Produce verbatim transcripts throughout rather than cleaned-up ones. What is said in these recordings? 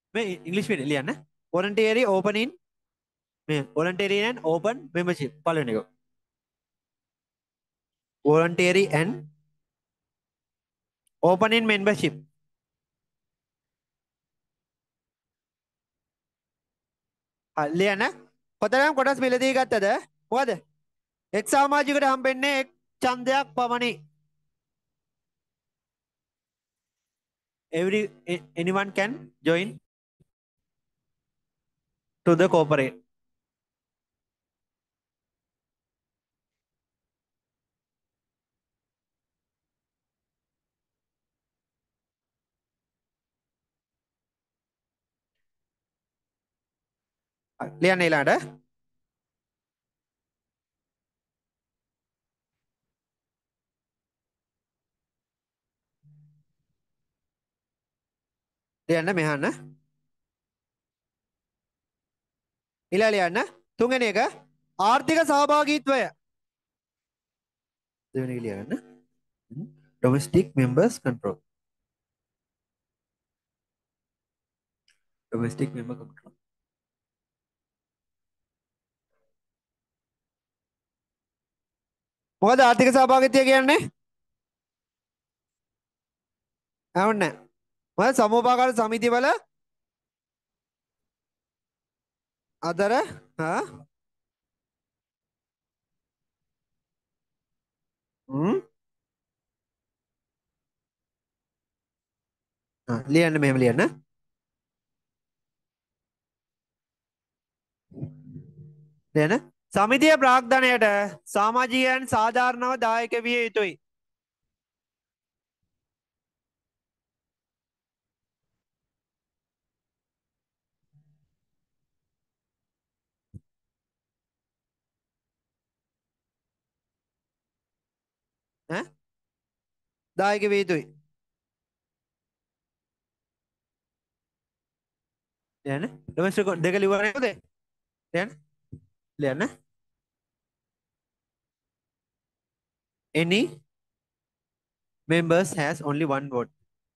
මේ ඉංග්‍රීසි මෙන් ලියන්න. voluntary opening මේ voluntary and open membership පළවෙනි එක. voluntary and opening membership. හරි ලියන්න. කොතරම් කොටස් මිලදී ගත්තද? මොකද? එක් සමාජිකට හම්බෙන්නේ එක් ඡන්දයක් පමණි. Every a- anyone can join to the corporate. හරි ලියන්න ඊළඟට. ලියන්න මෙහාන්න. ඊළඟ ලියන්න. තුන්වෙනි එක ආර්ථික සහභාගීත්වය. දෙවෙනි එක ලියන්න. Domestic members control. Domestic member control. මොකද ආර්ථික සහභාගීත්වය කියන්නේ? ahunne. මොකද සමෝපාකාර සමිතිවල අතර හා හ්ම් ආ ලියන්න මෙහෙම ලියන්න. ලියන්න. සමිතිය ප්‍රාග්ධනයට සමාජිකයන් සාධාරණව දායක විය යුතුයි. ඈ දායක විය යුතුයි. ලියන්න. ඩොමෙස්ටික් දෙක ලිව්වනේ නේද? ලියන්න. ලියන්න. Any members has only one vote.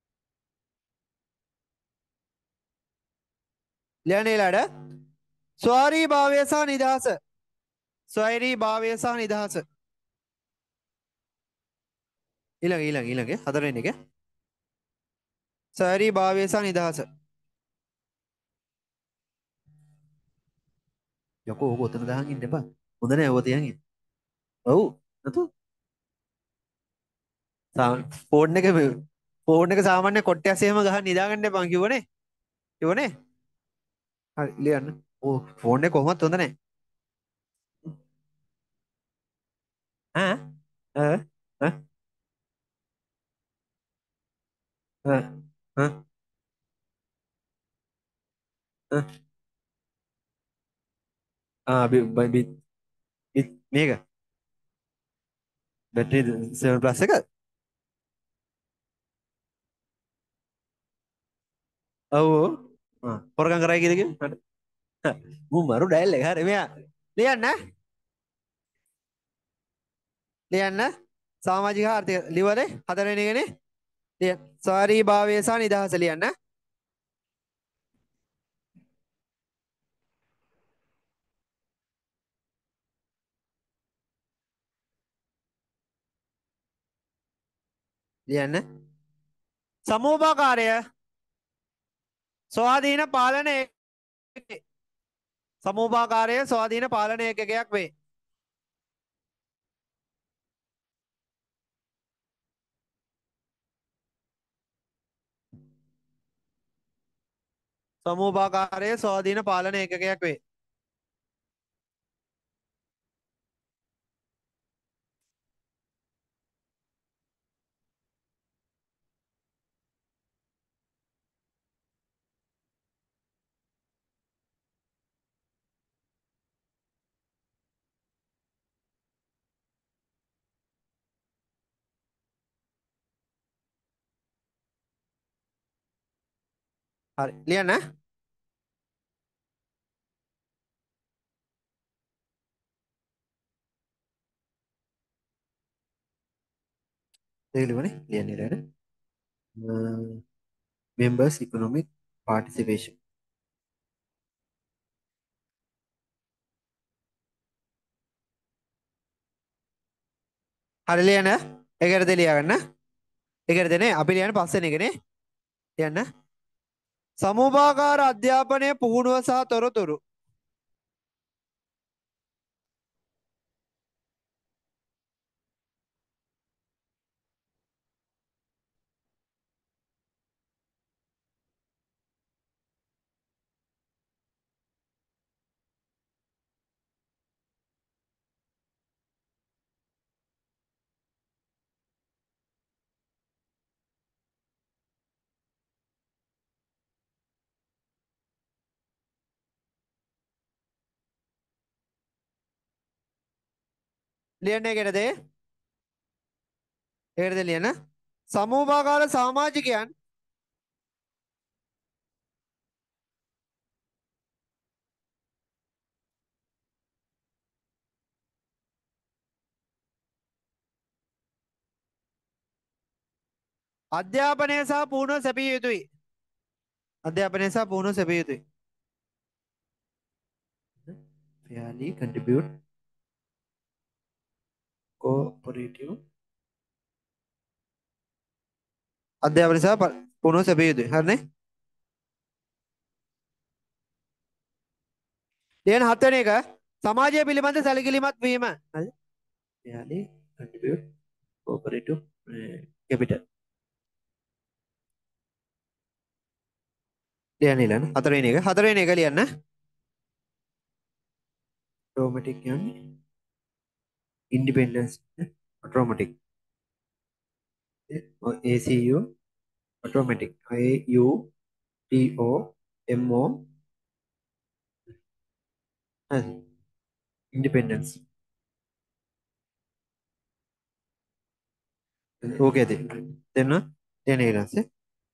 ලියන්න ඊළඟට ස්වාරී භාවය සහ නිදහස. ස්වෛරී භාවය සහ නිදහස. ඊළඟ ඊළඟ ඊළඟ හතරවෙනි එක. ස්වෛරී භාවය සහ නිදහස. යකෝ ඕක ඔතන දාන් ඉන්න එපා. හොඳ නෑ ඕක තියන් ඉන්න. ඔව් නතු. ෆෝන් එක ෆෝන් එක සාමාන්‍ය කොට්ටයක් එහෙම ගහන්න නිදාගන්න එපා කිව්වනේ. කිව්වනේ. හරි ලියන්න. ඕ ෆෝන් එක කොහොමවත් හොඳ නෑ. ඈ ඈ ඈ ඈ ඈ ඈ ආ බි බි බි- මේක බැටරි සෙවන් ප්ලස් එක. ඔව් ඔව්. ආ හොරගම් කරයි කියද කිව්වේ? මු මරු ඩයල් එක හරි මෙයා ලියන්න ලියන්න සමාජික ආර්ථික ලිවරේ හතරවෙනි එකනේ ලියන්න ස්වාරී භාවය සහ නිදහස ලියන්න ලියන්න සමූපාකාරය ස්වාධීන පාලන ඒකකය. සමූපාකාරය ස්වාධීන පාලන ඒකකයක් වේ. සමූපාකාරය ස්වාධීන පාලන ඒකකයක් වේ. හරි ලියන්න තේරුණානේ ලියන්න ඊළඟට members economic participation. හරි ලියන්න. ඒකට දෙ ලියා ගන්න. ඒකට දෙනේ අපි ලියන්නේ පස්වෙනි එකනේ. ලියන්න. සමූපාකාර අධ්‍යාපනයේ පුහුණුව සහ තොරතුරු. ලියන්න ඒකට දෙ. ඒකට දෙ ලියන්න. සමූපාකාර සමාජිකයන් අධ්‍යාපනය සහ පුහුණුව සැපිය යුතුයි. අධ්‍යාපනය සහ පුහුණුව සැපිය යුතුයි. fairly contribute cooperative අධ්‍යාපනය සහ පුහුණුව සැපිය යුතුයි. හරිනේ? ලියන හත්වෙනි එක සමාජය පිළිබඳ සැලකිලිමත් වීම. හරිද? fairly contribute cooperative capital. ලියන්න ඊළඟ හතරවෙනි එක. හතරවෙනි එක ලියන්න. automatic කියන්නේ independence automatic. A C U automatic. A U T O M O independence. ඕකේ දෙන්න. දෙන්න. දෙන්න ඊළඟට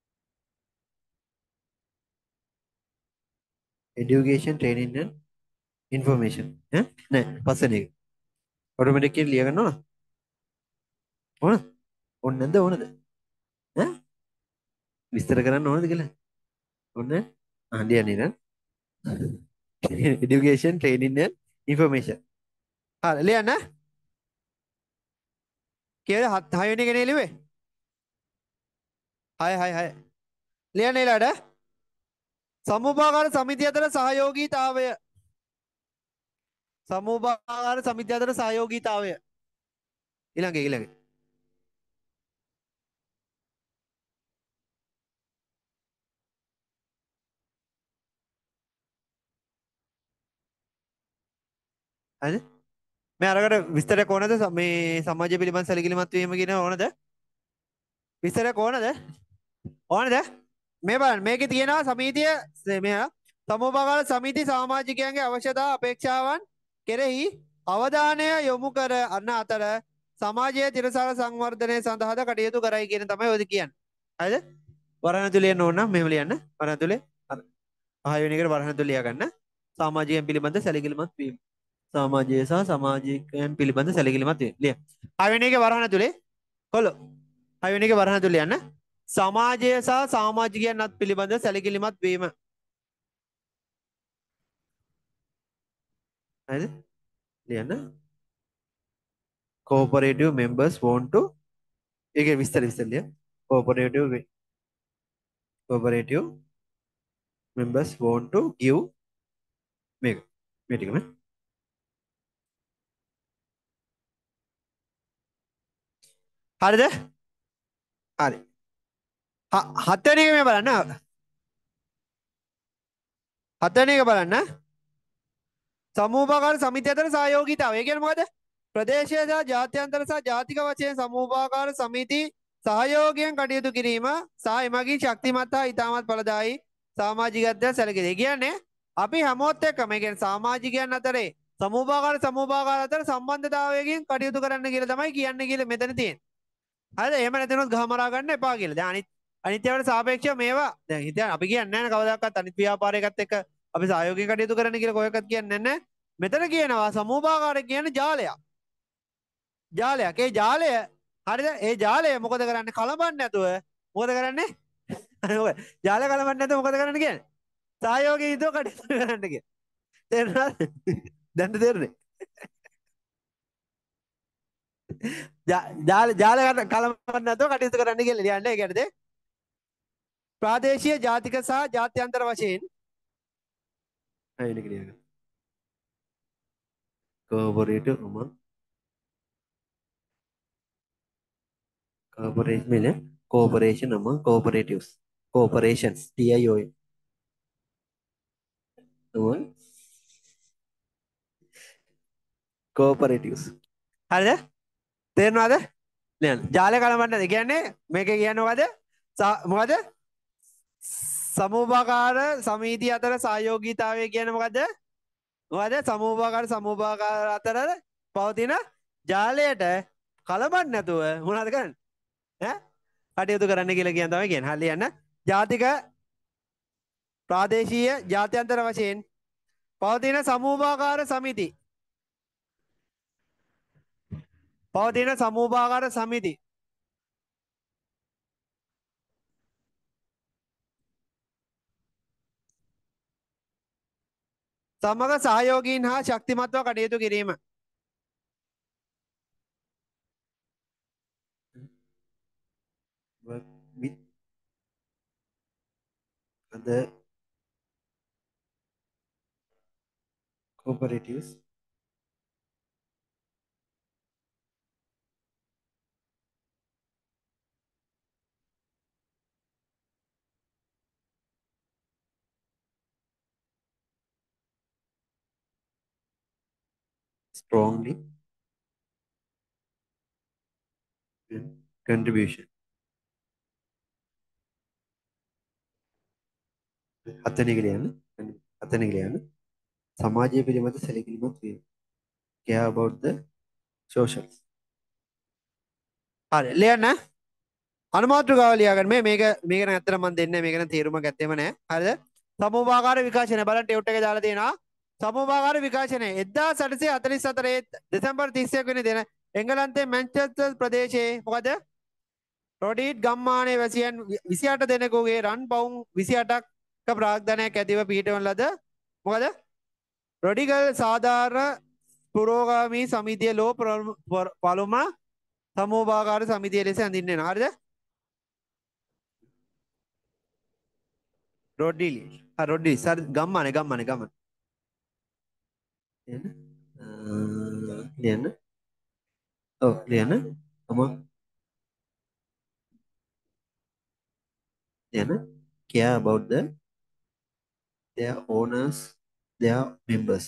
education training and information. ඈ නෑ පස්වෙනි එක. automatic කියලා ලියා ගන්න ඕන. ඕන? ඕන නැද්ද ඕනද? ඈ විස්තර කරන්න ඕනද කියලා? ඕන? ආ ලියන්නේ නේද? education training and information. හරි ලියන්න. කියලා හත් හය වෙනි එක නේ ලිව්වේ? හය හය හය. ලියන්න ඊළඟට සමුපාකාර සමිතිය අතර සහයෝගීතාවය. සමුපාකාර සමිතිය අතර සහයෝගීතාවය. ඊළඟ ඊළඟ. හරිද? මේ අරකට විස්තරයක් ඕනද මේ සමාජය පිළිබඳ සැලකිලිමත් වීම කියන ඕනද? විස්තරයක් ඕනද? ඕනද? මේ බලන්න මේකේ තියෙනවා සමිතිය මෙයා සමෝපාකාර සමිති සමාජිකයන්ගේ අවශ්‍යතා අපේක්ෂාවන් කෙරෙහි අවධානය යොමු කර අන්න අතර සමාජයේ තිරසාර සංවර්ධනය සඳහාද කටයුතු කරයි කියන තමයි ඔය කියන්නේ. හරිද? වරහන් ඇතුලේ යන්න ඕන නම් මෙහෙම ලියන්න. වරහන් ඇතුලේ අර පහ වෙනි එකට වරහන් ඇතුලේ ලියා ගන්න. සමාජයන් පිළිබඳ සැලකිලිමත් වීම. සමාජය සහ සමාජිකයන් පිළිබඳ සැලකිලිමත් වීම. ලියන්න. හය වෙනි එකේ වරහන් ඇතුලේ කොල්ලෝ. හය වෙනි එකේ වරහන් ඇතුලේ යන්න. සමාජය සහ සමාජිකයන් අත් පිළිබඳ සැලකිලිමත් වීම. හරිද? ලියන්න. cooperative members want to ඒකේ විස්තර විස්තර ලියන්න. cooperative cooperative members want to give මේක මේ ටිකම හරිද? හරි. හත්වෙනි එක මේ බලන්න. හත්වෙනි එක බලන්න. සමූපාකාර සමිතිය අතර සහයෝගීතාවය. ඒ කියන්නේ මොකද? ප්‍රදේශීය සහ ජාත්‍යන්තර සහ ජාතික වශයෙන් සමූපාකාර සමිති සහයෝගයෙන් කටයුතු කිරීම සහ එමගින් ශක්තිමත් හා ඉතාමත් ඵලදායී සමාජිකත්වයක් සැලකෙයි. ඒ කියන්නේ අපි හැමෝත් එක්කම ඒ කියන්නේ සමාජිකයන් අතරේ සමූපාකාර සමූපාකාර අතර සම්බන්ධතාවයකින් කටයුතු කරන්න කියලා තමයි කියන්නේ කියලා මෙතන තියෙන්නේ. හරිද? එහෙම නැතිනොත් ගහමරා ගන්න එපා කියලා. දැන් අනිත් අනිත් ඒවාට සාපේක්ෂව මේවා දැන් හිතන්න අපි කියන්නේ නැහැ නේ කවදාකවත් අනිත් ව්‍යාපාරයකත් එක්ක අපි සහයෝගයෙන් කටයුතු කරන්න කියලා කොහෙවත් කියන්නේ නැහැ. මෙතන කියනවා සමූපාකාරය කියන්නේ ජාලයක්. ජාලයක්. ඒ ජාලය හරිද? ඒ ජාලය මොකද කරන්නේ? කලබන්නේ නැතුව මොකද කරන්නේ? ජාලය කලබන්නේ නැතුව මොකද කරන්න කියන්නේ? සහයෝගයෙන් යුතුව කටයුතු කරන්න කියන්නේ. තේරුණාද? දැන් තේරුණේ? ජාල ජාල කලමන්න නැතුව කටයුතු කරන්න කියලා ලියන්න. ඒ කියන්නේ ප්‍රාදේශීය ජාතික සහ ජාත්‍යන්තර වශයෙන් අයින ක්‍රියාව. Cooperative among corporation mean cooperation among cooperatives. Corporations. T I O N. Among cooperatives. හරිද? තේරෙනවද? ලියන්න. ජාලය කලමන්න. ඒ කියන්නේ මේක කියන්නේ මොකද? මොකද? සමූපාකාර සමීති අතර සහයෝගීතාවය කියන්නේ මොකද? මොකද? සමූපාකාර සමූපාකාර අතර පවතින ජාලයට කලබන් නැතුව මොනවද කරන්නේ? ඈ? කටයුතු කරන්න කියලා කියන තමයි කියන්නේ. හරිය ලියන්න. ජාතික ප්‍රාදේශීය ජාත්‍යන්තර වශයෙන් පවතින සමූපාකාර සමිති. පවතින සමූපාකාර සමිති. සමග සහයෝගීන් හා ශක්තිමත්ව කටයුතු කිරීම. Work with other cooperatives strongly and contribution. හතවෙනි එක ලියන්න. හතවෙනි එක ලියන්න. සමාජය පිළිබඳ සැලකිලිමත් වීම. Care about the socials. හරි ලියන්න. අනුමාත්‍රකාව ලියාගන්න. මේ මේක මේක නම් ඇත්තට මම දෙන්නේ මේක නම් තේරුමක් ඇත්තෙම නැහැ. හරිද? සමූපාකාර විකාශනය බලන්න ටියුට් එකේ දාලා තියෙනවා. සමූපාකාර විකාශනය එක්දාස් අටසිය හතළිස් හතරේ දෙසැම්බර් තිස් එක වෙනි දින එංගලන්තයේ මැන්චෙස්ටර් ප්‍රදේශයේ මොකද? රොඩීඩ් ගම්මානයේ වැසියන් විසි අට දෙනෙකුගේ රන් පවුම් විසි අටක් ප්‍රාග්ධනයක් ඇතිව පිහිටවන ලද මොකද? රොඩිගල් සාධාරණ පුරෝගාමී සමිතිය ලෝ පළමුම සමූපාකාර සමිතිය ලෙස හැඳින්වෙනවා. හරිද? රොඩිලි. හරි රොඩිලි. සර් ගම්මානේ ගම්මානේ ගම්මානේ. ලියන්න. ලියන්න. ඔව් ලියන්න. අම ලියන්න. Care about the their owners, their members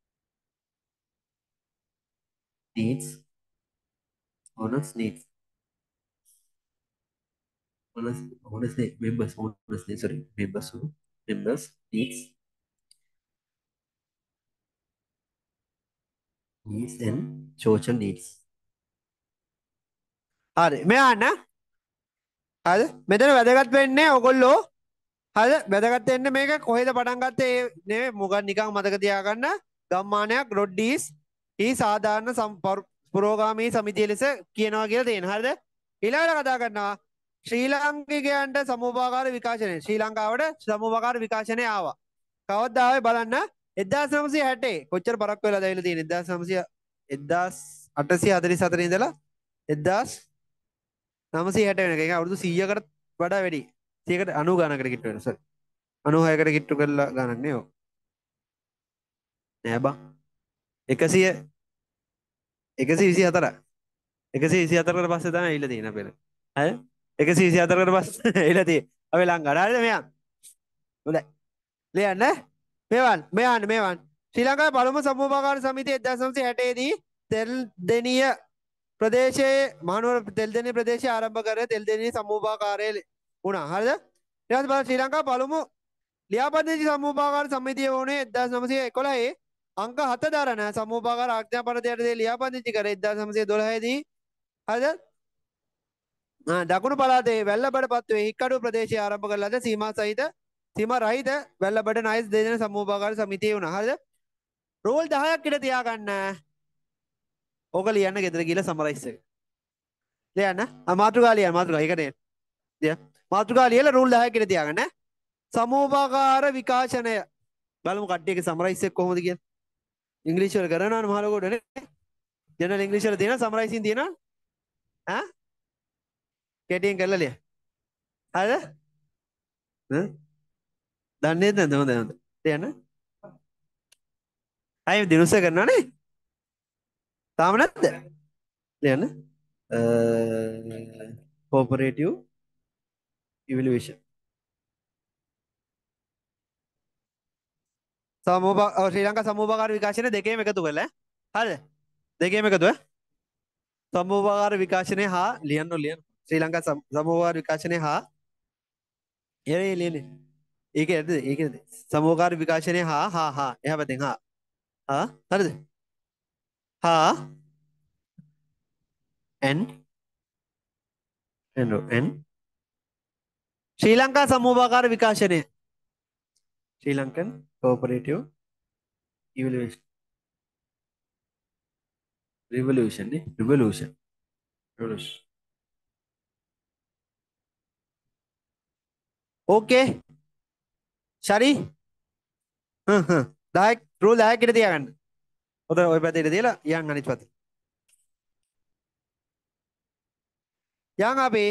needs, owners needs, owners, owners need, members, owners need, sorry, members, members needs, needs and social needs. හරි මෙයාන්න හරි මෙතන වැදගත් වෙන්නේ ඔයගොල්ලෝ හරි වැදගත් වෙන්නේ මේක කොහෙද පටන් ගත්තේ නෙවෙයි මොකක් නිකන් මතක තියාගන්න ගම්මානයක් රොඩ්ඩීස් ඊ සාධාරණ පුරෝගාමී සමිතිය ලෙස කියනවා කියලා තියෙන හරිද ඊළඟට කතා කරනවා ශ්‍රී ලාංකිකයන්ට සමූපාකාර විකාශනය ශ්‍රී ලංකාවට සමූපාකාර විකාශනය ආවා කවද්ද ආවේ බලන්න එක්දාස් නවසිය හැටේ කොච්චර පරක් වෙලාද ඇවිල්ලා තියෙන්නේ එක්දාස් නවසිය එක්දාස් අටසිය හතළිස් හතරේ ඉඳලා එක්දාස් නවසිය හැට වෙනකන් ඒක අවුරුදු සීයකට වඩා වැඩි සීයකට අනූ ගානකට කිට්ටු වෙනවා සර් අනූ හයකට කිට්ටු කරලා ගානක් නේ ඔව් නෑ බං එකසිය එකසිය විසි හතර එකසිය විසි හතරකට පස්සේ තමයි ඇවිල්ලා තියෙන්නේ අපේ හරි එකසිය විසි හතරකට පස්සේ ඇවිල්ලා තියෙන්නේ අපේ ලංකාවට හරිද මෙයා හොඳයි ලියන්න මේවන් මෙයන් මේවන් ශ්‍රී ලංකාවේ පළමු සමූපාකාර සමිතිය එක්දාස් නවසිය හැටේ දී තෙල්දෙනිය ප්‍රදේශයේ මහනුවර තෙල්දෙනිය ප්‍රදේශය ආරම්භ කර තෙල්දෙනිය සමූපාකාරය වුණා හරිද ඊට පස්සේ බලන්න ශ්‍රී ලංකාවේ පළමු ලියාපදිංචි සමූපාකාර සමිතිය වුණේ එක්දාස් නවසිය එකොළහේ අංක හත දරන සමූපාකාර ආඥා පනතයට දේ ලියාපදිංචි කර එක්දාස් නවසිය දොළහේ දී හරිද දකුණු පළාතේ වැල්ලබඩ පත්තුවේ හික්කඩුව ප්‍රදේශය ආරම්භ කළ ලද සීමා සහිත සීමා රහිත වැල්ලබඩ නයිස් දෙදෙන සමූපාකාර සමිතිය වුණා හරිද රෝල් දහයක් ඉඩ තියාගන්න ඕක ලියන්න ගෙදර ගිහලා සමරයිස් එක ලියන්න මාතෘකා ලියන්න මාතෘකා ඒකට ලිය මාතෘකා ලියලා රූල් දහයක් ඉඩ තියාගන්න සමූපාකාර විකාශනය බලමු කට්ටියගේ සමරයිස් එක කොහොමද කියලා ඉංග්‍රීසි වල කරනවනේ මහලොකෝට නේ ජනරල් ඉංග්‍රීසි වල තියෙනවා සමරයිසින් තියෙනවා ඈ කෙටියෙන් කරලා ලිය. හරිද? ඈ දන්නේ නැද්ද? හොඳ හොඳ. ලියන්න. අය දිනුස්ස කරනවනේ. තාම නැද්ද? ලියන්න. cooperative evaluation. සමූහ ශ්‍රී ලංකා සමූහාකාර විකාශන දෙකේම එකතු කරලා හරිද? දෙකේම එකතුව සමූහාකාර විකාශනය හා ලියන්න ලියන්න. ශ්‍රී ලංකා සමූහාකාර විකාශනය හා එනේ ලියන්නේ. ඒක ඇද්ද? ඒකද? සමූහාකාර විකාශනය හා හා හා එහා පැත්තෙන් හා. හා හරිද? හා and and and ශ්‍රී ලංකා සමූහාකාර විකාශනය Sri Lankan cooperative evaluation revolution නේ revolution revolution ඕකේ ශරි හ්ම් හ්ම් දහයක් රූල් දහයක් ඉට තියාගන්න ඔත ඔය පැත්තට තියලා යන් අනිත් පැත්තට යන් අපි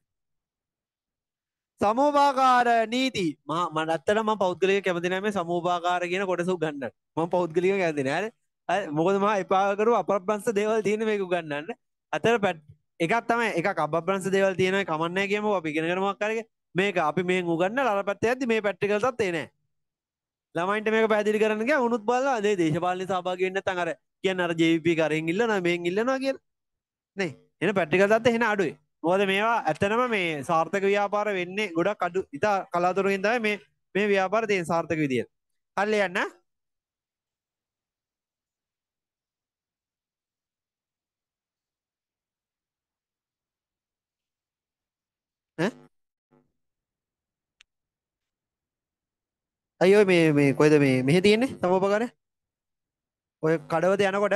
සමූහාකාර නීති මම මට ඇත්තටම මම පෞද්ගලික කැමති නැහැ මේ සමූහාකාර කියන කොටස උගන්නන්න මම පෞද්ගලිකව කැමති නැහැ හරි මොකද මම එපා කරු අප්‍රබ්‍රංශ දේවල් තියෙන මේක උගන්නන්න අතර එකක් තමයි එකක් අප්‍රබ්‍රංශ දේවල් තියෙනවා කමන්නේ නැහැ කියමුකෝ අපි ඉගෙන ගන්න මොකක් හරි මේක අපි මෙහෙන් උගන්නලා අර පැත්තේ යද්දි මේ ප්‍රැක්ටිකල් තත් එන්නේ නැහැ ළමයින්ට මේක පැහැදිලි කරන්න ගියා උනුත් බලලා අනේ දේශපාලනේ සහභාගී වෙන්න නැත්නම් අර කියන්නේ අර ජේ වී පී කරෙන් ඉල්ලනවා මෙහෙන් ඉල්ලනවා කියලා නේ එන ප්‍රැක්ටිකල් තත් එහෙන අඩුයි මොකද මේවා ඇත්තනම මේ සාර්ථක ව්‍යාපාර වෙන්නේ ගොඩක් අඩු ඉතා කලාතුරකින් තමයි මේ මේ ව්‍යාපාර තියෙන සාර්ථක විදියට. හරි යන්න. ඈ අයියෝ මේ මේ කොයිද මේ මෙහෙ තියෙන්නේ සමෝපකාරය? ඔය කඩවත යනකොට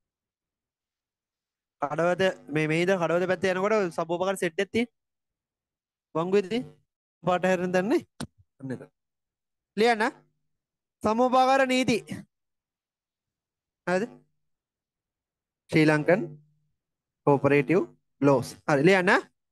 කඩවත මේ මෙයිද කඩවත පැත්තේ යනකොට සමෝපකාර සෙට් එකක් තියෙන්නේ. වංගුවේදී පාට හැරෙන් දන්නේ. අන්න ඒක. ලියන්න. සමෝපකාර නීති. හරිද? Sri Lankan cooperative laws. හරි ලියන්න.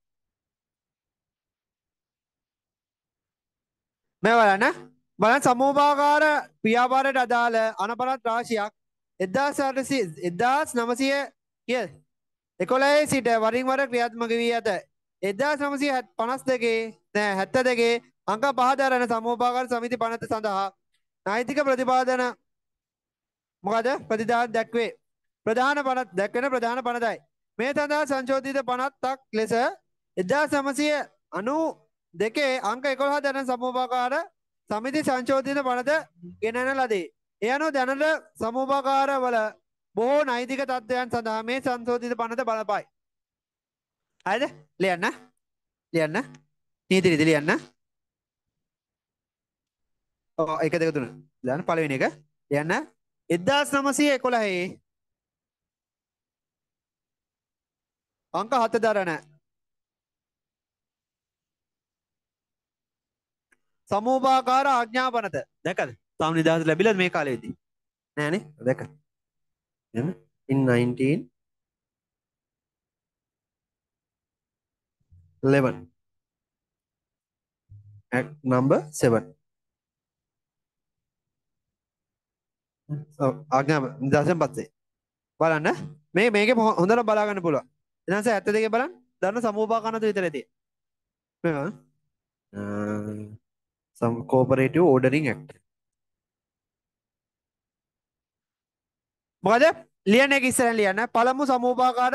මේ බලන්න. බලන්න සමූහාකාර ව්‍යාපාරයට අදාළ අනපනත් රාශියක් එක්දාස් නවසිය කිය එකොළහේ සිට වරින් වර ක්‍රියාත්මක වී ඇත. එක්දාස් නවසිය පනස් දෙකේ නෑ හැත්ත දෙකේ අංක පහ දරන සමූහාකාර සමිති පනත සඳහා නෛතික ප්‍රතිපාදන මොකද ප්‍රතිදාන දැක්වේ. ප්‍රධාන පනත් දැක්වෙන ප්‍රධාන පනතයි. මේ සඳහා සංශෝධිත පනත්තක් ලෙස එක්දාස් නවසිය අනූ දෙකේ අංක එකොළහ දරන සමූහාකාර සමිති සංශෝධිත පනත ගෙනන ලදේ. එය අනුව දැනට සමූහාකාර වල බොහෝ නෛතික තත්ත්වයන් සඳහා මේ සංශෝධිත පනත බලපයි. හරිද? ලියන්න. ලියන්න. නීති රීති ලියන්න. ඔව් එක දෙක තුන. ලියන්න පළවෙනි එක. ලියන්න. එක්දාස් නවසිය එකොළහේ අංක හත දරන සමූහාකාර ආඥාපනත දැකද? තාම නිදහස ලැබිලාද මේ කාලෙදී? නෑනේ. දැක. එන්න in nineteen eleven act number seven. ඔව් ආඥා නිදහසෙන් පස්සේ. බලන්න මේ මේකේ හොඳට බලා ගන්න පුළුවන්. ඊළඟට ඇත්ත දෙකේ බලන්න. දරන සමූහාකාරනත විතරයි තියෙන්නේ. මේවා some cooperative ordering act. මොකද ලියන්න එක ඉස්සරහින් ලියන්න පළමු සමූහාකාර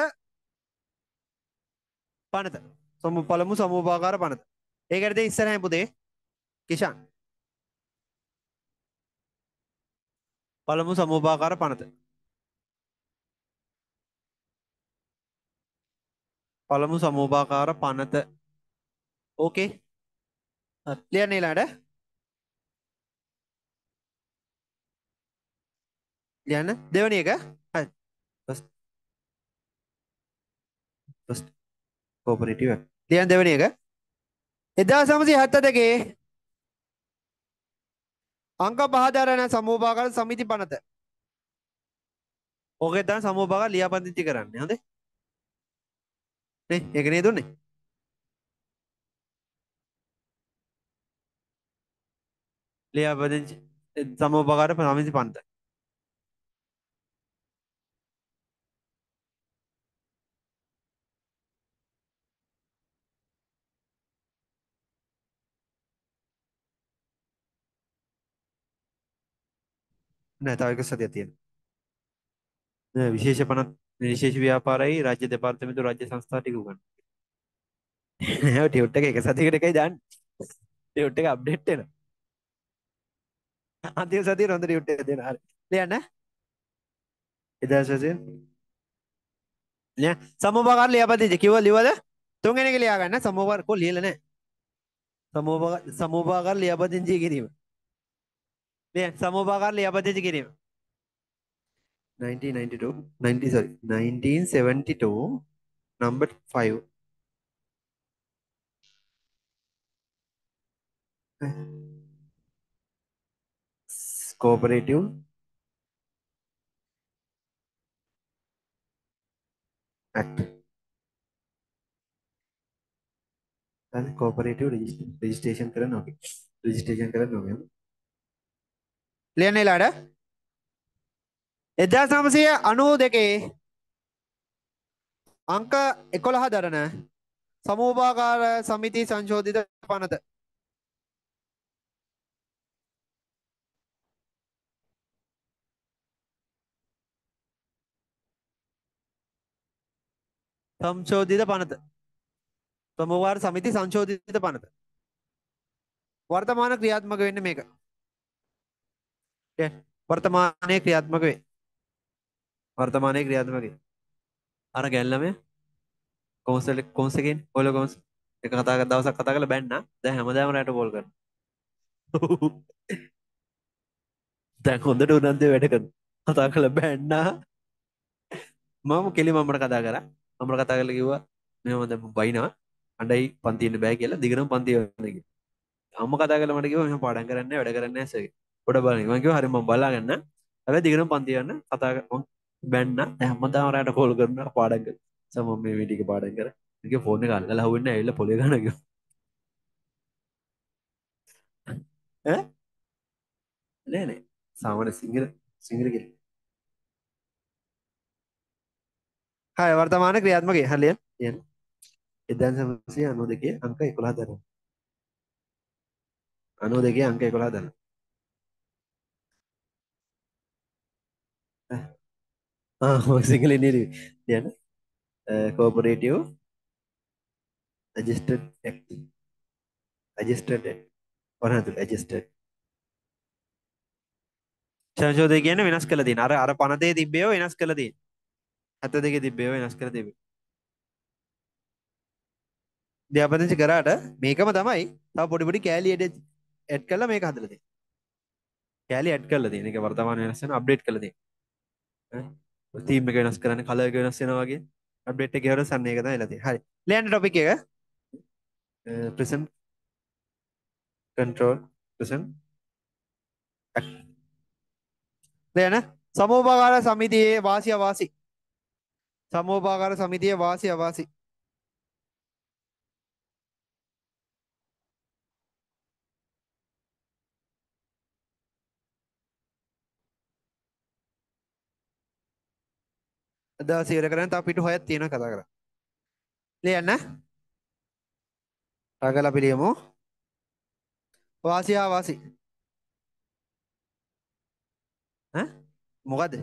පනත. සමු පළමු සමූහාකාර පනත. ඒකට දෙ ඉස්සරහින් පුතේ කිෂාන්. පළමු සමූහාකාර පනත. පළමු සමූහාකාර පනත. ඕකේ. ලියන්න ඊළඟට. ලියන්න දෙවෙනි එක. හරි. first first cooperative act. ලියන්න දෙවෙනි එක. එක්දාස් නවසිය හැත්තෑ දෙකේ අංක පහ දරන සමූහාකාර සමිති පනත. ඕකේ තමයි සමූහාකාර ලියාපදිංචි කරන්නේ. හොඳේ. නේ ඒක නේ දුන්නේ ලියාපදිංචි සමෝපකාර සමිති පන්ත නෑ තව එක සතියක් තියෙනවා විශේෂ පනත් විශේෂ ව්‍යාපාරයි රාජ්‍ය දෙපාර්තමේන්තු රාජ්‍ය සංස්ථා ටික උගන්වනවා ටියුට් එක එක සතියකට එකයි දාන්නේ ටියුට් එක අප්ඩේට් වෙනවා අන්තිම සතියේ හොඳ ටියුට් එකක් දෙනවා හරි ලියන්න එදා සතියේ ලියන්න සමෝපකාර ලියාපදිංචි කිව්ව ලිව්වද තුන්වෙනි එක ලියා ගන්න සමෝපකාර කො ලියලා නැහැ සමෝපකාර සමෝපකාර ලියාපදිංචි කිරීම ලියන්න සමෝපකාර ලියාපදිංචි කිරීම nineteen ninety-two ninety sorry nineteen seventy-two number five cooperative act හරි cooperative registration කරන්න ඕකේ registration කරන්න ඕකේ ලියන්න ඊළාට එක්දාස් නවසිය අනූ දෙකේ අංක එකොළහ දරන සමූපාකාර සමිති සංශෝධිත පනත සංශෝධිත පනත සමූපාකාර සමිති සංශෝධිත පනත වර්තමාන ක්‍රියාත්මක වෙන්නේ මේක වර්තමානයේ ක්‍රියාත්මක වේ වර්තමානයේ ක්‍රියාත්මක වේ අර ගැල්ලම කොන්සල් කොන්ස් එකෙන් ඔයල කොන්ස් එක කතා කර දවසක් කතා කරලා බැන්නා දැන් හැමදාම රැට කෝල් කරනවා දැන් හොඳට උනන්දුවේ වැඩ කරනවා කතා කරලා බැන්නා මම කෙලි මමට කතා කරා මමට කතා කරලා කිව්වා මෙහෙම දැන් බයිනවා අඬයි පන්ති ඉන්න බෑ කියලා දිගටම පන්ති යන්න කියලා අම්මා කතා කරලා මට කිව්වා මෙහෙම පාඩම් කරන්නේ වැඩ කරන්නේ නැහැ සර් පොඩ බලන්න මම කිව්වා හරි මම බලාගන්න හැබැයි දිගටම පන්ති යන්න කතා මම බැන්නා දැන් හැමදාම රැට කෝල් කරනවා පාඩම් කරලා සම මම මේ ටික පාඩම් කරා ඒක ෆෝන් එක අල්ලලා හුවෙන්නේ ඇවිල්ලා පොලේ ගන්න කිව්වා ඈ නෑ නෑ සාමාන්‍ය සිංහල සිංහල කියලා හාය වර්තමාන ක්‍රියාත්මකයි හරියට කියන එක්දාස් නවසිය අනූ දෙකේ අංක එකොළහ දරන අනූ දෙකේ අංක එකොළහ දරන ආ ඔය සිංහලෙන් නේද කියන cooperative adjusted act adjusted act වරහන් adjusted සංශෝධනය කියන්නේ වෙනස් කළ තියෙන අර අර පනතේ තිබ්බේව වෙනස් කළ තියෙන හැත්තෑ දෙකේ තිබ්බේව වෙනස් කළ තිබ්බේ ලියාපදිංචි කරාට මේකම තමයි තව පොඩි පොඩි කෑලි එඩ් ඇඩ් කරලා මේක හදලා තියෙන්නේ කෑලි ඇඩ් කරලා තියෙන එක වර්තමාන වෙනස් වෙන අප්ඩේට් කරලා තියෙන්නේ තීම් එක වෙනස් කරන්නේ කලර් එක වෙනස් වෙනවා වගේ අප්ඩේට් එක ගෙවර සන්න එක තමයි එලා තියෙන්නේ හරි ලියන්න ටොපික් එක present control present ලියන්න සමෝපකාර සමිතියේ වාසිය අවාසි සමෝපකාර සමිතියේ වාසිය අවාසි අද සියර කරන්න තව පිටු හයක් තියෙනවා කතා කරා ලියන්න රගල අපි ලියමු වාසිය අවාසි ඈ මොකද්ද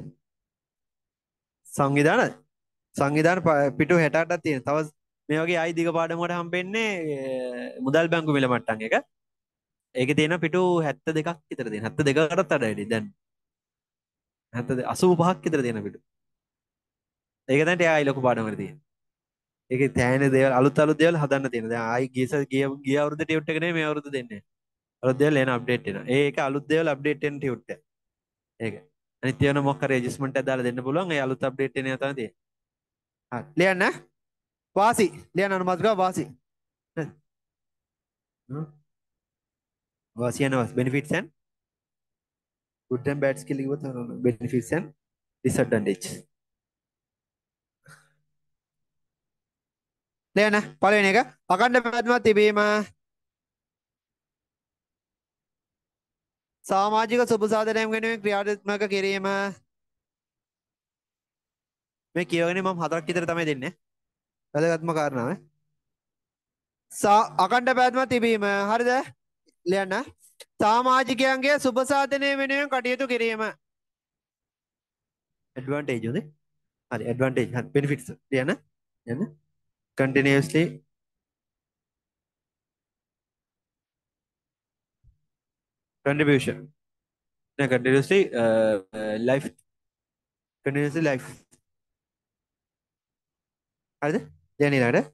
සංවිධාන සංවිධාන පිටු හැට අටක් තියෙන තව මේ වගේ ආයි දිග පාඩමකට හම්බෙන්නේ මුදල් බැංකු මිල මට්ටම් එක ඒකේ තියෙන පිටු හැත්තෑ දෙකක් විතර තියෙන හැත්තෑ දෙකකටත් වඩා වැඩි දැන් හැත්තෑ අසූ පහක් විතර තියෙන පිටු ඒක තමයි ආයි ලොකු පාඩමකට තියෙන්නේ ඒකේ තෑන දේවල් අලුත් අලුත් දේවල් හදන්න තියෙන දැන් ආයි ගිය ගිය ගිය අවුරුද්ද ටියුට් එක නෙමෙයි මේ අවුරුද්ද දෙන්නේ අලුත් දේවල් එන අප්ඩේට් වෙනවා ඒක අලුත් දේවල් අප්ඩේට් වෙන ටියුට් එක ඒක අනිත් ඒවා මොකක් හරි ඇඩ්ජස්ට්මන්ට් එකක් දාලා දෙන්න පුළුවන් ඒ අලුත් අප්ඩේට් වෙන ඒවා තමයි තියෙන්නේ හරි ලියන්න වාසි ලියන්න අනුමත කරා වාසි වාසි යන වාසි benefits and good and bad skill ඉවත benefits and disadvantage ලියන්න පළවෙනි එක අඛණ්ඩ පැවැත්මක් තිබීම සමාජික සුබ සාධනයක් වෙනුවෙන් ක්‍රියාත්මක කිරීම මේ කියවගෙන මම හතරක් විතර තමයි දෙන්නේ වැදගත්ම කාරණාව අඛණ්ඩ පැවැත්මක් තිබීම හරිද ලියන්න සමාජිකයන්ගේ සුබ සාධනය වෙනුවෙන් කටයුතු කිරීම ඇඩ්වාන්ටේජ් උනේ හරි ඇඩ්වාන්ටේජ් හරි බෙනිෆිට්ස් ලියන්න ලියන්න continuously contribution no continuously uh, uh, life continuously life හරිද දැන් ඊළඟට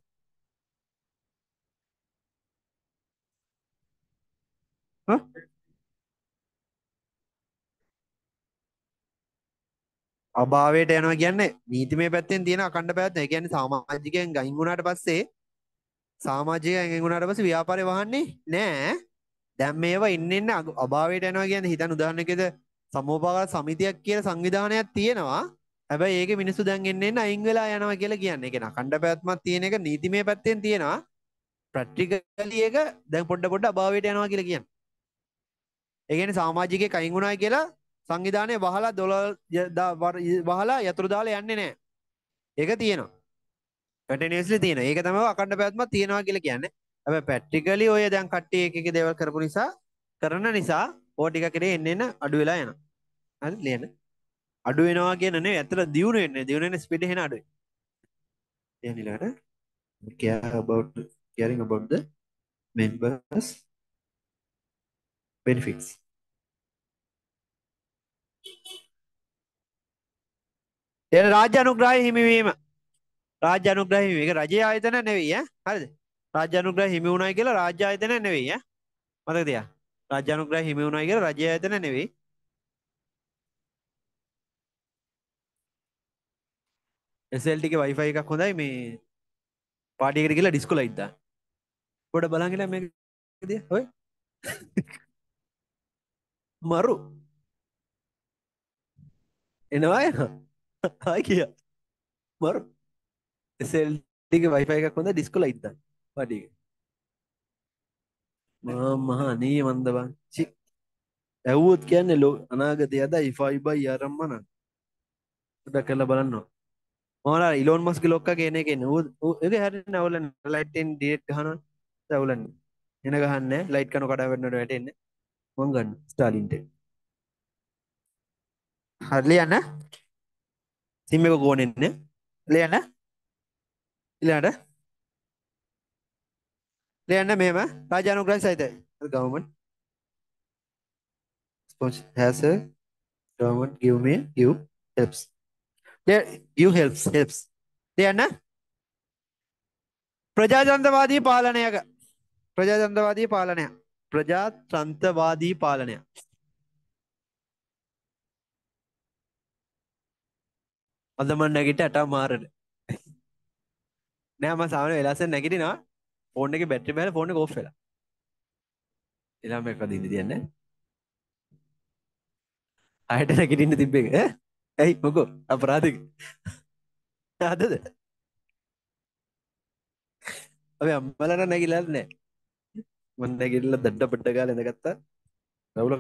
හා අභාවයට යනවා කියන්නේ නීතිමය පැත්තෙන් තියෙන අඛණ්ඩ පැවැත්ම. ඒ කියන්නේ සමාජිකයන් ගහින් වුණාට පස්සේ සමාජිකයන් ගහින් වුණාට පස්සේ ව්‍යාපාරේ වහන්නේ නෑ. දැන් මේවා ඉන්න ඉන්න අභාවයට යනවා කියන්නේ හිතන්න උදාහරණයකද සමෝපාකාර සමිතියක් කියලා සංවිධානයක් තියෙනවා. හැබැයි ඒකේ මිනිස්සු දැන් එන්න එන්න අයින් වෙලා යනවා කියලා කියන්නේ. ඒ කියන්නේ අඛණ්ඩ පැවැත්මක් තියෙන එක නීතිමය පැත්තෙන් තියෙනවා. ප්‍රැක්ටිකලි එක දැන් පොඩ පොඩ අභාවයට යනවා කියලා කියන්නේ. ඒ කියන්නේ සමාජිකයෙක් අයින් වුණා කියලා සංවිධානය වහලා දොළොස් වහලා යතුරු දාලා යන්නේ නැහැ. ඒක තියෙනවා. කන්ටිනියස්ලි තියෙනවා. ඒක තමයි අඛණ්ඩ පැවැත්මක් තියෙනවා කියලා කියන්නේ. හැබැයි ප්‍රැක්ටිකලි ඔය දැන් කට්ටිය එක එක දේවල් කරපු නිසා කරන නිසා ඕ ටික කරේ එන්න එන්න අඩු වෙලා යනවා. හරි ලියන්න. අඩු වෙනවා කියන නේ ඇත්තට දියුණු වෙන්නේ. දියුණු වෙන ස්පීඩ් එහෙන අඩුයි. ලියන්න ඊළඟට care about caring about the members benefits. එන රාජ්‍ය අනුග්‍රහය හිමිවීම රාජ්‍ය අනුග්‍රහය හිමි ඒක රජයේ ආයතන නෙවෙයි ඈ හරිද රාජ්‍ය අනුග්‍රහය හිමි වුණායි කියලා රාජ්‍ය ආයතන නෙවෙයි ඈ මතක තියා රාජ්‍ය අනුග්‍රහය හිමි වුණායි කියලා රජයේ ආයතන නෙවෙයි එස් එල් ටී ගේ Wi-Fi එකක් හොඳයි මේ පාටි එකට ගිහලා ඩිස්කෝ ලයිට් දාන්න පොඩ බලන් ඉන්න මේක දිහා ඔය මරු එනවා එනවා ආයි කියා මරු එස් එල් ටී ගේ Wi-Fi එකක් හොඳයි ඩිස්කෝ ලයිට් දාන්න පාටි එක මහා අනේ මන්ද බං චි ඇහුවොත් කියන්නේ ලෝ අනාගතය අදයි ෆයිබයි ආරම්මන පොඩ්ඩක් කරලා බලන්න මොනවා ඉලෝන් මස්ක් ලොක්ක කියන එකේ නේ ඌ ඒක හැරෙන්නේ අවුලන්නේ ලයිට් එකෙන් ඩිරෙක්ට් ගහනවා අවුලන්නේ එන ගහන්නේ ලයිට් කන කඩා වැටෙනවට වැටෙන්නේ මං ගන්න ස්ටාලින්ට හරි ලියන්න සිම් එක ගෝනෙන්නේ ලියන්න ඊළඟට ලියන්න මෙහෙම රාජ්‍ය අනුග්‍රහය සහිතයි government sponsor has a government give me give helps there give helps helps ලියන්න ප්‍රජාතන්ත්‍රවාදී පාලනයක ප්‍රජාතන්ත්‍රවාදී පාලනයක් ප්‍රජාතන්ත්‍රවාදී පාලනයක් අද මම නැගිට අටා මාරට නෑ මම සාමාන්‍ය වෙලාසෙන් නැගිටිනවා ෆෝන් එකේ බැටරි බහලා ෆෝන් එක ඕෆ් වෙලා එලා මේක දින්ද තියන්නේ ආයෙත් නැගිටින්න තිබ්බේක ඈ ඇයි මොකෝ අපරාධෙක අදද අපි අම්මලා නම් නැගිලා නැහැ මම නැගිටලා දඩ පඩ ගාලා ඉඳගත්තා රවුල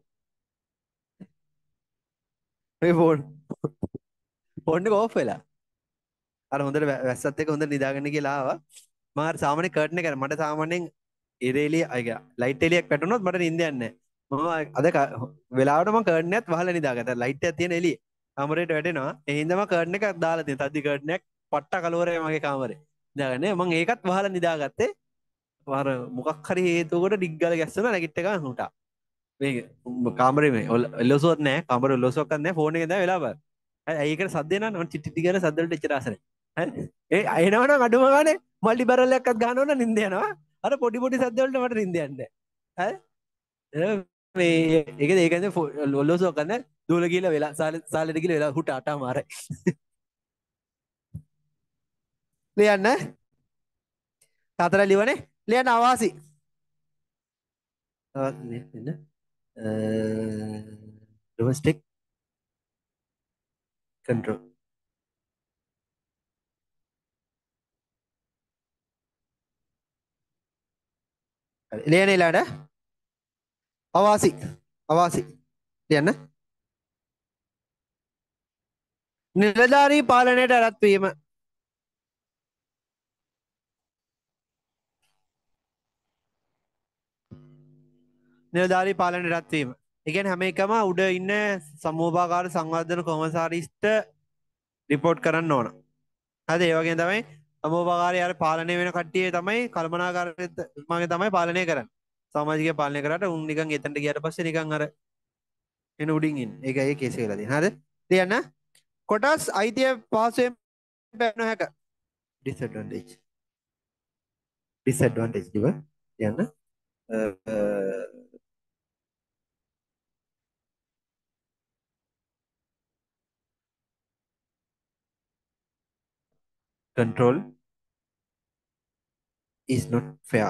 මේ ෆෝන් ෆෝන් එක ඕෆ් වෙලා අර හොඳට වැස්සත් එක්ක හොඳට නිදාගන්න කියලා ආවා මම අර සාමාන්‍ය කර්ටන් එක මට සාමාන්‍යයෙන් ඉරේලිය අය ලයිට් එලියක් පැටුනොත් මට නිින්ද යන්නේ නැහැ මම අද වෙලාවට මම කර්ටන් එකත් වහලා නිදාගත්තා ලයිට් එකක් තියෙන එළියේ කාමරේට වැටෙනවා ඒ හින්දා මම කර්ටන් එකක් දාලා තියෙනවා තද්දි කර්ටන් එකක් පට්ට කලවරේ මගේ කාමරේ නිදාගන්නේ මම ඒකත් වහලා නිදාගත්තේ අර මොකක් හරි හේතුවකට ඩිග් ගාලා ගැස්සුණා නැගිට ගන්න හුටා මේක කාමරේ මේ ඔල්ලෝසුවක් නැහැ කාමරේ ඔල්ලෝසුවක්වත් නැහැ ෆෝන් එකෙන් දැන් වෙලා බලන්න හරි ඒකට සද්ද එනවා නම් ටිටි ටිටි කියන සද්ද වලට එච්චර ආස නැහැ හරි ඒ එනවනම් අඩුම ගානේ මල්ටි බැරල් එකක්වත් ගන්නව නම් නිින්ද යනවා අර පොඩි පොඩි සද්ද වලට මට නිින්ද යන්නේ නැහැ හරි මේ ඒකද ඒකෙන්ද ඔල්ලෝසුවක් ගන්න දූල ගිහලා වෙලා සාලෙට ගිහලා වෙලා හුට අටා මාරයි ලියන්න හතර ලිවනේ ලියන්න අවාසි එන්න domestic control ලියන ඊළාට අවාසි අවාසි ලියන්න. නිලධාරී පාලනයට ඇරත්වීම. නිලධාරී පාලනයට ඇරත්වීම. එකන් හැම එකම උඩ ඉන්න සමූපාකාර සංවර්ධන කොමසාරිස්ට රිපෝට් කරන්න ඕන. අද ඒවගේ තමයි සමූපකාරය අර පාලනය වෙන කට්ටිය තමයි කල්පනාකාර මගේ තමයි පාලනය කරන්න. සමාජික පාලනය කරට උන් නිකන් එතැට ගියට පස්ස නිකන් අර එන උඩින්ගින් එක ඒ කෙසේ ලදී හද තියන්න කොටස් අයිතිය පහසුවෙන් පැන හැක ඩිස්ඩ්වන්ටේජ් ඩිස්ඩ්වන්ටේජ් දිව යන්න control is not fair.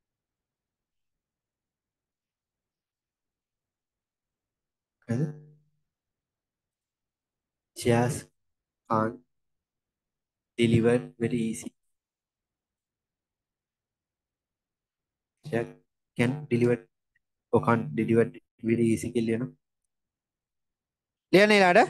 Okay. Shares can't deliver very easy. Share can deliver or can't deliver very easy කියලා ලියනවා. ලියන්නේ ඊළාට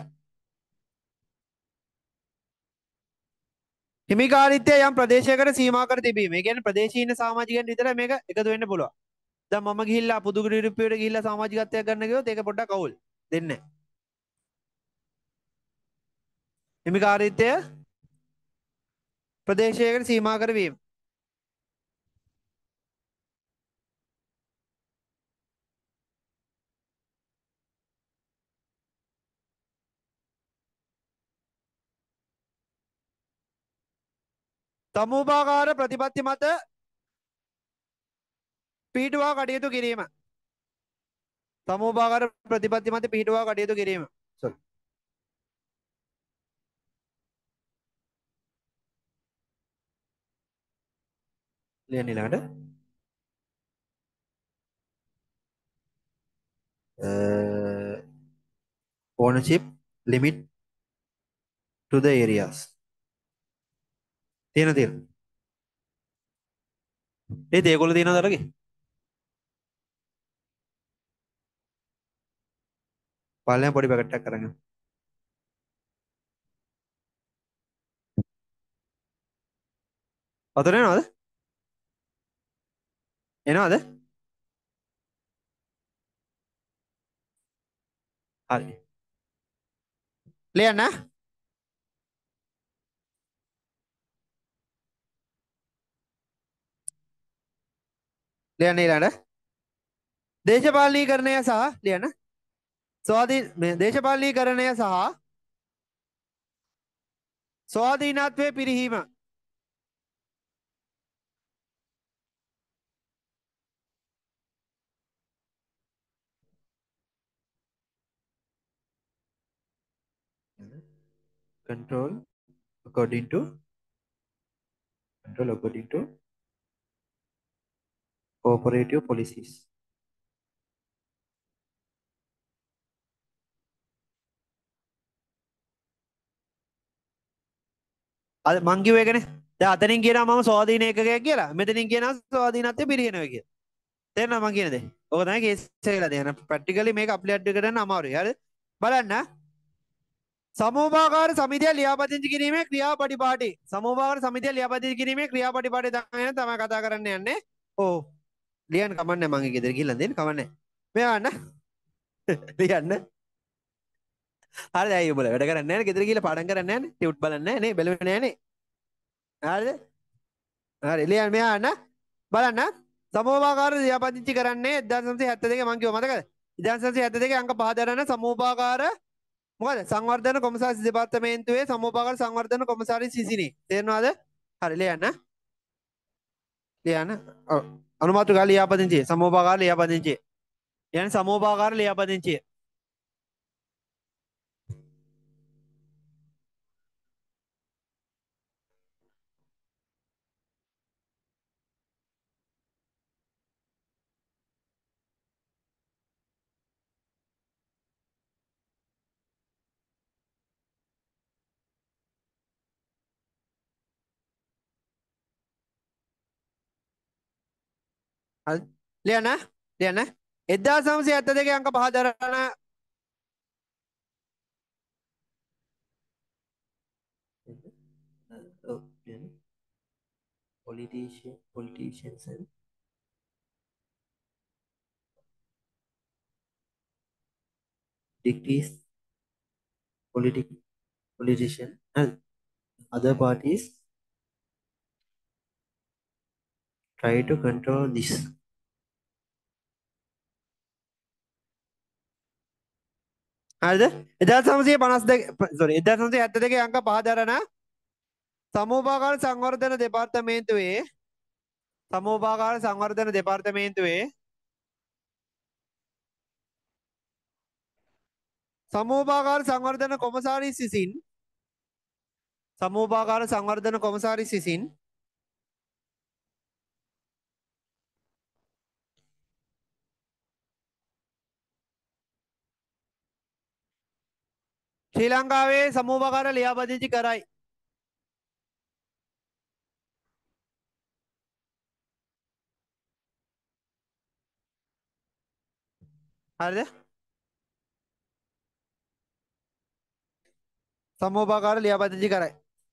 හිමිකාරීත්වය යම් ප්‍රදේශයකට සීමා කර තිබීම. ඒ කියන්නේ ප්‍රදේශීය ඉන්න සමාජිකයන් විතරයි මේක එකතු වෙන්න පුළුවන්. දැන් මම ගිහිල්ලා පුදුගුරු යුරෝපයට ගිහිල්ලා සමාජිකත්වයක් ගන්න ගියොත් ඒක පොඩ්ඩක් අවුල්. දෙන්නේ නැහැ. හිමිකාරීත්වය ප්‍රදේශයකට සීමා කරවීම. සමූපාකාර ප්‍රතිපත්ති මත පිහිටුවා කටයුතු කිරීම. සමූපාකාර ප්‍රතිපත්ති මත පිහිටුවා කටයුතු කිරීම. sorry. ලියන්න ඊළඟට uh, ownership limit to the areas. තියෙන තියෙන. ඒත් ඒගොල්ලෝ තියෙනවද අරගේ? පාලනය පොඩි පැකට් එකක් අරගෙන. වතුර එනවද? එනවද? හරි. ලියන්න. ලියන්න ඊළඟට දේශපාලනීකරණය සහ ලියන්න ස්වාධීන දේශපාලනීකරණය සහ ස්වාධීනත්වයේ පිරිහීම. control according to control according to cooperative policies. අද මං කිව්ව එකනේ. දැන් අතනින් කියනවා මම ස්වාධීන ඒකකයක් කියලා. මෙතනින් කියනවා ස්වාධීනත්වයේ පිරිනව කියලා. තේරෙනවද මං කියන දේ? ඔක තමයි කේස් එකලා දෙන. ප්‍රැක්ටිකලි මේක අප්ලයිඩ් කරන්න අමාරුයි. හරිද? බලන්න. සමූපාකාර සමිතිය ලියාපදිංචි කිරීමේ ක්‍රියාපටිපාටි. සමූපාකාර සමිතිය ලියාපදිංචි කිරීමේ ක්‍රියාපටිපාටි තමයි තමයි කතා කරන්න යන්නේ. ඕ ලියන්න කමන්නේ මං ගෙදර ගිහලා දෙන්න කමන්නේ. මෙයාන්න ලියන්න. හරිද අයියෝ උඹලා වැඩ කරන්නේ නැහැ නේ ගෙදර ගිහලා පාඩම් කරන්නේ නැහැ නේ ටියුට් බලන්නේ නැහැ නේ බැලුවේ නැහැ නේ. හරිද? හරි ලියන්න මෙයාන්න බලන්න සමූපාකාර ලියාපදිංචි කරන්නේ එක්දාස් නවසිය හැත්තෑ දෙක මං කිව්වා මතකද? එක්දාස් නවසිය හැත්තෑ දෙක අංක පහ දරන සමූපාකාර මොකද සංවර්ධන කොමසාරිස් දෙපාර්තමේන්තුවේ සමූපාකාර සංවර්ධන කොමසාරිස් සිසිනි. තේරෙනවද? හරි ලියන්න. ලියන්න. ඔව්. අනුමාතුකා ලියාපදිංචි සමූපාකාර ලියාපදිංචි. يعني සමූපාකාර ලියාපදිංචි. හරි ලියන්න ලියන්න එක්දාස් නවසිය හැත්තෑ දෙකේ අංක පහ දරන politician politicians and dictates politic politician and other parties try to control this. හරිද එක්දාස් නවසිය පනස් දෙක sorry එක්දාස් නවසිය හැත්තෑ දෙකේ අංක පහ දරන සමූපාකාර සංවර්ධන දෙපාර්තමේන්තුවේ සමූපාකාර සංවර්ධන දෙපාර්තමේන්තුවේ සමූපාකාර සංවර්ධන කොමසාරිස් විසින් සමූපාකාර සංවර්ධන කොමසාරිස් විසින් ශ්‍රී ලංකාවේ සමූපාකාර ලියාපදිංචි කරයි. හරිද? සමූපාකාර ලියාපදිංචි කරයි.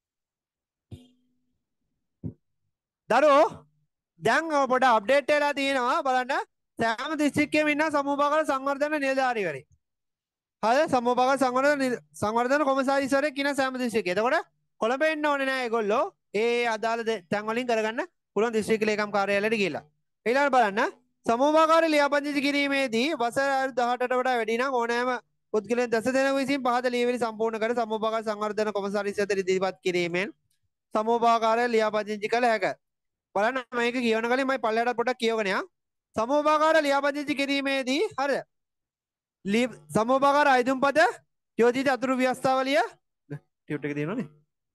දරුවෝ දැන් පොඩ අප්ඩේට් වෙලා තියෙනවා බලන්න සෑම දිස්ත්‍රික්කයකම ඉන්න සමූපාකාර සංවර්ධන නිලධාරීවරයෙක්. හරිද? සමූපාකාර සංවර්ධන සංවර්ධන කොමසාරිස්වරයෙක් ඉන්න සෑම දිස්ත්‍රික්කයක. එතකොට කොළඹ එන්න ඕනේ නෑ ඒගොල්ලෝ. ඒ අදාළ තැන් වලින් කරගන්න පුළුවන් දිස්ත්‍රික්ක ලේකම් කාර්යාලයට ගිහිල්ලා. ඊළඟට බලන්න සමූපාකාර ලියාපදිංචි කිරීමේදී වසර දහඅටට වඩා වැඩි නම් ඕනෑම පුද්ගලයන් දස දෙනෙකු විසින් පහත ලියවිලි සම්පූර්ණ කර සමූපාකාර සංවර්ධන කොමසාරිස් වෙත ඉදිරිපත් කිරීමෙන් සමූපාකාර ලියාපදිංචි කළ හැකිය. බලන්න මේක කියවන කලින් මම පල්ලයට පොඩක් කියවගෙන යන්න. සමූපාකාර ලියාපදිංචි කිරීමේදී හරිද? සමූපාකාර අයදුම්පත යෝජිත අතුරු ව්‍යවස්ථාවලිය ටියුට් එක තියෙනවනේ.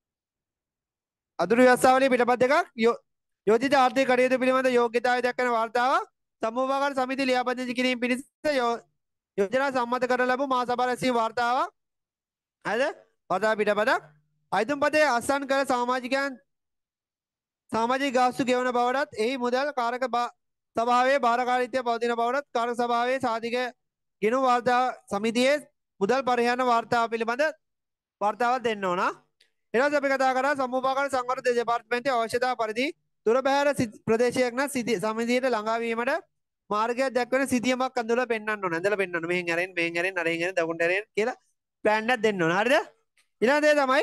අතුරු ව්‍යවස්ථාවලිය පිටපත් දෙකක් යෝජිත ආර්ථික කටයුතු පිළිබඳ යෝග්‍යතාවය දක්වන වාර්තාව සමූපාකාර සමිති ලියාපදිංචි කිරීම පිණිස යෝජනා සම්මත කර ලැබූ මහා සභා රැස්වීම වාර්තාවක්. හරිද? වාර්තා පිටපතක් අයදුම්පතේ අත්සන් කළ සමාජිකයන් සමාජික ගාස්තු ගෙවන බවටත් එහි මුදල් කාරක සභාවේ භාරකාරීත්වය පවතින බවටත් කාරක සභාවේ සාධික ගෙනු වාර්තා සමිතියේ මුදල් පරිහරණ වාර්තාව පිළිබඳ වාර්තාවක් දෙන්න ඕන. ඊට පස්සේ අපි කතා කරා සමූපාකාර සංවර්ධන දෙපාර්තමේන්තුවේ අවශ්‍යතාව පරිදි දුර බැහැර ප්‍රදේශයක් නම් සමිතියට ළඟා වීමට මාර්ගයක් දක්වන සිතියමක් අඳුරලා පෙන්වන්න ඕන. ඇඳලා පෙන්වන්න. මෙහෙන් ඇරෙන් මෙහෙන් ඇරෙන් අරෙන් ඇරෙන් දකුණට ඇරෙන් කියලා ප්ලෑන් එකක් දෙන්න ඕන. හරිද? ඊළඟ දේ තමයි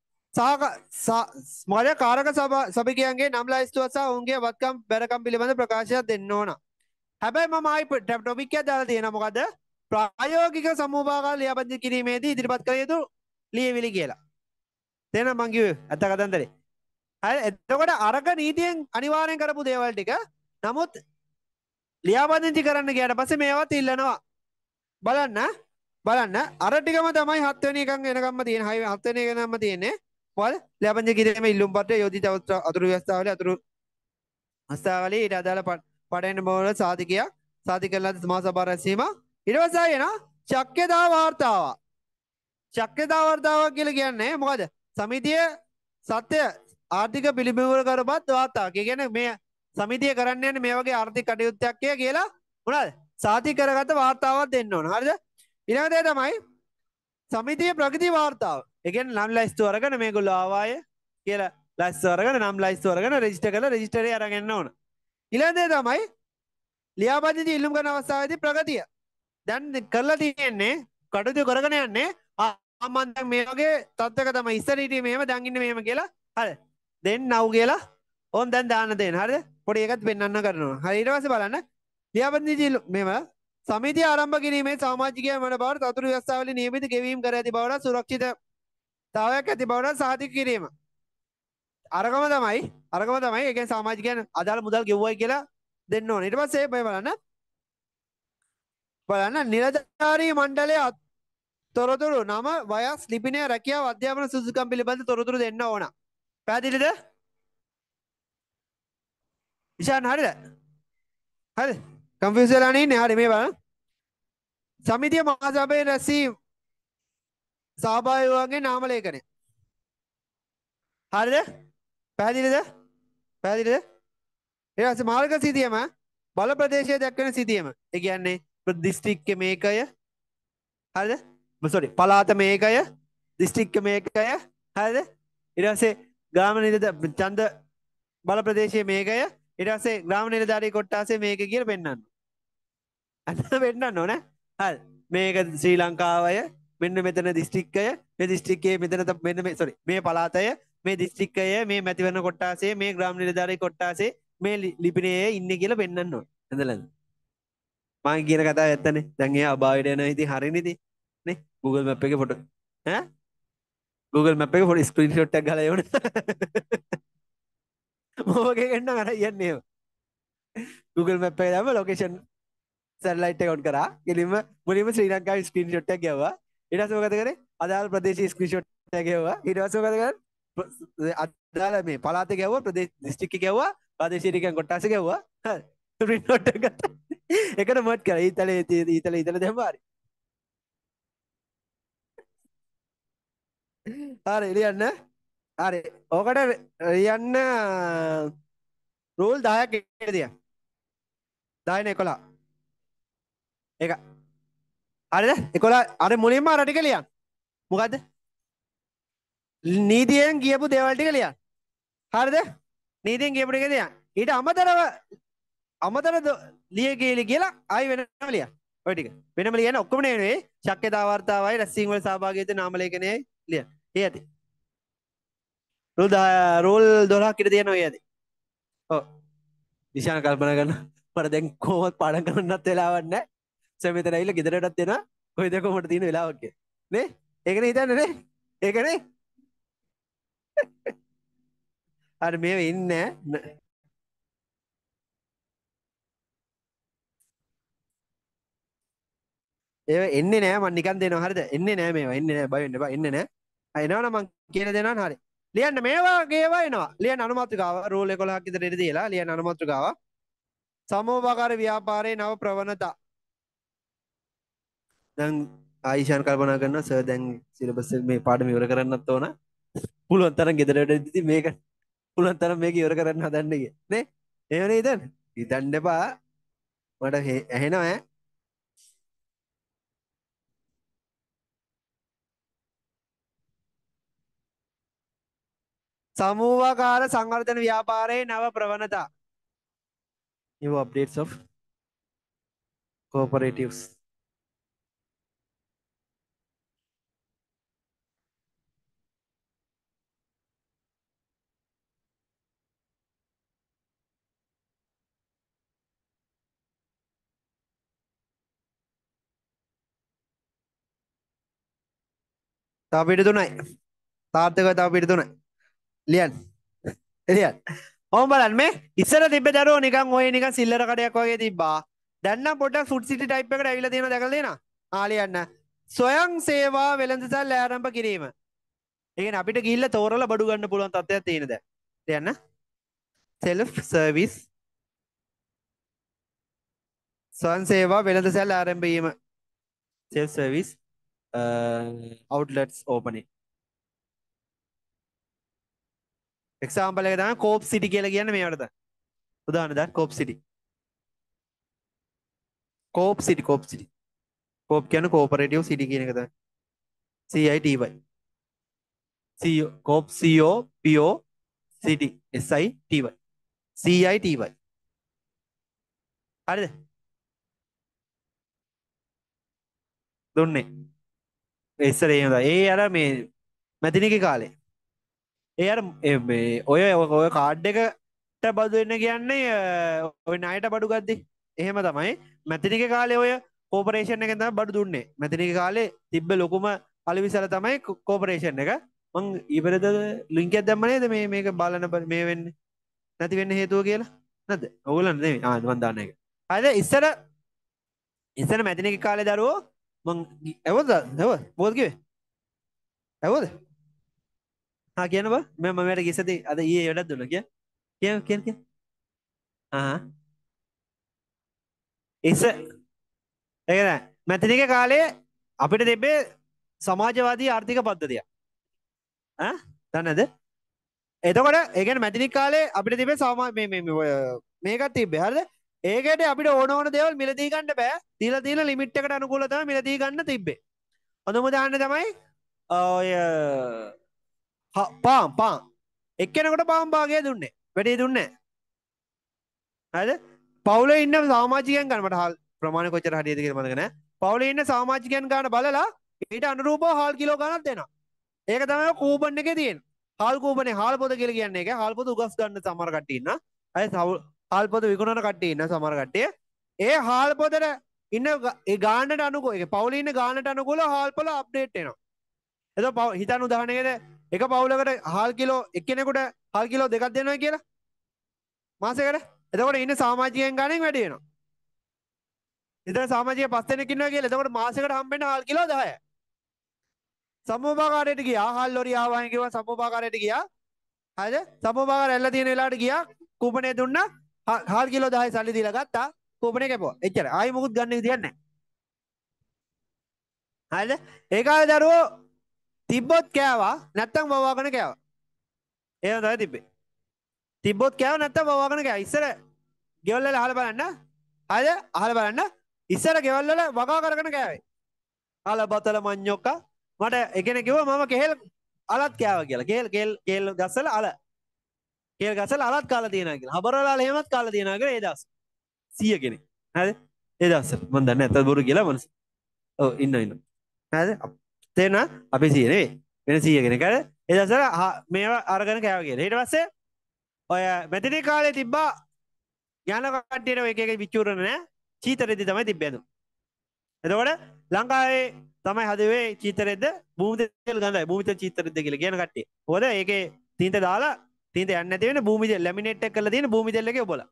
මොකද කාරක සභිකයන්ගේ නම් ලයිස්තුවත් සහ ඔවුන්ගේ වත්කම් බැරකම් පිළිබඳ ප්‍රකාශයක් දෙන්න ඕන. හැබැයි මම ආයි ටොපික් එකක් දාලා තියෙනවා මොකද? ප්‍රායෝගික සමූපාකාර ලියාපදිංචි කිරීමේදී ඉදිරිපත් කළ යුතු ලියවිලි කියලා. තේරෙනවද මං කිව්වේ? අත්ත කතන්දරේ. හරි එතකොට අරක නීතියෙන් අනිවාර්යෙන් කරපු දේවල් ටික නමුත් ලියාපදිංචි කරන්න ගියාට පස්සේ මේවත් ඉල්ලනවා. බලන්න බලන්න අර ටිකම තමයි හත් වෙනි එකන් එනකම්ම තියෙන. හත් වෙනි එකනම්ම තියෙන්නේ. මොකද ලියාපදිංචි කිරීමේ ඉල්ලුම් පත්‍රය යෝජිත අතුරු ව්‍යවස්ථාවලිය අතුරු අවස්ථාවලිය ඊට අදාළ පඩෙන් බෝල සාධකයක් සාධි කරන ලද මහා සභා රැස්වීම. ඊට පස්සේ එන ශක්්‍යතා වාර්තාව. ශක්්‍යතා වාර්තාව කියලා කියන්නේ මොකද? සමිතිය සත්‍ය ආර්ථික පිළිබිඹු කරපත් වාර්තාවක්. ඒ කියන්නේ මේ සමිතිය කරන්න යන්නේ මේ වගේ ආර්ථික කටයුත්තක් කියලා මොනවද? සාධි කරගත වාර්තාවක් දෙන්න ඕන. හරිද? ඊළඟ දේ තමයි සමිතිය ප්‍රගති වාර්තාව. ඒ කියන්නේ නම් ලයිස්තු අරගෙන මේගොල්ලෝ ආවාය කියලා ලයිස්තු අරගෙන නම් ලයිස්තු අරගෙන රෙජිස්ටර් කරලා රෙජිස්ටරේ අරගෙන ඕන. ඊළඟ දේ තමයි ලියාපදිංචි ඉල්ලුම් කරන අවස්ථාවේදී ප්‍රගතිය. දැන් කරලා තියෙන්නේ කටයුතු කරගෙන යන්නේ ආ මම දැන් මේ වගේ තත්ත්වයක තමයි ඉස්සර හිටියේ මෙහෙම දැන් ඉන්නේ මෙහෙම කියලා. හරි. දෙන්න නව් කියලා ඕන් දැන් දාන්න දෙන්න. හරිද? පොඩි එකක් පෙන්වන්න කරනවා. හරි ඊට පස්සේ බලන්න ලියාපදිංචි මෙහෙම සමිතිය ආරම්භ කිරීමේ සමාජිකයන් වන බවට අතුරු ව්‍යවස්ථාවලිය නියමිත ගෙවීම් කර ඇති බවට සුරක්ෂිතතාවයක් ඇති බවට සාධක කිරීම. අරගම තමයි අරගම තමයි ඒ කියන්නේ සමාජිකයන් අදාළ මුදල් ගෙවුවයි කියලා දෙන්න ඕනේ. ඊට පස්සේ මේ බලන්න බලන්න නිලධාරී මණ්ඩලයේ තොරතුරු නම වයස් ලිපිනය රැකියාව අධ්‍යාපන සුදුසුකම් පිළිබඳ තොරතුරු දෙන්න ඕන. පැහැදිලිද? ඉෂාන් හරිද? හරිද? කන්ෆියුස් වෙලා නේ හරි මේ බලන්න. සමිතිය මහා සභාවේ රැස්වීම සහභාගීවන්ගේ නාම ලේඛනය. හරිද? පැහැදිලිද? පැහැදිලිද? ඊට පස්සේ මාර්ග සිතියම බල ප්‍රදේශය දැක්වෙන සිතියම. ඒ කියන්නේ දිස්ත්‍රික්ක මේකය හරිද? සෝරි පළාත මේකය දිස්ත්‍රික්ක මේකය හරිද? ඊට පස්සේ ග්‍රාම නිලධාරී ඡන්ද බල ප්‍රදේශයේ මේකය ඊට පස්සේ ග්‍රාම නිලධාරී කොට්ටාසේ මේක කියලා පෙන්වන්න. අන්න පෙන්වන්න ඕනේ. හරි. මේක ශ්‍රී ලංකාවය මෙන්න මෙතන දිස්ත්‍රික්කය මේ දිස්ත්‍රික්කයේ මෙතන මෙන්න මේ සෝරි මේ පළාතය මේ දිස්ත්‍රික්කය මේ මැතිවරණ කොට්ටාසේ මේ ග්‍රාම නිලධාරී කොට්ටාසේ මේ ලිපිනයේ ඉන්නේ කියලා පෙන්වන්න ඕනේ. හඳලන්න. මම කියන කතාව ඇත්තනේ. දැන් එයා අභාවයට යනවා ඉතින් හරිනේ ඉතින්. නේ? Google Map එකේ ෆොටෝ. ඈ? Google Map එකේ ෆොටෝ ස්ක්‍රීන්ෂොට් එකක් ගහලා එවන්න. මොකේ ගන්න අර යන්නේ. Google Map එකේ දාම ලොකේෂන් සැටලයිට් එක ඔන් කරා. ගෙලින්ම මුලින්ම ශ්‍රී ලංකාවේ ස්ක්‍රීන්ෂොට් එකක් ගැව්වා. ඊට පස්සේ මොකද කරේ? අදාළ ප්‍රදේශයේ ස්ක්‍රීන්ෂොට් එකක් ගැව්වා. ඊට පස්සේ මොකද කරේ? අදාළ මේ පළාතේ ගැව්වා, ප්‍රදේශ දිස්ත්‍රික්කේ ගැව්වා, ප්‍රාදේශීය ටිකෙන් කොට්ටාසේ ගැව්වා. හරි. ස්ක්‍රීන්ෂොට් එක ගත්තා. එකට මර්ජ් කරා. ඊතලේ ඊතලේ ඊතලේ දැම්මා හරි. හරි ලියන්න. හරි. ඕකට ලියන්න රූල් දහයක් එකට තියන්න. දහය නේ එකොළහ. ඒක. හරිද? එකොළහ අර මුලින්ම අර ටික ලියන්න. මොකද්ද? නීතියෙන් කියපු දේවල් ටික ලියන්න. හරිද? නීතියෙන් කියපු ටික ලියන්න. ඊට අමතරව අමතර ලිය කියලා කියලා ආයි වෙනම ලියන්න. ඔය ටික. වෙනම ලියන්න ඔක්කොම නෙවෙයි. ශක්්‍යතා වාර්තාවයි රැස්වීම වල සහභාගීත්ව නාම ලේඛනයයි ලියන්න. ඒ ඇති. රූල් රූල් දොළහක් ඉර තියෙනවා ඒ ඇති. ඔව්. විශාල කල්පනා කරන මට දැන් කොහොමද පාඩම් කරන්නත් වෙලාවක් නැහැ. සර් මෙතන ඇවිල්ලා ගෙදරටත් එනවා. කොයි දෙක කොහොමද තියෙන වෙලාවක් කියලා. නේ? ඒකනේ හිතන්නේ නේ? ඒකනේ. අර මේව ඉන්නේ ඒ එන්නේ නෑ මම නිකන් දෙනවා හරිද? එන්නේ නෑ මේවා. එන්නේ නෑ බය වෙන්න එපා. එන්නේ නෑ. එනවනම් මං කියලා දෙනවා හරි. ලියන්න මේවා ගේවා එනවා. ලියන්න අනුමාත්‍රිකාව රූල් එකොළහක් විතර ඉර දීලා ලියන්න අනුමාත්‍රිකාව. සමෝපකාර ව්‍යාපාරයේ නව ප්‍රවණතා. දැන් ආයිෂාන් කල්පනා කරනවා සර් දැන් සිලබස් මේ පාඩම ඉවර කරන්නත් ඕන. පුළුවන් තරම් ගෙදරට ඉඳි මේක පුළුවන් තරම් මේක ඉවර කරන්න හදන්න කිය. නේ? එහෙම නේද? හිතන්න එපා. මට ඇහෙනවා ඈ. समूहाकार संवर्धन व्यापारे नव प्रवणता new updates of cooperatives තව පිට තුනයි තාර්ථකව තව පිට තුනයි ලියන්න ලියන්න ඕම් බලන්න මේ ඉස්සර තිබ්බ දරුවෝ නිකන් ඔය නිකන් සිල්ලර කඩයක් වගේ තිබ්බා දැන් නම් පොඩ්ඩක් ෆුඩ් සිටි ටයිප් එකට ඇවිල්ලා තියෙනවා දැකලා තියෙනවා ආ ලියන්න ස්වයං සේවා වෙළඳසල් ආරම්භ කිරීම ඒ කියන්නේ අපිට ගිහිල්ලා තෝරලා බඩු ගන්න පුළුවන් තත්ත්වයක් තියෙන දැන් ලියන්න self service ස්වයං සේවා වෙළඳසල් ආරම්භ වීම self service uh, outlets opening example එක තමයි කෝප් සිටි කියලා කියන්නේ මේවට තමයි. උදාහරණ දාන්න කෝප් සිටි. කෝප් සිටි කෝප් සිටි. කෝප් කියන්නේ කෝපරේටිව් සිටි කියන එක තමයි. C I T Y. C O coop C O P O සිටි S I T Y. C I T Y. හරිද? දුන්නේ. ඉස්සර එහෙම තමයි. ඒ අර මේ මැදිනිගේ කාලේ ඒ අර ඔය ඔය කාඩ් එකට බදු වෙන්න කියන්නේ ඔය ණයට බඩු ගද්දි එහෙම තමයි මැතිනිගේ කාලේ ඔය කෝපරේෂන් එකෙන් තමයි බඩු දුන්නේ මැතිනිගේ කාලේ තිබ්බ ලොකුම අලවිසල තමයි කෝපරේෂන් එක මං ඊපෙරේද ලින්ක් එකක් දැම්ම නේද මේ මේක බලන මේ වෙන්නේ නැති වෙන්න හේතුව කියලා නැද්ද ඕගොල්ලන් නෙමෙයි ආ මං දාන්න එක හරිද ඉස්සර ඉස්සර මැතිනිගේ කාලේ දරුවෝ මං ඇවොද ඇව මොකද කිව්වේ ඇවොද हाँ क्या ना बा मैं मेरे किसे थी अरे ये एवढा दुना क्या क्या क्या क्या हाँ इस ඒක නෑ මැතිනික කාලේ අපිට තිබ්බේ සමාජවාදී ආර්ථික පද්ධතිය ඈ දන්නද එතකොට ඒ කියන්නේ මැතිනික කාලේ අපිට තිබ්බේ සමා මේ මේ මේකක් තිබ්බේ හරිද ඒකට අපිට ඕන ඕන දේවල් මිලදී ගන්න බෑ. දීලා තියෙන ලිමිට් එකට අනුකූලව තමයි මිලදී ගන්න තිබ්බේ. හොඳම උදාහරණය තමයි ඔය පාම් පාම් එක්කෙනෙකුට පාම් භාගය දුන්නේ. වැඩි දුන්නේ නැහැ. හරිද? පවුලේ ඉන්න සමාජිකයන් ගන්න මට හාල් ප්‍රමාණය කොච්චර හරියද කියලා මතක නැහැ. පවුලේ ඉන්න සමාජිකයන් ගන්න බලලා ඊට අනුරූපව හාල් කිලෝ ගණනක් දෙනවා. ඒක තමයි කූපන් එකේ තියෙන්නේ. හාල් කූපනේ හාල් පොත කියලා කියන්නේ ඒක. හාල් පොත උගස් ගන්න සමහර කට්ටිය ඉන්නා. අය හාල් පොත විකුණන කට්ටිය ඉන්න සමහර කට්ටිය. ඒ හාල් පොතට ඉන්න ඒ ගානට අනුකූල ඒ පවුලේ ඉන්න ගානට අනුකූල හාල් පොල අප්ඩේට් වෙනවා. එතකොට හිතන්න උදාහරණයකට එක පවුලකට හාල් කිලෝ එක්කෙනෙකුට හාල් කිලෝ දෙකක් දෙනවා කියලා මාසෙකට. එතකොට ඉන්න සමාජිකයන් ගණන් වැඩි වෙනවා. ඉතින් සමාජිකය පස් දෙනෙක් ඉන්නවා කියලා. එතකොට මාසෙකට හම්බෙන්නේ හාල් කිලෝ දහයයි. සමෝපාකාරයට ගියා හාල් ලොරි ආවහන් කිව්වා සමෝපාකාරයට ගියා. හරිද? සමෝපාකාර ඇල්ල තියෙන වෙලාවට ගියා කූපනේ දුන්නා හාල් කිලෝ දහය සල්ලි දීලා ගත්තා. කූපනේ කැපුවා. එච්චර. ආයි මොකුත් ගන්න විදියක් නැහැ. හරිද? ඒ කාලේ දරුවෝ තිබ්බොත් කෑවා නැත්තම් වවාගෙන කෑවා. එහෙම තමයි තිබ්බේ. තිබ්බොත් කෑවා නැත්තම් වවාගෙන කෑවා. ඉස්සර ගෙවල් වල අහලා බලන්න. හරිද? අහලා බලන්න. ඉස්සර ගෙවල් වල වගා කරගෙන කෑවේ. අල බතල මඤ්ඤොක්කා මට එකෙනෙක් කිව්වා මම කෙහෙල් අලත් කෑවා කියලා. කෙහෙල් කෙහෙල් කෙහෙල් ගස්සලා අල. කෙහෙල් ගස්සලා අලත් කාලා තියෙනවා කියලා. හබරවල එහෙමත් කාලා තියෙනවා කියලා ඒ දවස්. සීය කෙනෙක්. හරිද? ඒ දවස් මම දන්නේ නැත්තත් බොරු කියලා මනස. ඔව් ඉන්න ඉන්න. හරිද? තේරෙනවද? අපි සීය නෙවෙයි. වෙන සීය කෙනෙක්. හරිද? ඒ දවස්වල මේවා අරගෙන කෑවා කියලා. ඊට පස්සේ ඔය මෙතන කාලේ තිබ්බා ඥාන කට්ටියට ඔය එක එක විචුරන නෑ. චීතරෙදි තමයි තිබ්බේ අද. එතකොට ලංකාවේ තමයි හදවේ චීතරෙද්ද භූමි තෙල් ගඳයි භූමි තෙල් චීතරෙද්ද කියලා කියන කට්ටිය. මොකද ඒකේ තීන්ත දාලා තීන්ත යන්නේ නැති වෙන භූමි තෙල් ලැමිනේට් එක කරලා තියෙන භූමි තෙල් එකේ ඔබලා.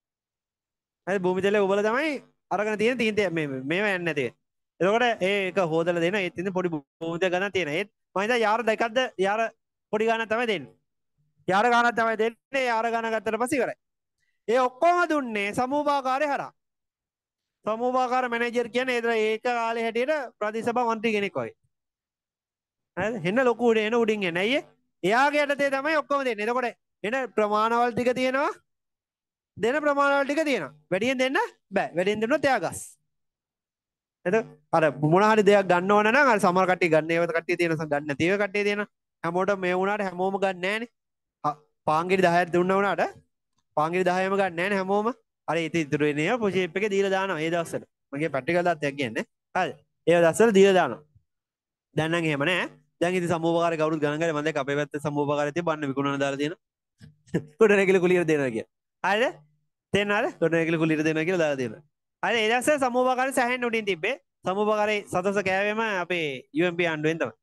හරි භූමි තෙල් එක ඔබලා තමයි අරගෙන තියෙන තීන්ත මේ මේව යන්නේ නැති. එතකොට ඒක හොදලා දෙන ඒත් ඉතින් පොඩි භූමි තෙල් ගණන් තියෙන. ඒත් මම හිතා යාර දෙකක්ද යාර පොඩි ගණන් තමයි දෙන්නේ. යාර ගණන් තමයි දෙන්නේ. යාර ගණන් ගත්තට පස්සේ ඉවරයි. ඒ ඔක්කොම දුන්නේ සමූපාකාරය හරහා. සමූපාකාර මැනේජර් කියන්නේ ඒතර ඒක කාලේ හැටියට ප්‍රතිසභා මන්ත්‍රී කෙනෙක් වගේ. හරිද? එන්න ලොකු උඩ එන උඩින් එන. අයියේ. එයාගේ යටතේ තමයි ඔක්කොම දෙන්නේ. එතකොට එන ප්‍රමාණවල ටික තියෙනවා. දෙන ප්‍රමාණවල ටික තියෙනවා. වැඩියෙන් දෙන්න බෑ. වැඩියෙන් දෙන්නොත් එයා ගස්. එතකොට අර මොන හරි දෙයක් ගන්න ඕන නම් අර සමහර කට්ටිය ගන්න ඒවත් කට්ටිය තියෙන ගන්න නැති ඒවා කට්ටිය තියෙන. හැමෝටම මේ වුණාට හැමෝම ගන්න නැහනේ. පාංගිරි දහයක් දුන්නා වුණාට පාංගිරි දහයම ගන්න නැහනේ හැමෝම. අර ඉතින් ඉතුරු වෙන ඒවා පොෂේප් එකේ දීලා දානවා ඒ දවස්වල. මගේ ප්‍රැක්ටිකල් දාත්තයක් කියන්නේ. හරිද? ඒ දවස්වල දීලා දානවා. දැන් නම් එහෙම නැහැ. දැන් ඉතින් සමූහකාරය කවුරුත් ගණන් ගන්නේ මම දැක්ක අපේ පැත්තේ සමූහකාරය තිබ්බන්න විකුණන දාලා තියෙනවා. කොට නැගිලි කුලියට දෙනවා කියලා. හරිද? තේරෙනවද? කොට නැගිලි කුලියට දෙනවා කියලා දාලා තියෙනවා. හරිද? ඒ දවස්වල සමූහකාරය සැහැන් උඩින් තිබ්බේ. සමූහකාරය සතස කෑවෙම අපේ යූ එම් පී ආණ්ඩුවෙන් තමයි.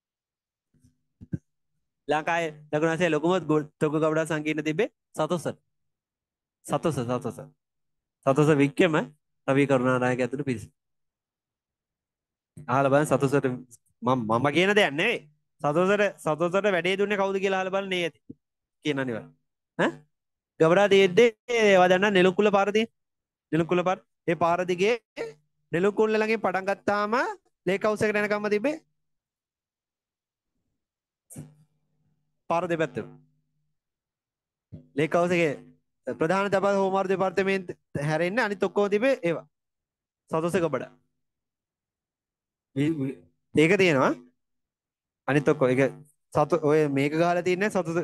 ලංකාවේ ලකුණාසේ ලොකුම තොග ගවඩා සංකීර්ණ තිබ්බේ සතොස. සතොස සතොස සතොස වික්කම රවි කරුණානායක ඇතුළු පිරිස. අහලා බලන්න සතොසට මම මම කියන දෙයක් නෙවෙයි. සතොසට සතොසට වැඩේ දුන්නේ කවුද කියලා අහලා බලන්න නේ ඇති. කියන අනිවාර්ය. ඈ ගවඩා තියෙද්දී ඒවා දැන් නෙළුකුල පාර තියෙන. නෙළුකුල පාර. ඒ පාර දිගේ නෙළුකුල ළඟින් පටන් ගත්තාම ලේක් හවුස් එකට යනකම්ම තිබ්බේ පාර දෙපැත්තට. ලේක් හවුස් එකේ ප්‍රධාන තපස් හෝමාරු දෙපාර්තමේන්ත හැරෙන්න අනිත් ඔක්කොම තිබේ ඒවා. සතොස ගබඩා. ඒක තියෙනවා. අනිත් ඔක්කොම ඒක සත ඔය මේක ගහලා තියන්නේ සතොස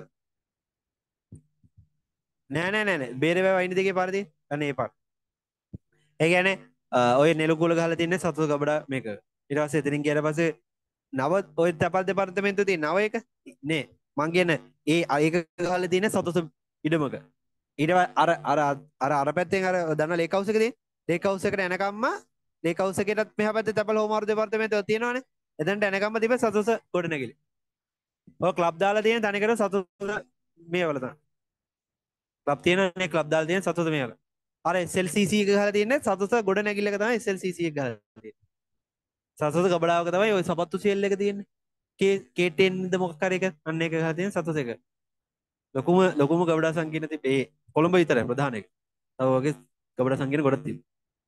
නෑ නෑ නෑ නෑ බේරේ වයින් දෙකේ පාර තියෙන. අනේ ඒ පාර. ඒ කියන්නේ ඔය නෙළුකුල ගහලා තියන්නේ සතොස ගබඩා මේක. ඊට පස්සේ එතනින් ගියාට පස්සේ නව ඔය තපස් දෙපාර්තමේන්තුවේ තියෙන නව එක නේ මං කියන ඒ ඒක ගහලා තියන්නේ සතොස ඉඩමක. ඊට අර අර අර අර පැත්තෙන් අර දන්න ලේක් හවුස් එක තියෙන ලේක් හවුස් එකට එනකම්ම ලේක් හවුස් එකටත් මෙහා පැත්තේ තපල හෝමාරු දෙපාර්තමේන්තුව තියෙනවනේ. එතනට එනකම්ම තිබෙ සතොස ගොඩනැගිලි. ඔය ක්ලබ් දාලා තියෙන තනිකර සතොස මේවල තමයි. ක්ලබ් තියෙනනේ ක්ලබ් දාලා තියෙන සතොස මේවල. අර එස් එල් සී සී එක ගහලා තියෙන්නේ සතොස ගොඩනැගිල්ල එක තමයි එස් එල් සී සී එක ගහලා තියෙන්නේ. සතොස ගබඩාවක තමයි ওই සපත්තු සේල් එක තියෙන්නේ. කේ කේ ටෙන් ද මොකක් හරි එක අන්න එක ගහලා තියෙන සතොස එක. ලොකුම ලොකුම ගබඩා සංකීර්ණ තිබේ කොළඹ විතරයි ප්‍රධාන එක. තව වගේ ගබඩා සංකීර්ණ ගොඩක් තිබෙනවා.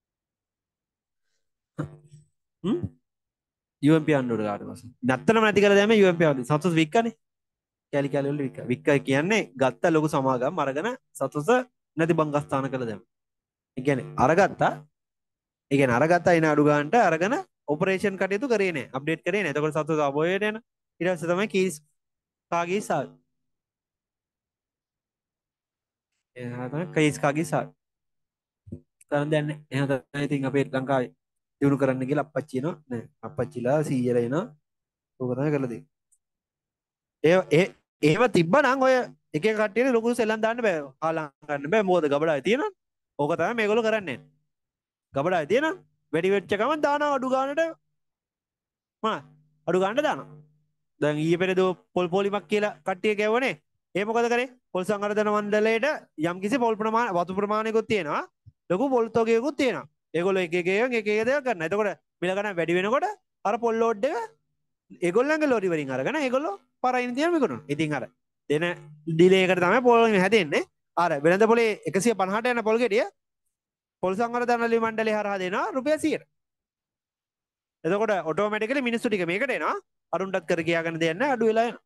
හ්ම් යූ එම් පී ආණ්ඩුවට ගාට පස්සේ නැත්තනම නැති කරලා දැම්මේ යූ එම් පී ආණ්ඩුව. සතොස් වික්කනේ. කැලි කැලි වල වික්ක. වික්ක කියන්නේ ගත්ත ලොකු සමාගම් අරගෙන සතොස් නැති බංගස්ථාන කළ දැම්මා. ඒ කියන්නේ අරගත්තා. ඒ කියන්නේ අරගත්තා එන අඩු ගන්නට අරගෙන ඔපරේෂන් කටයුතු කරේ නෑ. අප්ඩේට් කරේ නෑ. එතකොට සතුට අබෝයට යන. ඊට පස්සේ තමයි කීස් කාගේ සාල්. එයා තමයි කීස් කාගේ සාල්. කරන් දෙයක් නෑ. එහෙනම් තමයි ඉතින් අපේ ලංකාවේ දිනු කරන්න කියලා අප්පච්චි එනවා. නෑ අප්පච්චිලා සීයලා එනවා. ඕක තමයි කරලා තියෙන්නේ. ඒ ඒ ඒව තිබ්බනම් ඔය එක එක කට්ටියට ලොකු සෙල්ලම් දාන්න බෑ. ආලම් ගන්න බෑ. මොකද ගබඩාවේ තියෙනවා. ඕක තමයි මේගොල්ලෝ කරන්නේ. ගබඩාවේ තියෙනවා. වැඩි වෙච්ච ගමන් දානවා අඩු ගන්නට මා අඩු ගන්න දානවා. දැන් ඊයේ පෙරේද පොල් පොලිමක් කියලා කට්ටිය කියවනේ. ඒ මොකද කරේ? පොල් සංවර්ධන මණ්ඩලයට යම්කිසි පොල් ප්‍රමාණ වතු ප්‍රමාණයකුත් තියෙනවා. ලොකු පොල් තොගයකුත් තියෙනවා. ඒගොල්ලෝ එක එක එක එක එක දේවල් කරනවා. එතකොට මිල ගණන් වැඩි වෙනකොට අර පොල් ලෝඩ් එක ඒගොල්ලන්ගේ ලෝරි වලින් අරගෙන ඒගොල්ලෝ පරයින් තියන විකුණනවා. ඉතින් අර දෙන ඩිලේ එකට තමයි පොල් හැදෙන්නේ. අර වෙළඳ පොලේ එකසිය පනහට යන පොල් ගෙඩිය පොල් සංවර්ධන මණ්ඩලය හරහා දෙනවා රුපියල් සීයට. එතකොට ඔටෝමැටිකලි මිනිස්සු ටික මේකට එනවා. අරුන්ටත් කර කියාගෙන දෙයක් නැහැ අඩු වෙලා යනවා.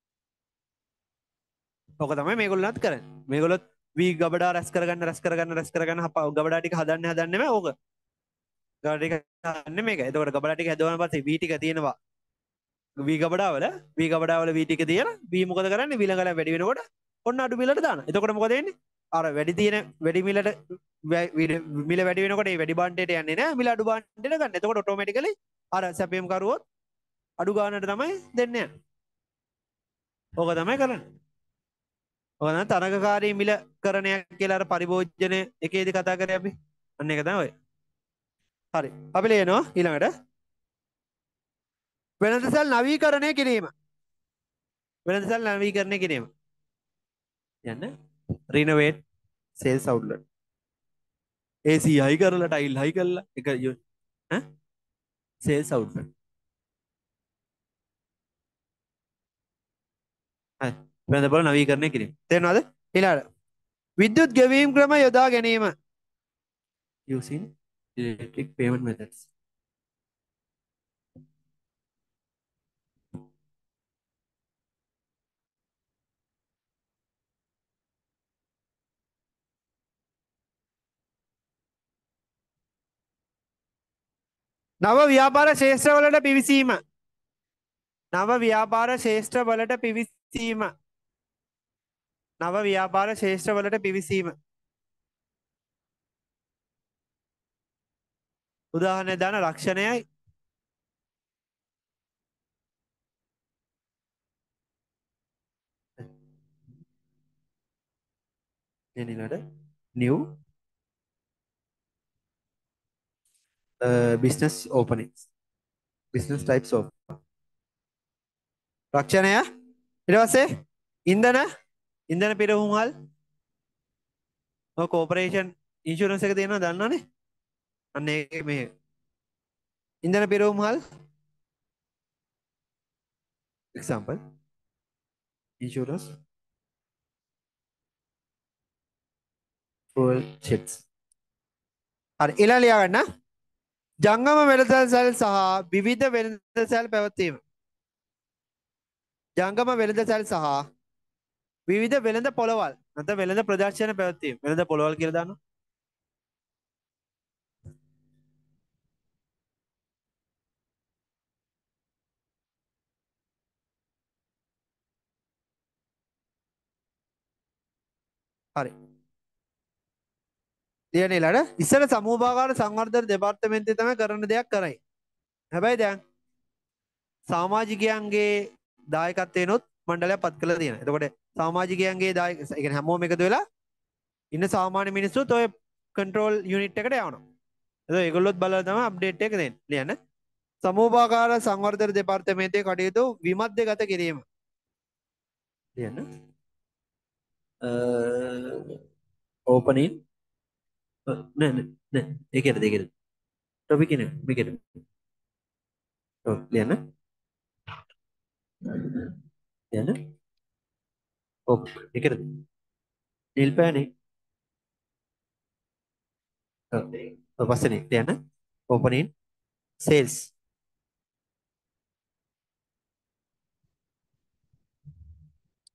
ඔක තමයි මේගොල්ලන්ත් කරන්නේ. මේගොල්ලොත් වී ගබඩා රැස් කරගන්න රැස් කරගන්න රැස් කරගන්න ගබඩා ටික හදන්න හදන්නේ නැහැ ඕක. ගබඩා ටික හදන්නේ මේක. එතකොට ගබඩා ටික හදුවාම පස්සේ වී ටික තියෙනවා. වී ගබඩාවල වී ගබඩාවල වී ටික තියෙන වී මොකද කරන්නේ? විලංගල වැඩි වෙනකොට ඔන්න අඩු මිලට දානවා. එතකොට මොකද වෙන්නේ? අර වැඩි තියෙන වැඩි මිලට මිල වැඩි වෙනකොට ඒ වැඩි බාණ්ඩයට යන්නේ නැහැ. මිල අඩු බාණ්ඩයට ගන්න. එතකොට ඔටෝමැටිකලි අර සැපයුම් කරුවොත් අඩු ගානට තමයි දෙන්නේ. ඕක තමයි කරන්නේ. ඕක තමයි තරගකාරී මිල කරණයක් කියලා අර පරිභෝජන එකේදී කතා කරේ අපි. අන්න ඒක තමයි ඔය. හරි. අපි ලියනවා ඊළඟට. වෙළඳසල් නවීකරණය කිරීම. වෙළඳසල් නවීකරණය කිරීම. යන්න රිනෝවේට් සේල්ස් අවුට්ලට්. ඒ සී හයි කරලා ටයිල් හයි කරලා එක ඈ සේල්ස් අවුට්ලට්. හරි. වෙළඳපොළ නවීකරණය කිරීම. තේරෙනවද? ඊළඟට විද්‍යුත් ගෙවීම් ක්‍රම යොදා ගැනීම. using electric payment methods. නව ව්‍යාපාර ශේෂ්ත්‍රවලට පිවිසීම. නව ව්‍යාපාර ශේෂ්ත්‍රවලට පිවිසීම. නව ව්‍යාපාර ශේෂ්ත්‍රවලට පිවිසීම. උදාහරණයක් දාන ලක්ෂණයයි එනිලට new uh, business openings business types of ලක්ෂණය ඊට පස්සේ ඉන්ධන ඉන්ධන පිරවුම්වල් ඔය කෝපරේෂන් ඉන්ෂුරන්ස් එක තියෙනවා දන්නවනේ අන්න ඒක මේ ඉන්ධන පිරවුම්වල් example insurance fuel sheds හරි ඊළඟ ලියා ගන්න ජංගම වෙළඳසැල් සහ විවිධ වෙළඳසැල් පැවැත්වීම ජංගම වෙළඳසැල් සහ විවිධ වෙළඳ පොළවල් නැත්නම් වෙළඳ ප්‍රදර්ශන පැවැත්වීම වෙළඳ පොළවල් කියලා දානවා හරි ලියන ඊළඟ ඉස්සර සමූහාකාර සංවර්ධන දෙපාර්තමේන්තුවේ තමයි කරන දෙයක් කරයි හැබැයි දැන් සමාජිකයන්ගේ දායකත්වයෙන්ොත් මණ්ඩලයක් පත් කළා තියෙනවා. එතකොට සමාජිකයන්ගේ දායක ඒ කියන්නේ හැමෝම එකතු වෙලා ඉන්න සාමාන්‍ය මිනිස්සුත් ඔය කන්ට්‍රෝල් යුනිට් එකට යවනවා. එතකොට ඒගොල්ලොත් බලලා තමයි අප්ඩේට් එක දෙන්නේ. ලියන්න. සමූහාකාර සංවර්ධන දෙපාර්තමේන්තුවේ කටයුතු විමධ්‍යගත කිරීම. ලියන්න. ඕපනින් නෑ නෑ නෑ ඒකේද ඒකේද. ටොපික් එක මේකේද. ඔව් ලියන්න. ලියන්න. ඔව් ඒකේද. නිල් පෑනේ. ඔව් පස්සේනේ ලියන්න. Opening sales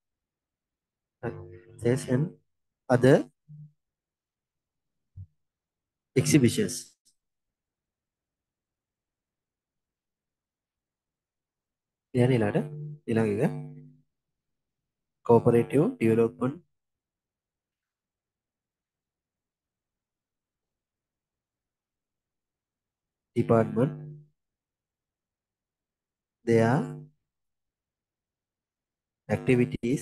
sales and other exhibitions. ලියන්න ඊළඟට ඊළඟ එක cooperative development department, their activities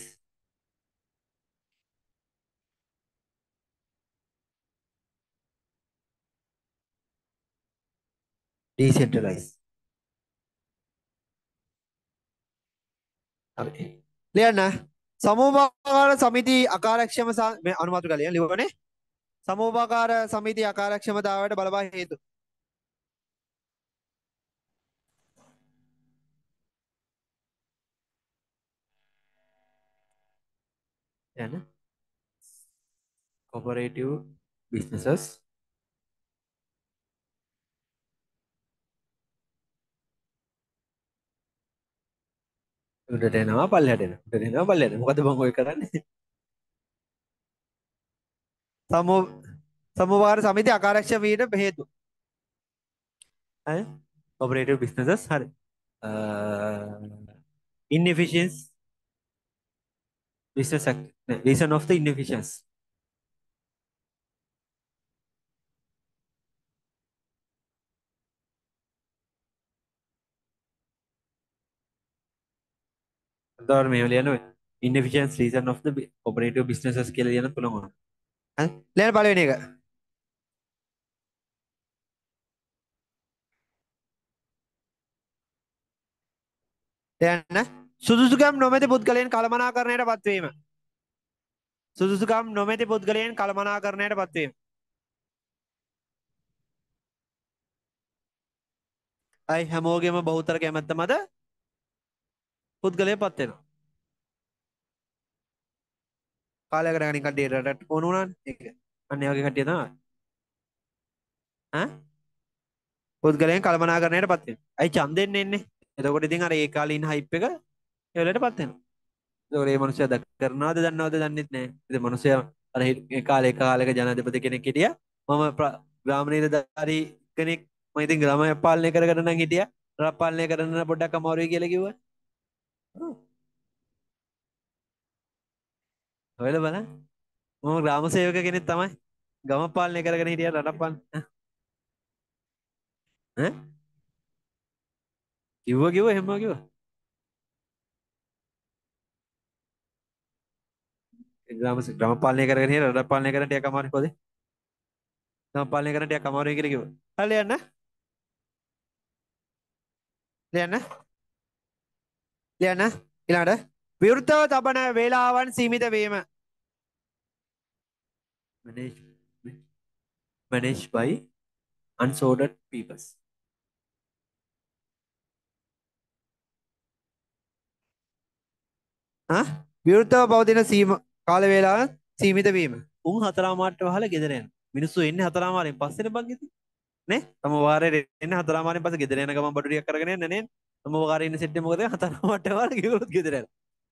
decentralized. හරි. ලියන්න. සමූපාකාර සමිති අකාර්යක්ෂම සහ මේ අනුමත කලිය ලියවනේ. සමූපාකාර සමිති අකාර්යක්ෂමතාවයට බලපා හේතු. ලියන්න. cooperative businesses උඩට එනවා පල්ලෙහාට එනවා. උඩට එනවා පල්ලෙහාට. මොකද මම ඔය කරන්නේ? සමූ සමූපාකාර සමිති අකාර්යක්ෂම වීමට හේතු. හරි. cooperative businesses හරි. uh, inefficiency business act no, reason of the inefficiency. එතකොට මේ ලියන්න inefficiency reason of the bi- cooperative businesses කියලා ලියන්න පුළුවන් වුණා. හරි. ලියන්න පළවෙනි එක. ලියන්න. සුදුසුකම් නොමැති පුද්ගලයන් කළමනාකරණයට පත්වීම. සුදුසුකම් නොමැති පුද්ගලයන් කළමනාකරණයට පත්වීම. අයි හැමෝගෙම බහුතර කැමැත්ත මත පුද්ගලය පත් වෙනවා. කාලයකට ගණන් කඩේ රටට ඕන වුණානේ. ඒක. අන්න ඒ වගේ කට්ටිය තමයි. ඈ? පුද්ගලයන් කළමනාකරණයට පත් වෙනවා. අයි ඡන්දෙන්න එන්නේ. එතකොට ඉතින් අර ඒ කාලේ ඉන්න හයිප් එක ඒ වෙලට පත් වෙනවා. ඒතකොට මේ මිනිස්සයා දැක් කරනවද දන්නවද දන්නෙත් නැහැ. ඉතින් මිනිස්සයා අර ඒ කාලේ කාලයක ජනාධිපති කෙනෙක් හිටියා. මම ප්‍ර- ග්‍රාම නිලධාරී කෙනෙක් මම ඉතින් ග්‍රාමය පාලනය කරගෙන නම් හිටියා. රට පාලනය කරන්න පොඩ්ඩක් අමාරුයි කියලා කිව්වා. ඔව්. ඔයලා බලන්න. මම ග්‍රාම සේවක කෙනෙක් තමයි. ගම පාලනය කරගෙන හිටියා රට පාලනය. ඈ? කිව්වා කිව්වා එහෙම කිව්වා. ග්‍රාම ග්‍රාම පාලනය කරගෙන හිටියා රට පාලනය කරන්න ටිකක් අමාරුයි කොහොද? ගම පාලනය කරන්න ටිකක් අමාරුයි කියලා කිව්වා. හරි යන්න. ලියන්න. ලියන්න. ඊළඟට විවෘතව තබන වේලාවන් සීමිත වීම. managed managed by unsorted peoples. ආ? විවෘතව පවතින සීම කාල වේලාව සීමිත වීම. උන් හතරමාරට වහලා ගෙදර යනවා. මිනිස්සු එන්නේ හතරමාරෙන් පස්සේනේ බං ඉතින්. නේ? තම වාරේ එන්නේ හතරමාරෙන් පස්සේ ගෙදර යන ගමන් බඩු ටිකක් කරගෙන යන්නේ නේ. තම වාරේ ඉන්න සෙට් එක මොකද හතරමාරට වහලා ගිහුවොත් ගෙදර යනවා.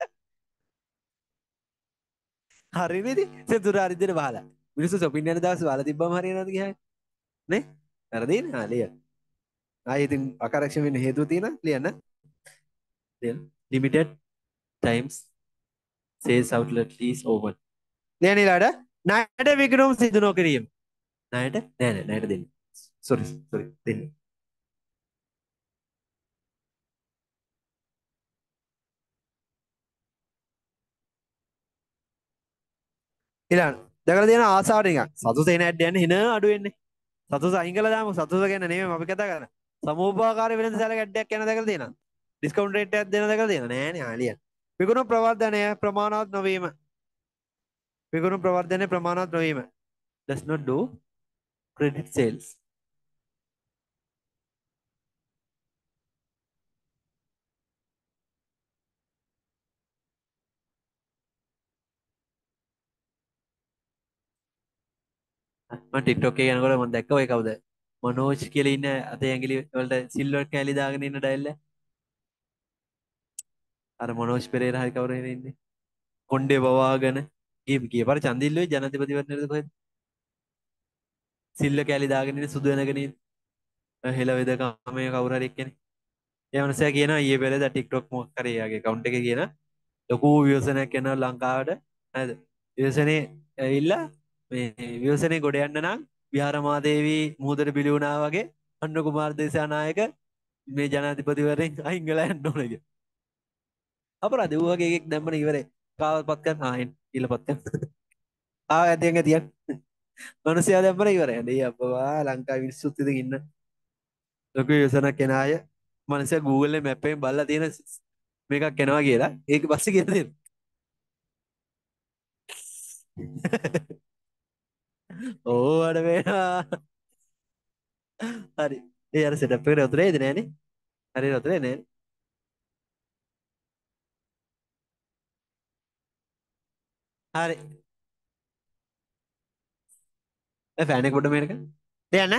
හරිනේ ඉතින්. සෙතුරාරි දින වහලා. මිනිස්සු shopping යන දවස් වහලා තිබ්බම හරියනවද ගියා? නේ? වැරදිනේ. ආ ලියන්න. ආයේ ඉතින් අකාර්යක්ෂම වෙන්න හේතුව තියෙනවා ලියන්න. ලියන්න. limited times sales outlet is open. ලියන්න ඊළඟට ණයට විකිණුම් සිදු නොකිරීම. ණයට නෑ නෑ ණයට දෙන්න. sorry sorry දෙන්න. ඊළඟ දැකලා තියෙන ආසාවට නිකන් සතුට එන ඇඩ් යන්නේ හින අඩු වෙන්නේ. සතුට අයින් කළා දාමු. සතුට ගැන නෙමෙයි අපි කතා කරන්නේ. සමූපාකාර වෙළඳ සැලක ඇඩ් එකක් යන දැකලා තියෙනවා. ඩිස්කවුන්ට් රේට් එකක් දෙන දැකලා තියෙනවා. නෑ නේ ආලියන්. විකුණු ප්‍රවර්ධනය ප්‍රමාණවත් නොවීම. විකුණු ප්‍රවර්ධනය ප්‍රමාණවත් නොවීම. does not do credit sales. මම TikTok එකේ යනකොට මම දැක්ක ඔය කවුද? මනෝජ් කියලා ඉන්න අතේ ඇඟිලි වලට සිල්වර් කෑලි දාගෙන ඉන්න ඩයල් එක. අර මනෝජ් පෙරේරා හරි කවුරු හරි ඉන්නේ. කොණ්ඩේ වවාගෙන ගිය ගිය පාර ඡන්දිල්ලුවේ ජනාධිපතිවරණයේද කොහෙද? සිල්ල කෑලි දාගෙන ඉන්නේ සුදු වෙනගෙන ඉන්නේ හෙළ වෙදකමේ කවුරු හරි එක්කනේ. ඒ මනුස්සයා කියනවා ඊයේ පෙරේද TikTok මොකක් හරි එයාගේ account එකේ කියන ලොකු ව්‍යසනයක් එනවා ලංකාවට නේද? ව්‍යසනේ ඇවිල්ලා මේ ව්‍යසනේ ගොඩ යන්න නම් විහාරමාදේවී මුහුදට බිලි වුණා වගේ අන්න කුමාර දේශානායක මේ ජනාධිපතිවරෙන් අයින් වෙලා යන්න ඕනේ කියලා. අපරාධ ඌ වගේ එකෙක් දැම්මම ඉවරයි. කාවත් පත් කරන්න ආයෙත් ඊළ පත් කරන්න. ආව ඇතියෙන් ඇතියක්. මිනිස්සයා දැම්මම ඉවරයි. අනේ අප්පා ලංකාවේ මිනිස්සුත් ඉතින් ඉන්න. ලොකු ව්‍යසනක් එන අය මිනිස්සයා Google මැප් එකෙන් බලලා තියෙන මේකක් එනවා කියලා. ඒක පස්සේ කියලා දෙන්න. ඕ අර වෙනවා. හරි. ඒ අර සෙටප් එකට උතරේ ඉද නෑනේ. හරි උතරේ නෑ. හරි. ඒ ෆෑන් එක පොඩ්ඩ මේක. ලියන්න.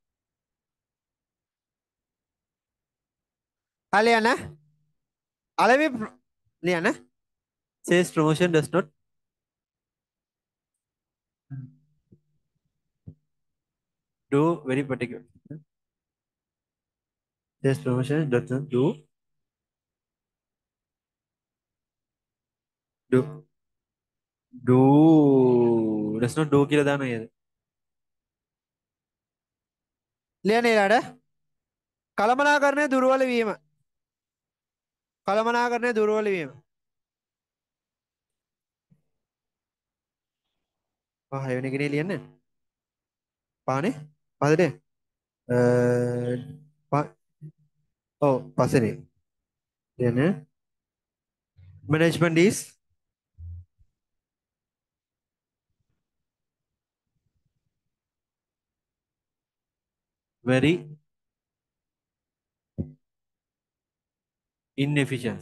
ආ ලියන්න. අලෙවි ලියන්න. says promotion does not do very particular. Says promotion does not do do do does not do කියලා දානවා නේද? ලියන්න ඊළඟට කලමනාකරණය දුර්වල වීම. කලමනාකරණය දුර්වල වීම. ආ හයවෙනි එකනේ ලියන්න. පානේ පදේ අ පා ඔව් පස්සේ ලියන්න. Management is very inefficient.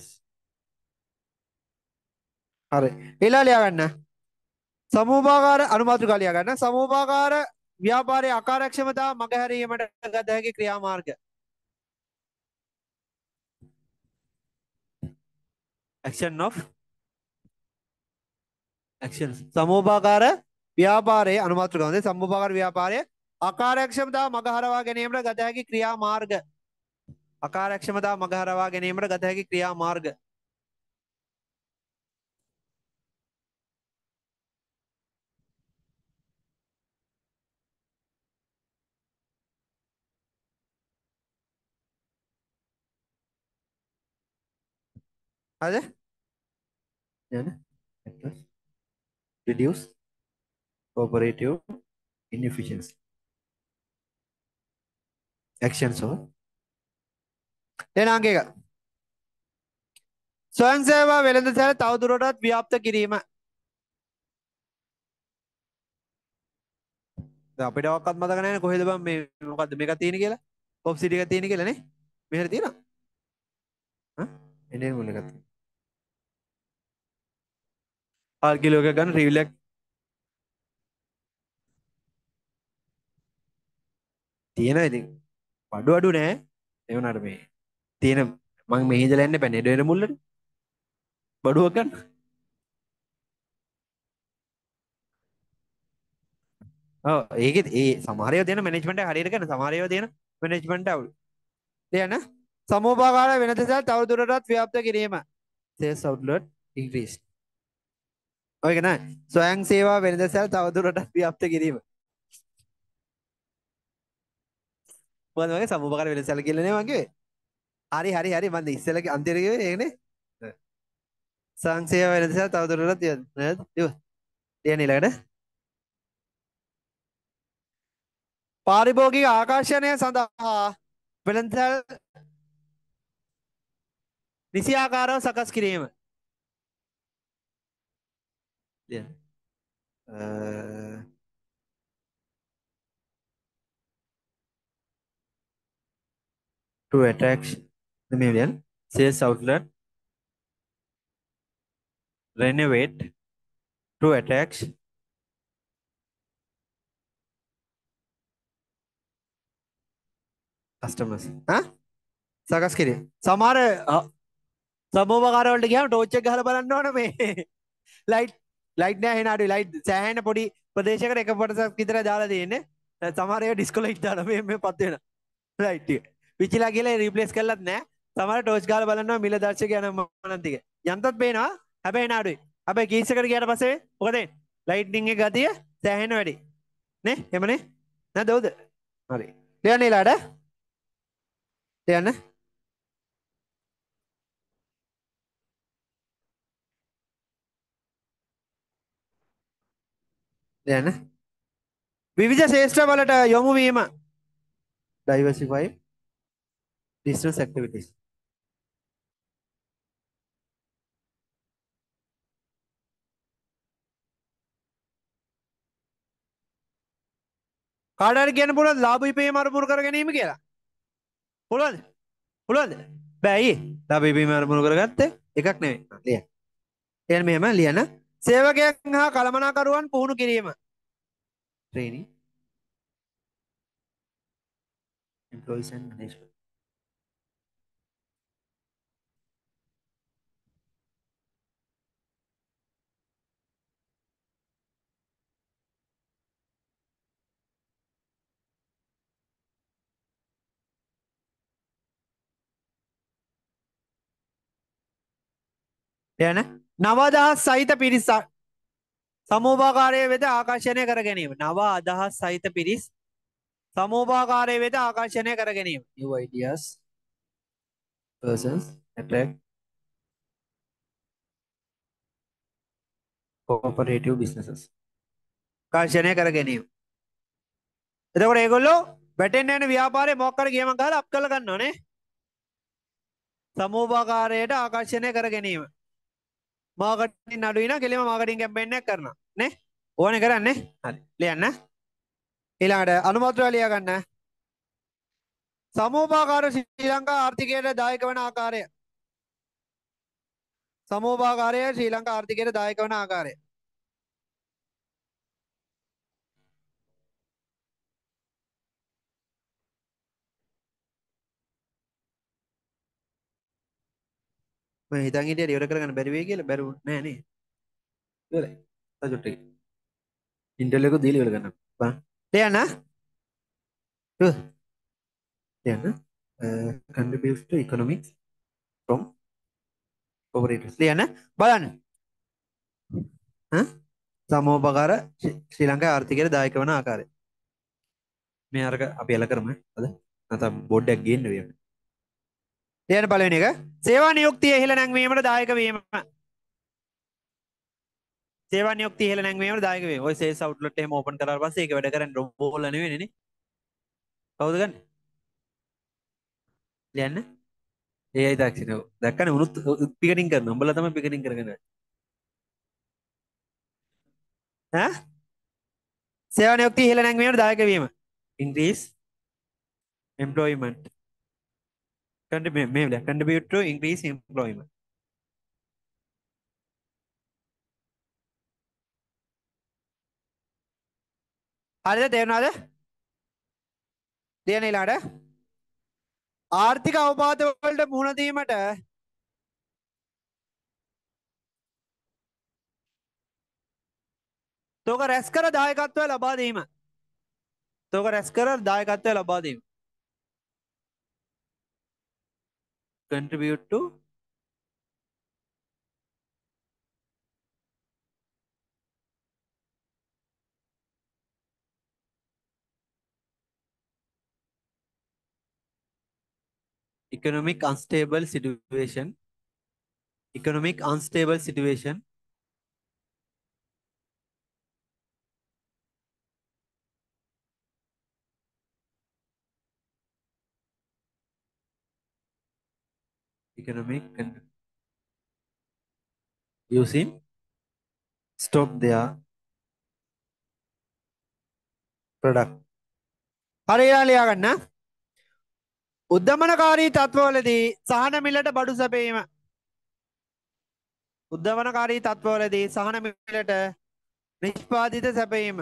හරි. ඊළඟ ලියා ගන්න. සමූපාකාර අනුමාත්‍රිකා ලියා ගන්න. සමූපාකාර ව්‍යාපාරයේ අකාර්යක්ෂමතාව මගහැරීමට ගත හැකි ක්‍රියාමාර්ග. Action of action. සමූපාකාර ව්‍යාපාරයේ අනුමාත්‍රිකාවද සමූපාකාර ව්‍යාපාරයේ අකාර්යක්ෂමතාව මගහරවා ගැනීමට ගත හැකි ක්‍රියාමාර්ග. අකාර්යක්ෂමතාව මගහරවා ගැනීමට ගත හැකි ක්‍රියාමාර්ග. හරිද? යන්න. Reduce operative inefficiency. Actions of දෙන අංක එක. ස්වයං සේවා වෙළඳසැල තවදුරටත් ව්‍යාප්ත කිරීම. දැන් අපිට ඔක්කත් මතක නැහැ කොහෙද බං මේ මොකද්ද මේක තියෙන කියලා? ඔෆ්සිටි එක තියෙන කියලා නේ? මෙහෙර තියෙනවා. හා? එන්නේ මොන එකක්ද? ආල් කිලෝ එක ගන්න රිවිලක් තියෙනවා ඉතින්. බඩු අඩු නෑ. ඒ වුණාට මේ තියෙන මම මෙහි ඉඳලා යන්න බෑ නේද වෙන මුල්ලට. බඩුවක් ගන්න. ඔව් ඒකෙත් ඒ සමහර ඒවා දෙන මැනේජ්මන්ට් එක හරියට කරන සමහර ඒවා දෙන මැනේජ්මන්ට් අවුල්. ලියන්න. සමෝපාකාර වෙනදසල් තවදුරටත් ව්‍යාප්ත කිරීම. sales outlet increase. ඔයක නෑ. ස්වයං සේවා වෙනදසල් තවදුරටත් ව්‍යාප්ත කිරීම. මොකද මගේ සමෝපාකාර වෙනදසල් කියලා නේ මගේ. හරි හරි හරි මම ඉස්සෙල්ලා අන්තිමට කිව්වේ ඒකනේ. ස්වයං සේවා වෙනදසල් තවදුරටත් නේද? ඉව. ලියන්න ඊළඟට. පාරිභෝගික ආකර්ෂණය සඳහා වෙළඳසැල් නිසියාකාරව සකස් කිරීම. to attract the million sales outlet renovate to attract customers. हाँ සකස් කිරීම. සමහර සමෝපකාර වලට ගියාම ටෝච් එක ගහලා බලන්න ඕන මේ ලයිට් ලයිට් නෑ එහෙන අඩුයි ලයිට් සෑහෙන පොඩි ප්‍රදේශයකට එක කොටසක් විතර දාලා තියෙන්නේ. සමහර ඒවා ඩිස්කනෙක්ට් දාලා මේ මේ පත් වෙනවා. රයිට් ටික. පිච්චිලා කියලා රීප්ලේස් කළත් නැහැ. සමහර ටෝච් ගාලා බලනවා මිල දර්ශක යන මනන් ටික. යන්තත් පේනවා. හැබැයි නාඩුයි. හැබැයි කීස් එකට ගියාට පස්සේ මොකද වෙන්නේ? ලයිට්නින් එක ගතිය සෑහෙන වැඩි. නේ? එමනේ? නේද උද? හරි. ලියන්න ඊළාට. ලියන්න. ලියන්න. විවිධ ශේෂ්ත්‍ර වලට යොමු වීම. diversify business activities. කාට හරි කියන්න පුළුවන්ද ලාභ විපීම අරමුණු කර ගැනීම කියලා? පුළුවන්ද? පුළුවන්ද? බෑ අයියේ. ලාභ විපීම අරමුණු කරගත්තේ එකක් නෙවෙයි. ලියන්න. ලියන්න මෙහෙම ලියන්න. සේවකයන් හා කළමනාකරුවන් පුහුණු කිරීම. training employees and management. ලියන්න. නව අදහස් සහිත පිරිස සමූපාකාරය වෙත ආකර්ෂණය කර ගැනීම. නව අදහස් සහිත පිරිස් සමූපාකාරය වෙත ආකර්ෂණය කර ගැනීම. New ideas persons attract cooperative businesses. ආකර්ෂණය කර ගැනීම. එතකොට ඒගොල්ලෝ වැටෙන්න යන ව්‍යාපාරේ මොකක් කර ගියම ගහලා අප් කරලා ගන්නවා නේ. සමූපාකාරයට ආකර්ෂණය කර ගැනීම. මාකටිං අඩුයි නම් කෙලිම මාකටිං කැම්පේන් එකක් කරනවා නේ. ඕනේ කරන්නේ. හරි. ලියන්න. ඊළඟට අනුමතය ලියා ගන්න. සමූපාකාර ශ්‍රී ලංකා ආර්ථිකයට දායක වන ආකාරය. සමූපාකාරය ශ්‍රී ලංකා ආර්ථිකයට දායක වන ආකාරය. මම හිතන් හිටියේ ඉවර කරගන්න බැරි වෙයි කියලා බැරි නෑ නේ. ඉවරයි. සතුටුයි. ඉන්ටර්වයුව එක දීලා ඉවර කරන්න. බා. ලියන්න. ලියන්න. contributes to economics from cooperatives. ලියන්න. බලන්න. සමෝපකාර ශ්‍රී ලංකා ආර්ථිකයට දායක වන ආකාරය. මේ අරක අපි එල කරමු හරිද? නැත්නම් බෝඩ් එකක් ගේන්න වෙයි. ලියන්න පළවෙනි එක. සේවා නියුක්තිය ඉහළ නැංවීමට දායක වීම. සේවා නියුක්තිය ඉහළ නැංවීමට දායක වීම. ඔය සේල්ස් අවුට්ලට් එහෙම ඕපන් කරාට පස්සේ ඒක වැඩ කරන්නේ රොබෝලා නෙවෙයි නේ. කවුද ගන්න? ලියන්න. ඒ අයි තාක්ෂිනව. දැක්කනේ උනුත් පිකටින් කරනවා. උඹලා තමයි පිකටින් කරගෙන. ඈ? සේවා නියුක්තිය ඉහළ නැංවීමට දායක වීම. increase employment. Contribute, maybe contribute to increase employment. හරිද තේරුණාද? ලියන්න ඊළඟට. ආර්ථික අවපාත වලට මුහුණ දීමට තෝක රැස් කර දායකත්වය ලබා දීම. තෝක රැස් කර දායකත්වය ලබා දීම. contribute to economic unstable situation. Economic unstable situation. Economic and using stop their product. හරියට ලියා ගන්න. උද්දමනකාරී තත්ත්වවලදී සහන මිලට බඩු සැපීම. උද්දමනකාරී තත්ත්වවලදී සහන මිලට නිෂ්පාදිත සැපීම.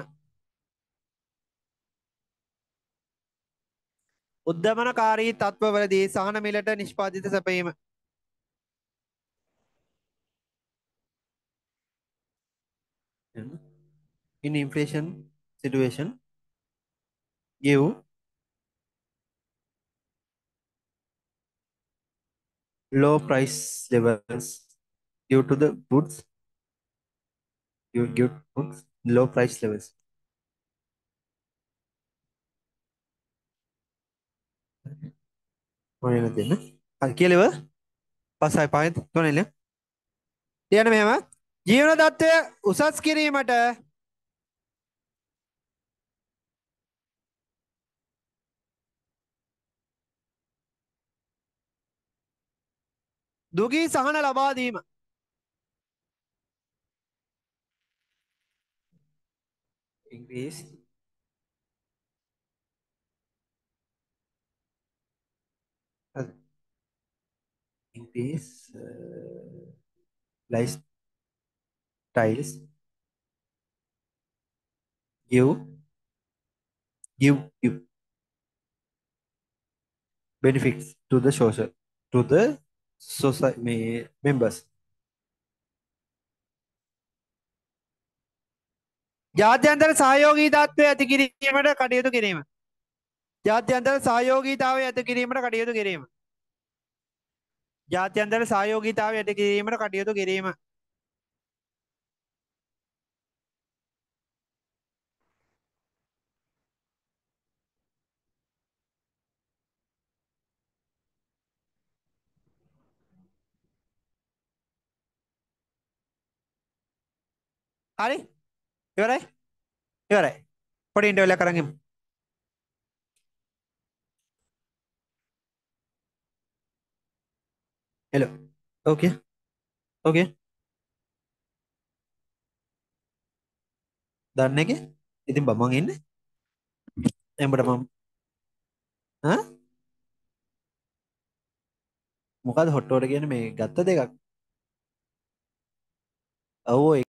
උද්දමනකාරී තත්ත්වවලදී සහන මිලට නිෂ්පාදිත සැපීම. In inflation situation give low price levels due to the goods you give goods low price levels. මොනවද දෙන්න? හරි කියලා ඉවර. පස්සයි පායත් කොනෙල. ලියන්න මෙහෙම. ජීවන තත්ත්වය උසස් කිරීමට දුගී සහන ලබා දීම. Increase increase uh, lifestyles give give give benefits to the social to the society members. ජාත්‍යන්තර සහයෝගී තත්ත්වය ඇති කිරීමට කටයුතු කිරීම. ජාත්‍යන්තර සහයෝගීතාවය ඇති කිරීමට කටයුතු කිරීම. ජාත්‍යන්තර සහයෝගීතාවය ඇති කිරීමට කටයුතු කිරීම. හරි? ඉවරයි? ඉවරයි. පොඩි ඉන්ටර්වල් එකක් අරන් ඉමු. hello okay okay දන්න එක ඉතින් බමන් ඉන්නේ එඹට මම ඈ මොකද හොට්ටෝට කියන්නේ මේ ගත්ත දෙකක් ඔව් ඒ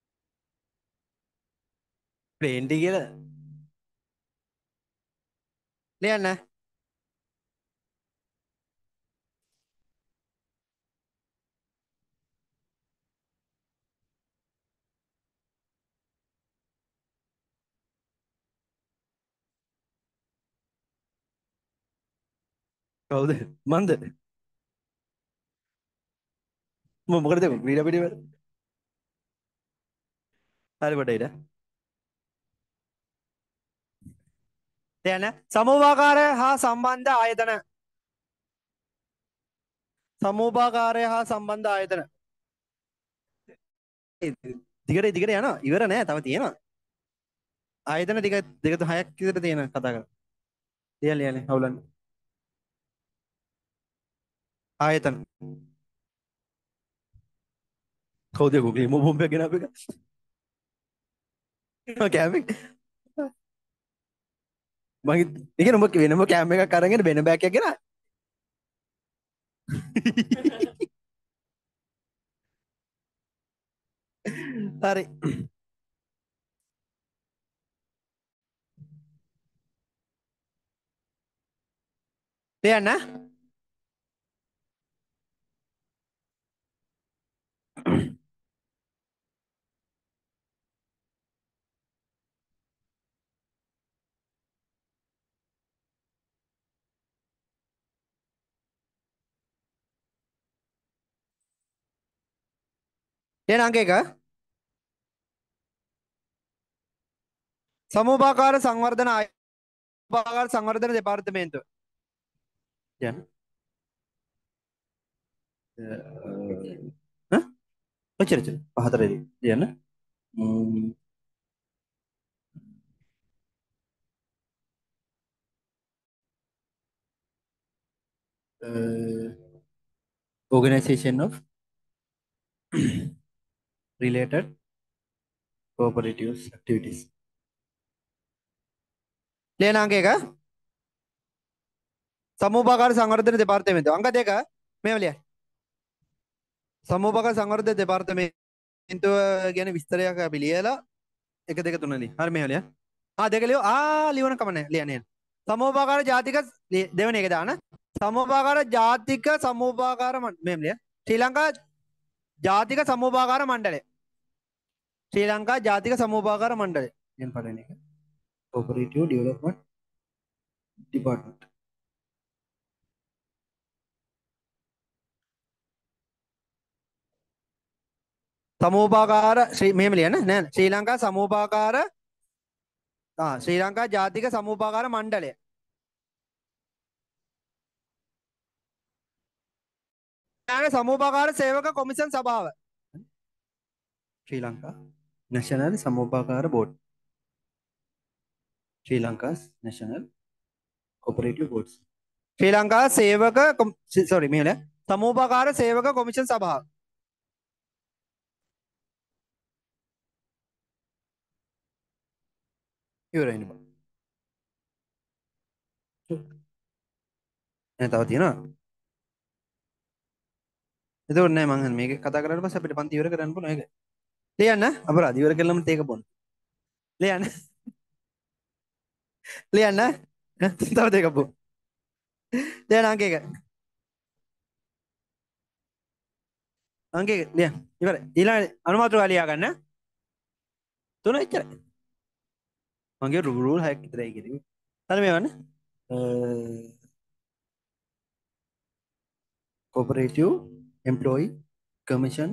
ප්ලේන්ටි කියලා ලියන්න කවුද මන්ද මම මොකටද ක්‍රීඩා පිටිවල හරි බඩේට ලියන්න සමූපාකාරය හා සම්බන්ධ ආයතන සමූපාකාරය හා සම්බන්ධ ආයතන දිගට දිගට යනවා ඉවර නෑ තව තියෙනවා ආයතන ටික දෙක හයක් විතර තියෙන කතා කරලා ලියන්න ලියන්න හවුලන්න ආයතන කවුද ගුගලි මෝ බොම්බයක් ගෙන අපේ කෑම එක මගේ ඒක නම වෙනම කෑම එකක් අරගෙන වෙන බෑග් එකක් ගෙන හරි ලියන්න ලියන්න අංක එක සමූපාකාර සංවර්ධන ආය සමූපාකාර සංවර්ධන දෙපාර්තමේන්තුව ලියන්න ඈ ඔච්චර ඔච්චර පහතරේදී ලියන්න uh, organization of related cooperatives activities ලියන අංක එක සමූපාකාර සංවර්ධන දෙපාර්තමේන්තුව අංක දෙක මේව ලියන්න සමූපාකාර සංවර්ධන දෙපාර්තමේන්තුව ගැන විස්තරයක් අපි ලියලා එක දෙක තුන ලිය හරි මේව ලියන්න ආ දෙක ලියෝ ආ ලියවන කම නැහැ ලියන්න ලියන්න සමූපාකාර ජාතික දෙවෙනි එක දාන්න සමූපාකාර ජාතික සමූපාකාර මෙහෙම ලිය ශ්‍රී ලංකා ජාතික සමූපාකාර මණ්ඩලය ශ්‍රී ලංකා ජාතික සමූපාකාර මණ්ඩලය දැන් පළවෙනි එක cooperative development department. සමූපාකාර ශ්‍රී මෙහෙම ලියන්න නෑ ශ්‍රී ලංකා සමූපාකාර ආ ශ්‍රී ලංකා ජාතික සමූපාකාර මණ්ඩලය. ඥාන සමූපාකාර සේවක කොමිෂන් සභාව. Sri Lanka National Samopakara Board. Sri Lanka's National Cooperative Boards. Sri Lanka සේවක සෝරි මෙහෙම ලියන්න සමූපාකාර සේවක කොමිෂන් සභාව. ඉවරයිනේ බං. නෑ තව තියෙනවා. එතකොට නෑ මං මේක කතා කරලා පස්සේ අපිට පන්ති ඉවර කරන්න පුළුවන් ඒක. ලියන්න අපරාධ ඉවර කළාම තේක බොන්න. ලියන්න ලියන්න තව දෙකක් බෝ. ලියන්න අංක එක. අංක එක ලියන්න. ඉවරයි. ඊළඟ අනුමාත්‍රා ලියා ගන්න. තුන එච්චරයි. මගේ රූල් හයක් විතරයි කිව්වේ. හරි මේ වන්න. Cooperative Employee Commission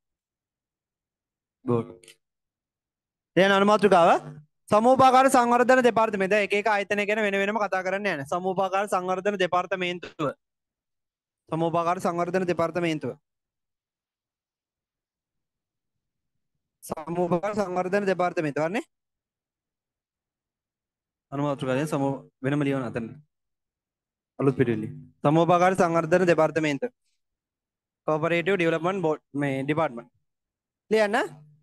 Board. ලියන්න අනුමාත්‍රාව සමූපාකාර සංවර්ධන දෙපාර්තමේන්තුව එක එක ආයතන ගැන වෙන වෙනම කතා කරන්න යන සමූපාකාර සංවර්ධන දෙපාර්තමේන්තුව සමූපාකාර සංවර්ධන දෙපාර්තමේන්තුව සමූපාකාර සංවර්ධන දෙපාර්තමේන්තුව වන්නේ අනුමාත්‍රකාලය සම වෙනම ලියවන අතන අලුත් පිටුවේ සමූපාකාර සංවර්ධන දෙපාර්තමේන්තුව කෝපරේටිව් ඩෙවලොප්මන්ට් බෝඩ් මේ ඩිපාර්ට්මන්ට් ලියන්න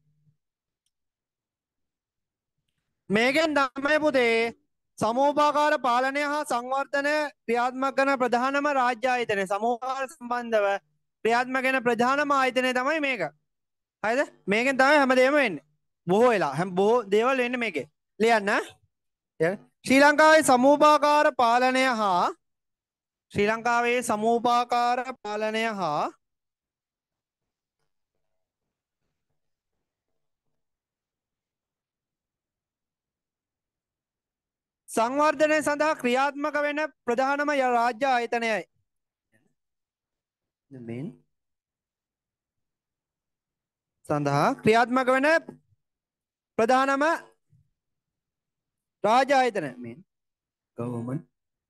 මේකෙන් තමයි පුතේ සමූපාකාර පාලනය හා සංවර්ධනය ක්‍රියාත්මක කරන ප්‍රධානම රාජ්‍ය ආයතනය සමූපාකාර සම්බන්ධව ක්‍රියාත්මක කරන ප්‍රධානම ආයතනය තමයි මේක. හරිද? මේකෙන් තමයි හැමදේම වෙන්නේ. බොහෝ වෙලා හැම බොහෝ දේවල් වෙන්නේ මේකේ. ලියන්න. ශ්‍රී ලංකාවේ සමූපාකාර පාලනය හා ශ්‍රී ලංකාවේ සමූපාකාර පාලනය හා සංවර්ධනය සඳහා ක්‍රියාත්මක වෙන ප්‍රධානම රාජ්‍ය ආයතනයයි. The main සඳහා ක්‍රියාත්මක වෙන ප්‍රධානම රාජ්‍ය ආයතනය main government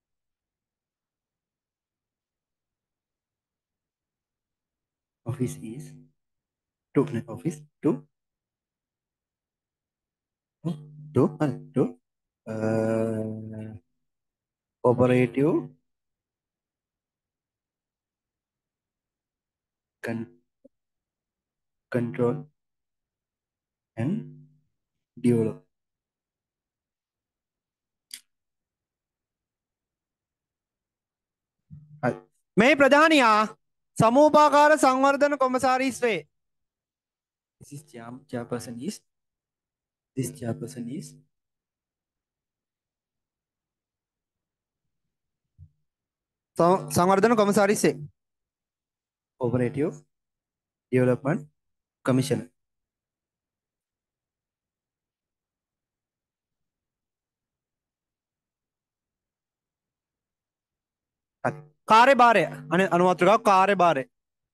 office is to office to to to uh, cooperative con control and develop. මේ ප්‍රධානියා සමූපාකාර සංවර්ධන කොමසාරිස් වේ. This is chair, chairperson is this chairperson is සංවර්ධන කොමසාරිස් වේ. Cooperative Development Commissioner. කාර්යභාරය අනේ අනුමාත්‍රකාව කාර්යභාරය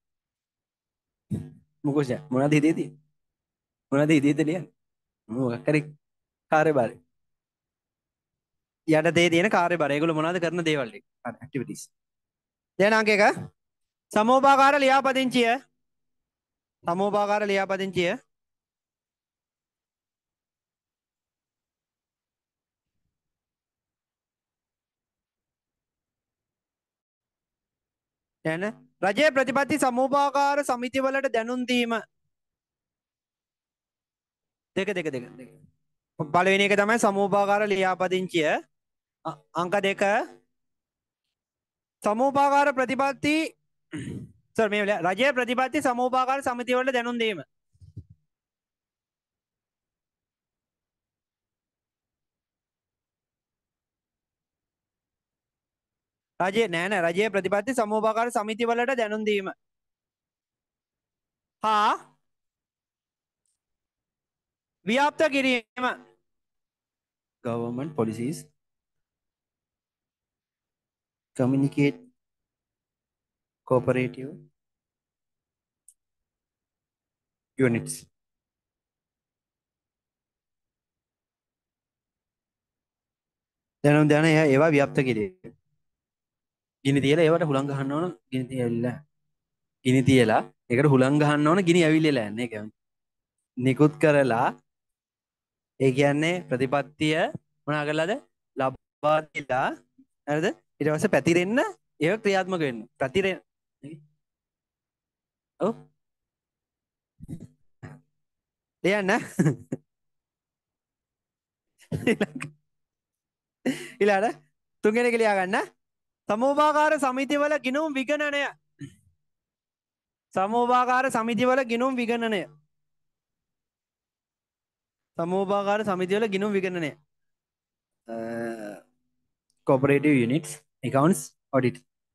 මොකද මොනවද හිතේදී මොනවද හිතේද ලියන්නේ මොකක් කරේ කාර්යභාරය යට දේ තියෙන කාර්යභාරය ඒගොල්ලෝ මොනවද කරන දේවල් ටික activities. දැන් අංක එක සමෝපාකාර ලියාපදිංචිය සමෝපාකාර ලියාපදිංචිය දැන් රජයේ ප්‍රතිපත්ති සමෝපාකාර සමිතිවලට දැනුම් දීම දෙක දෙක දෙක දෙක පළවෙනි එක තමයි සමෝපාකාර ලියාපදිංචිය අංක දෙක සමෝපාකාර ප්‍රතිපත්ති සර් මේ රජයේ ප්‍රතිපත්ති සමෝපාකාර සමිතිවලට දැනුම් දීම රජයේ නෑ නෑ රජයේ ප්‍රතිපත්ති සමෝපාකාර සමිතිවලට දැනුම් දීම හා ව්‍යාප්ත කිරීම Government policies communicate cooperative units. දැනුම් දැන එයා ඒවා ව්‍යාප්ත කිරීම. ගිනි තියලා ඒවට හුලං ගහන්න ඕන. ගිනි තියලා ගිනි තියලා ඒකට හුලං ගහන්න ඕන ගිනි ඇවිල්ලා යන්නේ ඒක. නිකුත් කරලා ඒ කියන්නේ ප්‍රතිපත්තිය මොනා කරලාද? ලබා දීලා හරිද? ඊට පස්සේ පැතිරෙන්න ඒක ක්‍රියාත්මක වෙන්න. පැතිරෙන්න. ඔව්. ලියන්න. ඊළඟ තුන්වෙනි එක ලියා ගන්න. සමෝපාකාර සමිතිවල ගිණුම් විගණනය. සමෝපාකාර සමිතිවල ගිණුම් විගණනය. සමෝපාකාර සමිතිවල ගිණුම් විගණනය. Cooperative units, accounts, audit.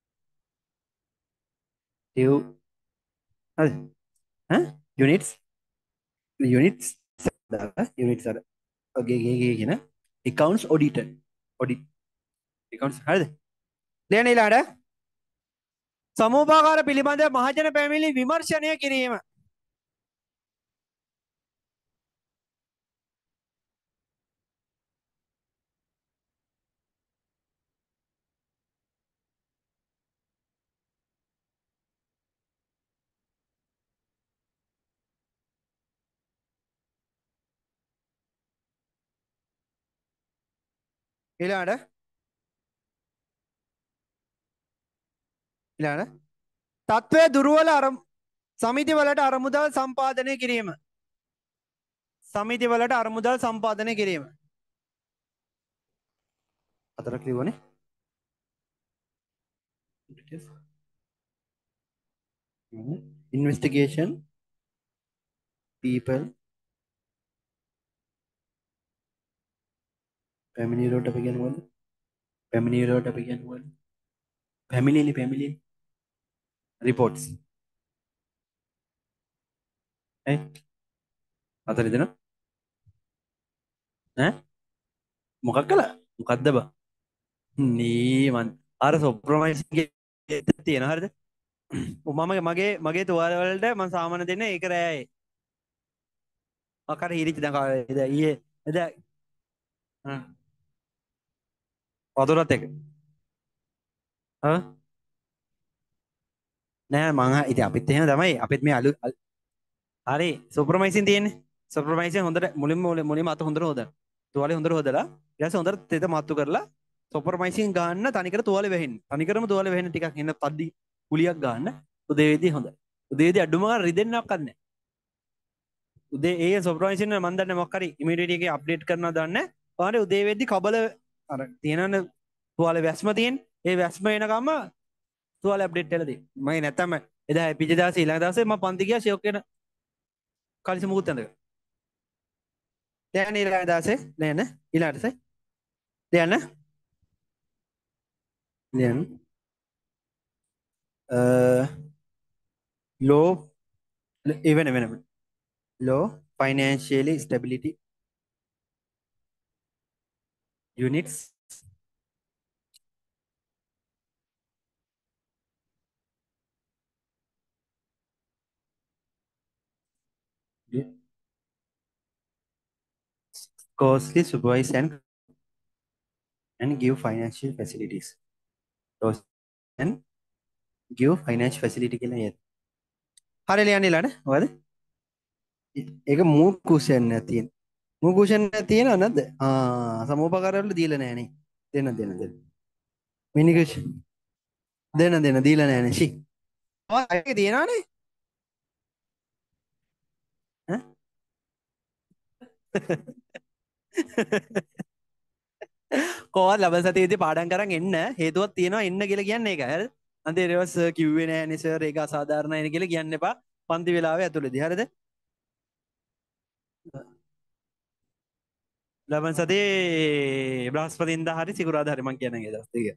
You, uh, huh? Units, units, units are okay, okay, okay, accounts audited, audit, accounts. හරිද? ලියන්න ඊළඟට සමෝපාකාර පිළිබඳ මහජන පැමිණිලි විමර්ශනය කිරීම. ඊළඟට ඊළඟට තත්ත්වයේ දුර්වල අරමු සමිතිවලට අරමුදල් සම්පාදනය කිරීම. සමිතිවලට අරමුදල් සම්පාදනය කිරීම. හතරක් ලියවනේ. Investigation, people, පැමිණිල්ලට අපි කියනවද? පැමිණිල්ලට අපි කියනවද? පැමිණිලි පැමිණිලි reports. ඈ අතර දෙන ඈ මොකක් කළා? මොකද්ද බා? නී මන් අර සොප්‍රොමයිසින්ගේ තියෙන හරිද? මම මගේ මගේ තුවාල වලට මම සාමාන්‍ය දෙන්නේ ඒක රෑයේ. අකර හිරිච්ච දැන් කාලේ ඊයේ එද හ්ම් වතුරත් එක හා නෑ මං ඉතින් අපිත් එහෙම තමයි අපිත් මේ අලු හරි සුපර්මයිසින් තියෙන්නේ සුපර්මයිසින් හොඳට මුලින්ම මුලින්ම අත හොඳට හොදලා තුවාලේ හොඳට හොදලා ඊට පස්සේ හොඳට තෙත මාත්තු කරලා සුපර්මයිසින් ගන්න තනිකර තුවාලේ වැහෙන්න තනිකරම තුවාලේ වැහෙන්න ටිකක් එන්න තද්දි කුලියක් ගන්න උදේවේදී හොඳයි උදේවේදී අඩුම ගන්න රිදෙන්නක්වත් නැහැ උදේ ඒ සුපර්මයිසින් මම දන්නේ මොකක් හරි ඉමිඩියට් එකේ අප්ඩේට් කරනවා දන්නේ ඔයාලේ උදේවේදී කබල අර තියෙනවනේ තුවාලේ වැස්ම තියෙන ඒ වැස්ම එනකම්ම තුවාලේ අප්ඩේට් වෙලා තියෙන මම නැත්තම් එදා පිජ දාසේ ඊළඟ දවසේ මම පන්ති ගියා ෂෝක් වෙන කලිස මුකුත් ඇඳග දැන් ඊළඟ දවසේ නෑ නේ ඊළඟ දවසේ දැන් දැන් අ low even even low financially stability units costly supervise and and give financial facilities and give financial facility කියලා නේද හරිය ලියන්න ඊළඟ මොකද ඒක මූ කුෂන් එක තියෙන මූ කුෂන් එක තියෙනව නැද්ද ආ සමෝපකාර වල දීලා නැහැ නේ දෙන්න දෙන්න දෙන්න මිනි කුෂන් දෙන්න දෙන්න දීලා නැහැ නේ ෂි ඔය ඒක තියෙනවනේ ඈ කොහොමද ලබන සතියේදී පාඩම් කරන් එන්න හේතුවක් තියෙනවා එන්න කියලා කියන්නේ ඒකයි හරිද අන්තිම ඊට පස්සේ කිව්වේ නෑනේ සර් ඒක අසාධාරණයි නේ කියලා කියන්න එපා පන්ති වෙලාවේ ඇතුළේදී හරිද ලබන සතියේ බ්‍රහස්පතින්දා හරි සිකුරාදා හරි මං කියන්නේ ඒ දවස් දෙක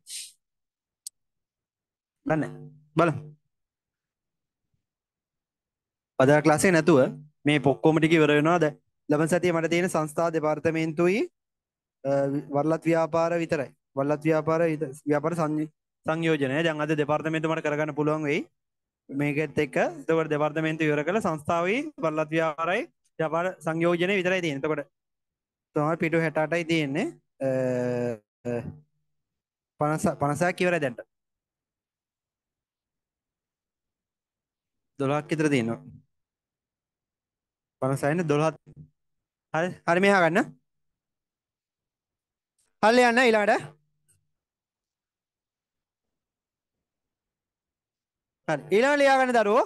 ගන්න බලමු පදා ක්ලාස් එක නැතුව මේ පොක්කොම ටික ඉවර වෙනවාද ලබන සතියේ මට තියෙන සංස්ථා දෙපාර්තමේන්තුවේ වරලත් ව්‍යාපාර විතරයි වරලත් ව්‍යාපාර ව්‍යාපාර සංයෝජනය දැන් අද දෙපාර්තමේන්තුව මට කරගන්න පුළුවන් වෙයි මේකෙත් එක්ක එතකොට දෙපාර්තමේන්තුව ඉවර කළා සංස්ථාවේ බලවත් ව්‍යාපාරයි ව්‍යාපාර සංයෝජනේ විතරයි තියෙන්නේ. එතකොට තමයි පිටු හැට අටයි තියෙන්නේ. පනස පනසක් ඉවරයි දැන්ට. දොළහක් විතර තියෙනවා. පනසයිනේ දොළහක්. හරි හරි මෙහා ගන්න. හල්ල යන්න ඊළඟට. හරි ඊළඟ ලියා ගන්න දරුවෝ.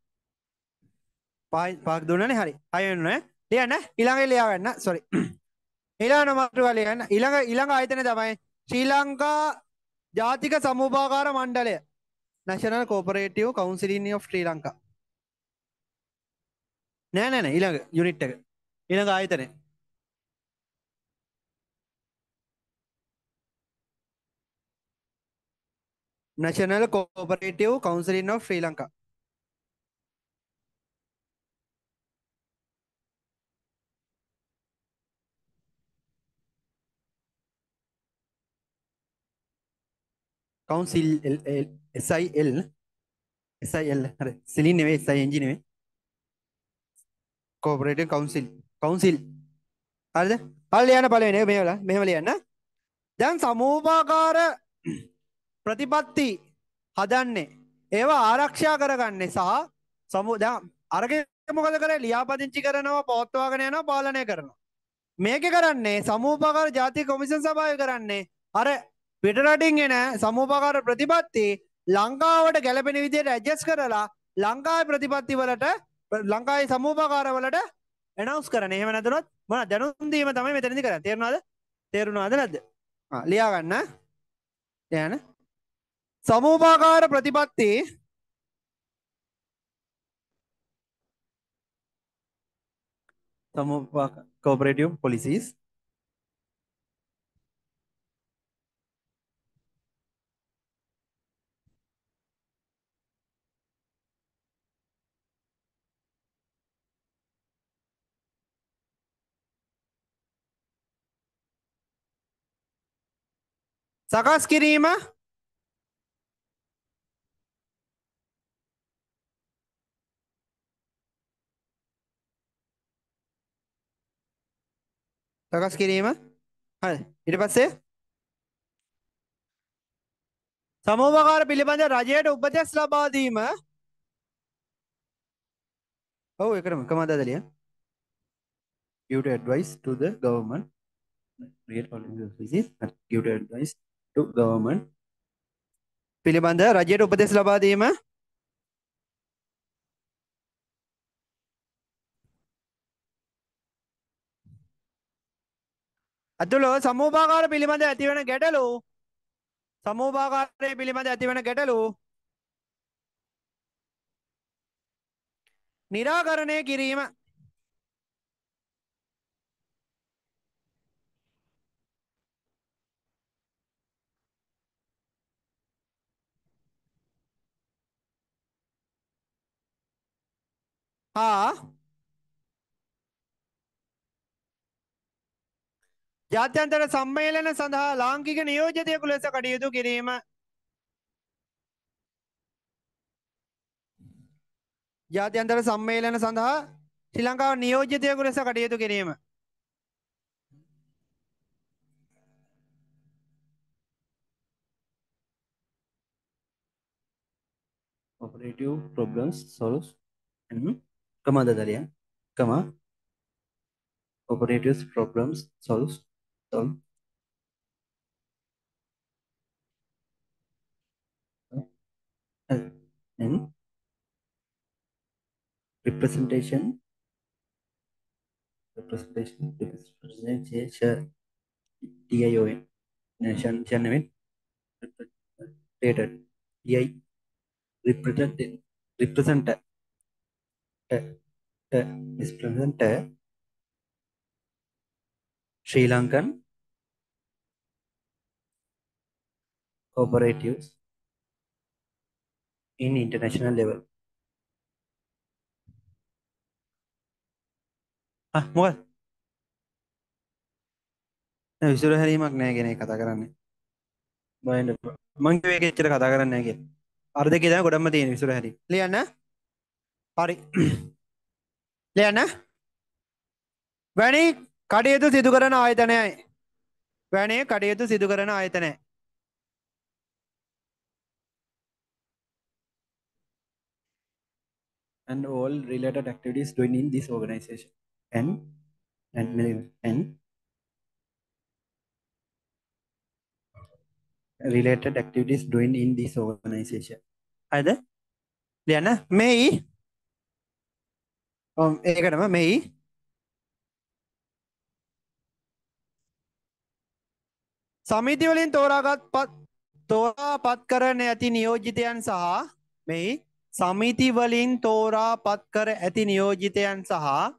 පහ පහක් දුන්නනේ හරි. හය වෙනුනේ. ලියන්න ඊළඟ ලියා ගන්න. sorry. ඊළඟ මාතෘකාව ලියා ගන්න. ඊළඟ ඊළඟ ආයතනය තමයි ශ්‍රී ලංකා ජාතික සමූපාකාර මණ්ඩලය. National Cooperative Council of Sri Lanka. නෑ නෑ නෑ ඊළඟ යුනිට් එක. ඊළඟ ආයතනය. National Cooperative Council of Sri Lanka. Council L L S I L S I L හරි සිලින් නෙවෙයි S I N G නෙවෙයි Cooperative Council Council හරිද හරි ලියන්න පළවෙනි එක මෙහෙම මෙහෙම ලියන්න දැන් සමූපාකාර ප්‍රතිපත්ති හදන්නේ ඒවා ආරක්ෂා කරගන්නේ සහ සමු දැන් අරගෙන මොකද කරේ ලියාපදිංචි කරනවා පවත්වාගෙන යනවා පාලනය කරනවා මේක කරන්නේ සමූපාකාර ජාතික කොමිෂන් සභාව කරන්නේ අර පිටරටින් එන සමූපාකාර ප්‍රතිපත්ති ලංකාවට ගැලපෙන විදිහට ඇඩ්ජස්ට් කරලා ලංකාවේ ප්‍රතිපත්ති වලට ලංකාවේ සමූපාකාර වලට ඇනවුන්ස් කරන. එහෙම නැතුනොත් මොන දැනුම් දීම තමයි මෙතනදී කරන්නේ. තේරුණාද? තේරුණාද නැද්ද? ආ ලියා ගන්න. ලියන්න. සමූපාකාර ප්‍රතිපත්ති සමූපාකාර cooperative policies සකස් කිරීම සකස් කිරීම හරි ඊට පස්සේ සමූපාකාර පිළිබඳ රජයට උපදෙස් ලබා දීම ඔව් ඒකටම කමදාද ලියන්න give to advice to the government create policy offices and give to advice to government පිළිබඳ රජයට උපදෙස් ලබා දීම අතුල සමූපාකාර පිළිබඳ ඇතිවන ගැටලු සමූපාකාරය පිළිබඳ ඇතිවන ගැටලු නිරාකරණය කිරීම හා ජාත්‍යන්තර සම්මේලන සඳහා ලාංකික නියෝජිතයෙකු ලෙස කටයුතු කිරීම ජාත්‍යන්තර සම්මේලන සඳහා ශ්‍රී ලංකාව නියෝජිතයෙකු ලෙස කටයුතු කිරීම operative problems solves and kama dadaliya kama operative problems solves solve and representation representation representation T I O N nation name represented T I represented represent represent Sri Lankan cooperatives in international level. Ah, මොකද? නෑ විසිර හැරීමක් නෑ කියන එක කතා කරන්නේ. බයන්න එපා. මං කිව්වේ ඒක එච්චර කතා කරන්නේ නැහැ කියලා. අර දෙකේ තමයි ගොඩක්ම තියෙන විසුර හැටි. ලියන්න. හරි. ලියන්න. වැනි කටයුතු සිදු කරන ආයතනයයි. වැනි කටයුතු සිදු කරන ආයතනයයි. And all related activities doing in this organization. And and and related activities doing in this organization. හරිද? ලියන්න. මෙයි ඔව් ඒකටම මෙයි සමිති වලින් තෝරාගත් පත් තෝරා පත් කරන ඇති නියෝජිතයන් සහ මෙහි සමිති වලින් තෝරා පත් කර ඇති නියෝජිතයන් සහ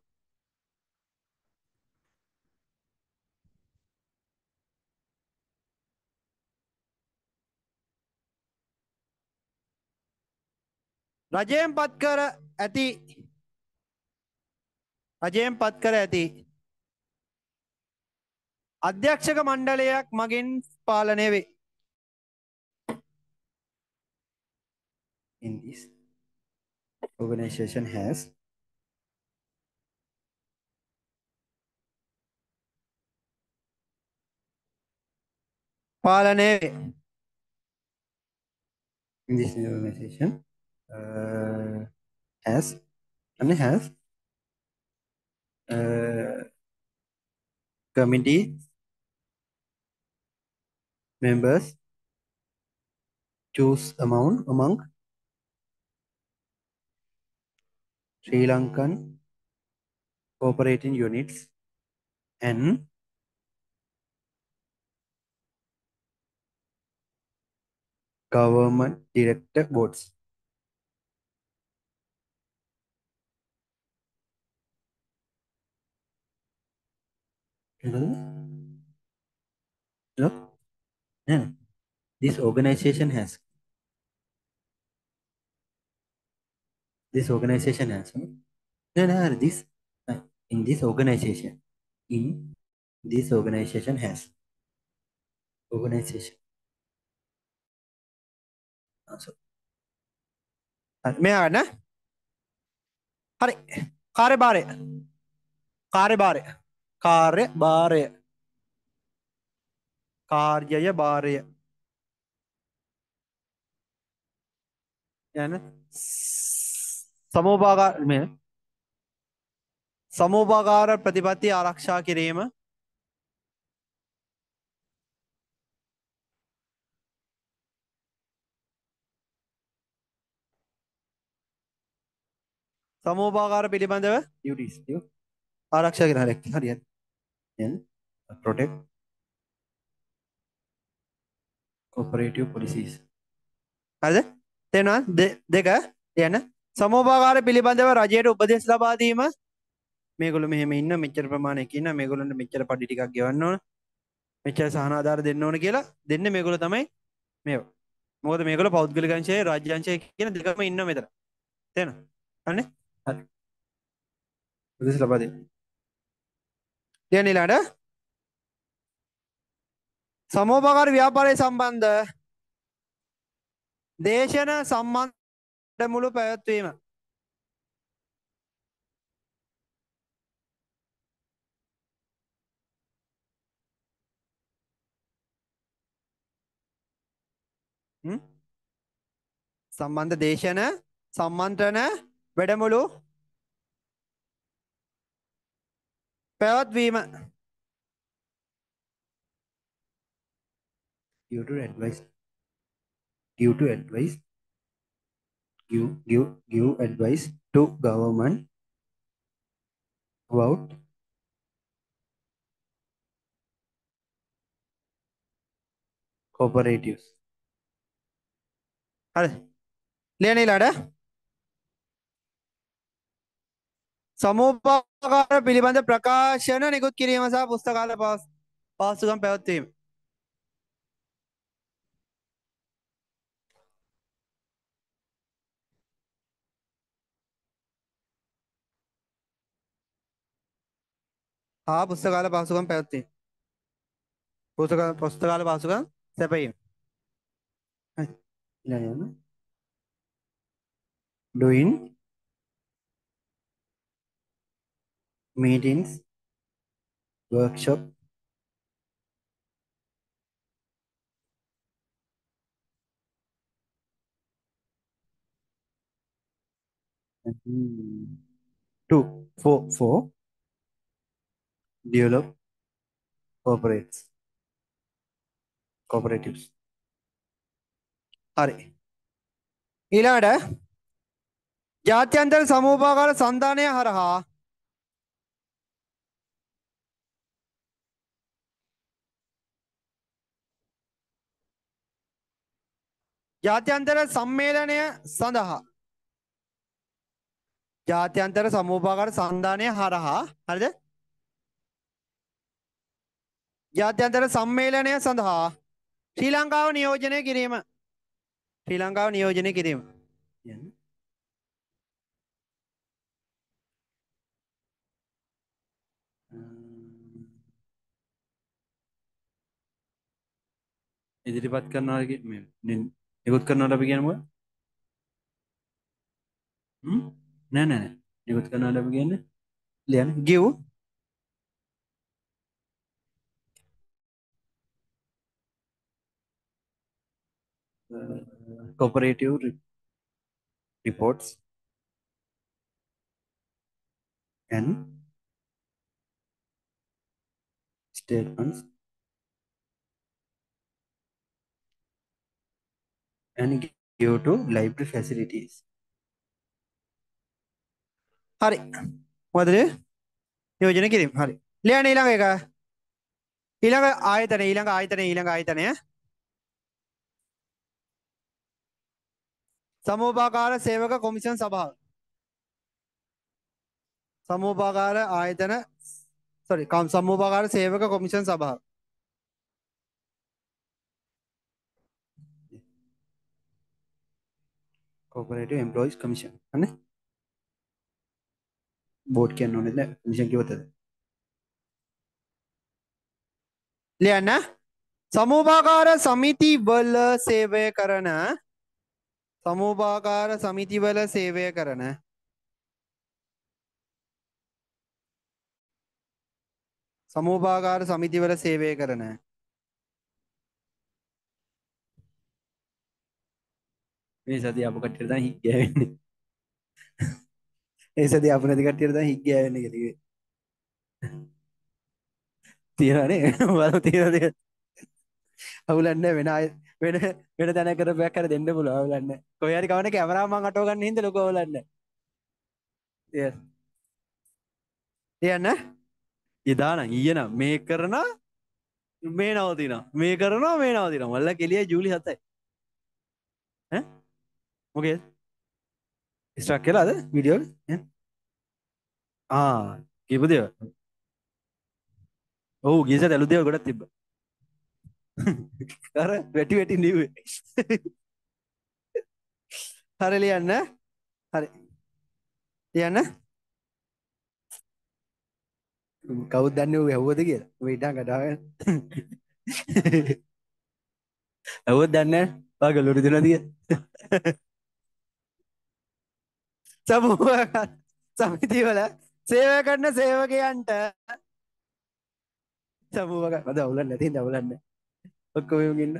රජයෙන් පත් කර ඇති රජයෙන් පත් කර ඇති අධ්‍යක්ෂක මණ්ඩලයක් මගින් පාලනය වේ. In this organization has පාලනය වේ. in this organization uh, has and has uh, committee members choose among among Sri Lankan operating units and government director boards. Hello? Yeah. This organization has this organization has no no this uh, in this organization in this organization has organization also මෙයාගන්න. හරි. කාර්යභාරය. කාර්යභාරය. කාර්යභාරය. කාර්යය භාරය. යන සමෝභාගාර මේ සමෝභාගාර ප්‍රතිපත්ති ආරක්ෂා කිරීම සමෝභාගාර පිළිබඳව duties you ආරක්ෂා කරන හැටි. හරියට. and protect cooperative policies. හරිද? තේරෙනවද? දෙ- දෙක යන සමෝභාගාර පිළිබඳව රජයට උපදෙස් ලබා දීම මේගොල්ලෝ මෙහෙම ඉන්න මෙච්චර ප්‍රමාණයක් ඉන්න මේගොල්ලන්ට මෙච්චර පඩි ටිකක් ගෙවන්න ඕන මෙච්චර සහන ආධාර දෙන්න ඕන කියලා දෙන්නේ මේගොල්ලෝ තමයි මේවා. මොකද මේගොල්ලෝ පෞද්ගලික අංශයේ රාජ්‍ය අංශයේ කියන දෙකම ඉන්න මෙතන. තේරෙනවද? අනේ හරි. උපදෙස් ලබා දෙන්න. දැන් ඊළඟට සමෝභාගාර ව්‍යාපාරය සම්බන්ධ දේශන සම්බන්ධ මුළු පැවැත්වීම හ්ම්? සම්බන්ධ දේශන සම්මන්ත්‍රණ වැඩමුළු පැවැත්වීම due to advice due to advice give give give advice to government about cooperatives. හරි ලියන ඊළඟට සමෝපකාර පිළිබඳ ප්‍රකාශන නිකුත් කිරීම සහ පුස්තකාල පාස්- පාසුකම් පැවැත්වීම හා පුස්තකාල පාසුකම් පැවැත්වීම පුස්තක පුස්තකාල පාසුකම් සැපයීම හරි. ඊළඟ යන්න. doing meetings workshop mm, to for for develop corporates cooperatives. හරි. ඊළඟට ජාත්‍යන්තර සමූපාකාර සන්ධානය හරහා ජාත්‍යන්තර සම්මේලනය සඳහා ජාත්‍යන්තර සමූපාකාර සන්ධානය හරහා හරිද? ජාත්‍යන්තර සම්මේලනය සඳහා ශ්‍රී ලංකාව නියෝජනය කිරීම ශ්‍රී ලංකාව නියෝජනය කිරීම යන්න. Mm, ඉදිරිපත් කරනවා කිය- මේ නින්- නිකුත් කරනවට අපි කියන්නේ මොකක්ද? හ්ම්? නෑ නෑ නෑ. නිකුත් කරනවට අපි කියන්නේ ලියන්න. give Uh, cooperative re- reports and statements and give to library facilities. හරි. මොකද නියෝජනය කිරීම හරි. ලියන්න ඊළඟ එක. ඊළඟ ආයතනය ඊළඟ ආයතනය ඊළඟ ආයතනය සමූපාකාර සේවක කොමිෂන් සභාව. සමූපාකාර ආයතන sorry කම් සමූපාකාර සේවක කොමිෂන් සභාව. Cooperative Employees Commission. අනේ බෝඩ් කියන්න ඕනේ නෑ. කමිෂන් කිව්වද? ලියන්න සමූපාකාර සමිති වල සේවය කරන සමූපාකාර සමිති වල සේවය කරන සමූපාකාර සමිති වල සේවය කරන මේ සතිය අප කට්ටියට තමයි හික් ගෑවෙන්නේ. ඒ සතිය අප නැති කට්ටියට තමයි හික් ගෑවෙන්නේ කියලා කිව්වේ. තියනනේ බලමු තියනද අවුලක් නැහැ වෙන අය වෙන වෙන තැනක කරපයක් කර දෙන්න පුළුවන් අවුලක් නැහැ. කොහේ හරි කවන්නේ කැමරාව මං අටව ගන්න හින්දා ලොකු අවුලක් නැහැ. yes. ලියන්න එදා නම් ඊයේ නම් මේ කරන මේ නවතිනවා මේ කරනවා මේ නවතිනවා මල්ල කෙලියයි ජූලි හතයි ඈ මොකේද ස්ට්‍රක් කළාද වීඩියෝ එක ආ කීප දේවල් ඔව් ගිය සැරේ අලුත් දේවල් ගොඩක් තිබ්බා අර වැටි වැටි නිව්වේ හරි ලියන්න හරි ලියන්න කවුද දන්නේ ඌ ඇහුවද කියලා ඌ ඉඩම් කඩාගෙන ඇහුවද දන්නේ නැහැ පාගලුරු දෙනවද කියලා සමූපාකාර සමිති වල සේවය කරන සේවකයන්ට සමූහක අද අවුලක් නැති හින්දා අවුලක් නැහැ ඔක්කොම එමු ඉන්න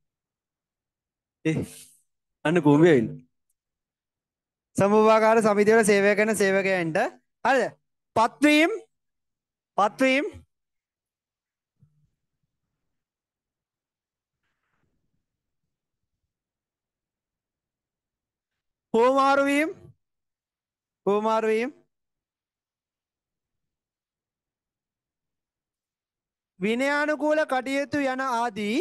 ඒ අන්න කෝඹියා ඉන්න සමූපාකාර සමිති වල සේවය කරන සේවකයන්ට හරිද? පත්වීම් පත්වීම් හෝමාරු වීම හෝමාරු වීම විනයානුකූල කටයුතු යන ආදී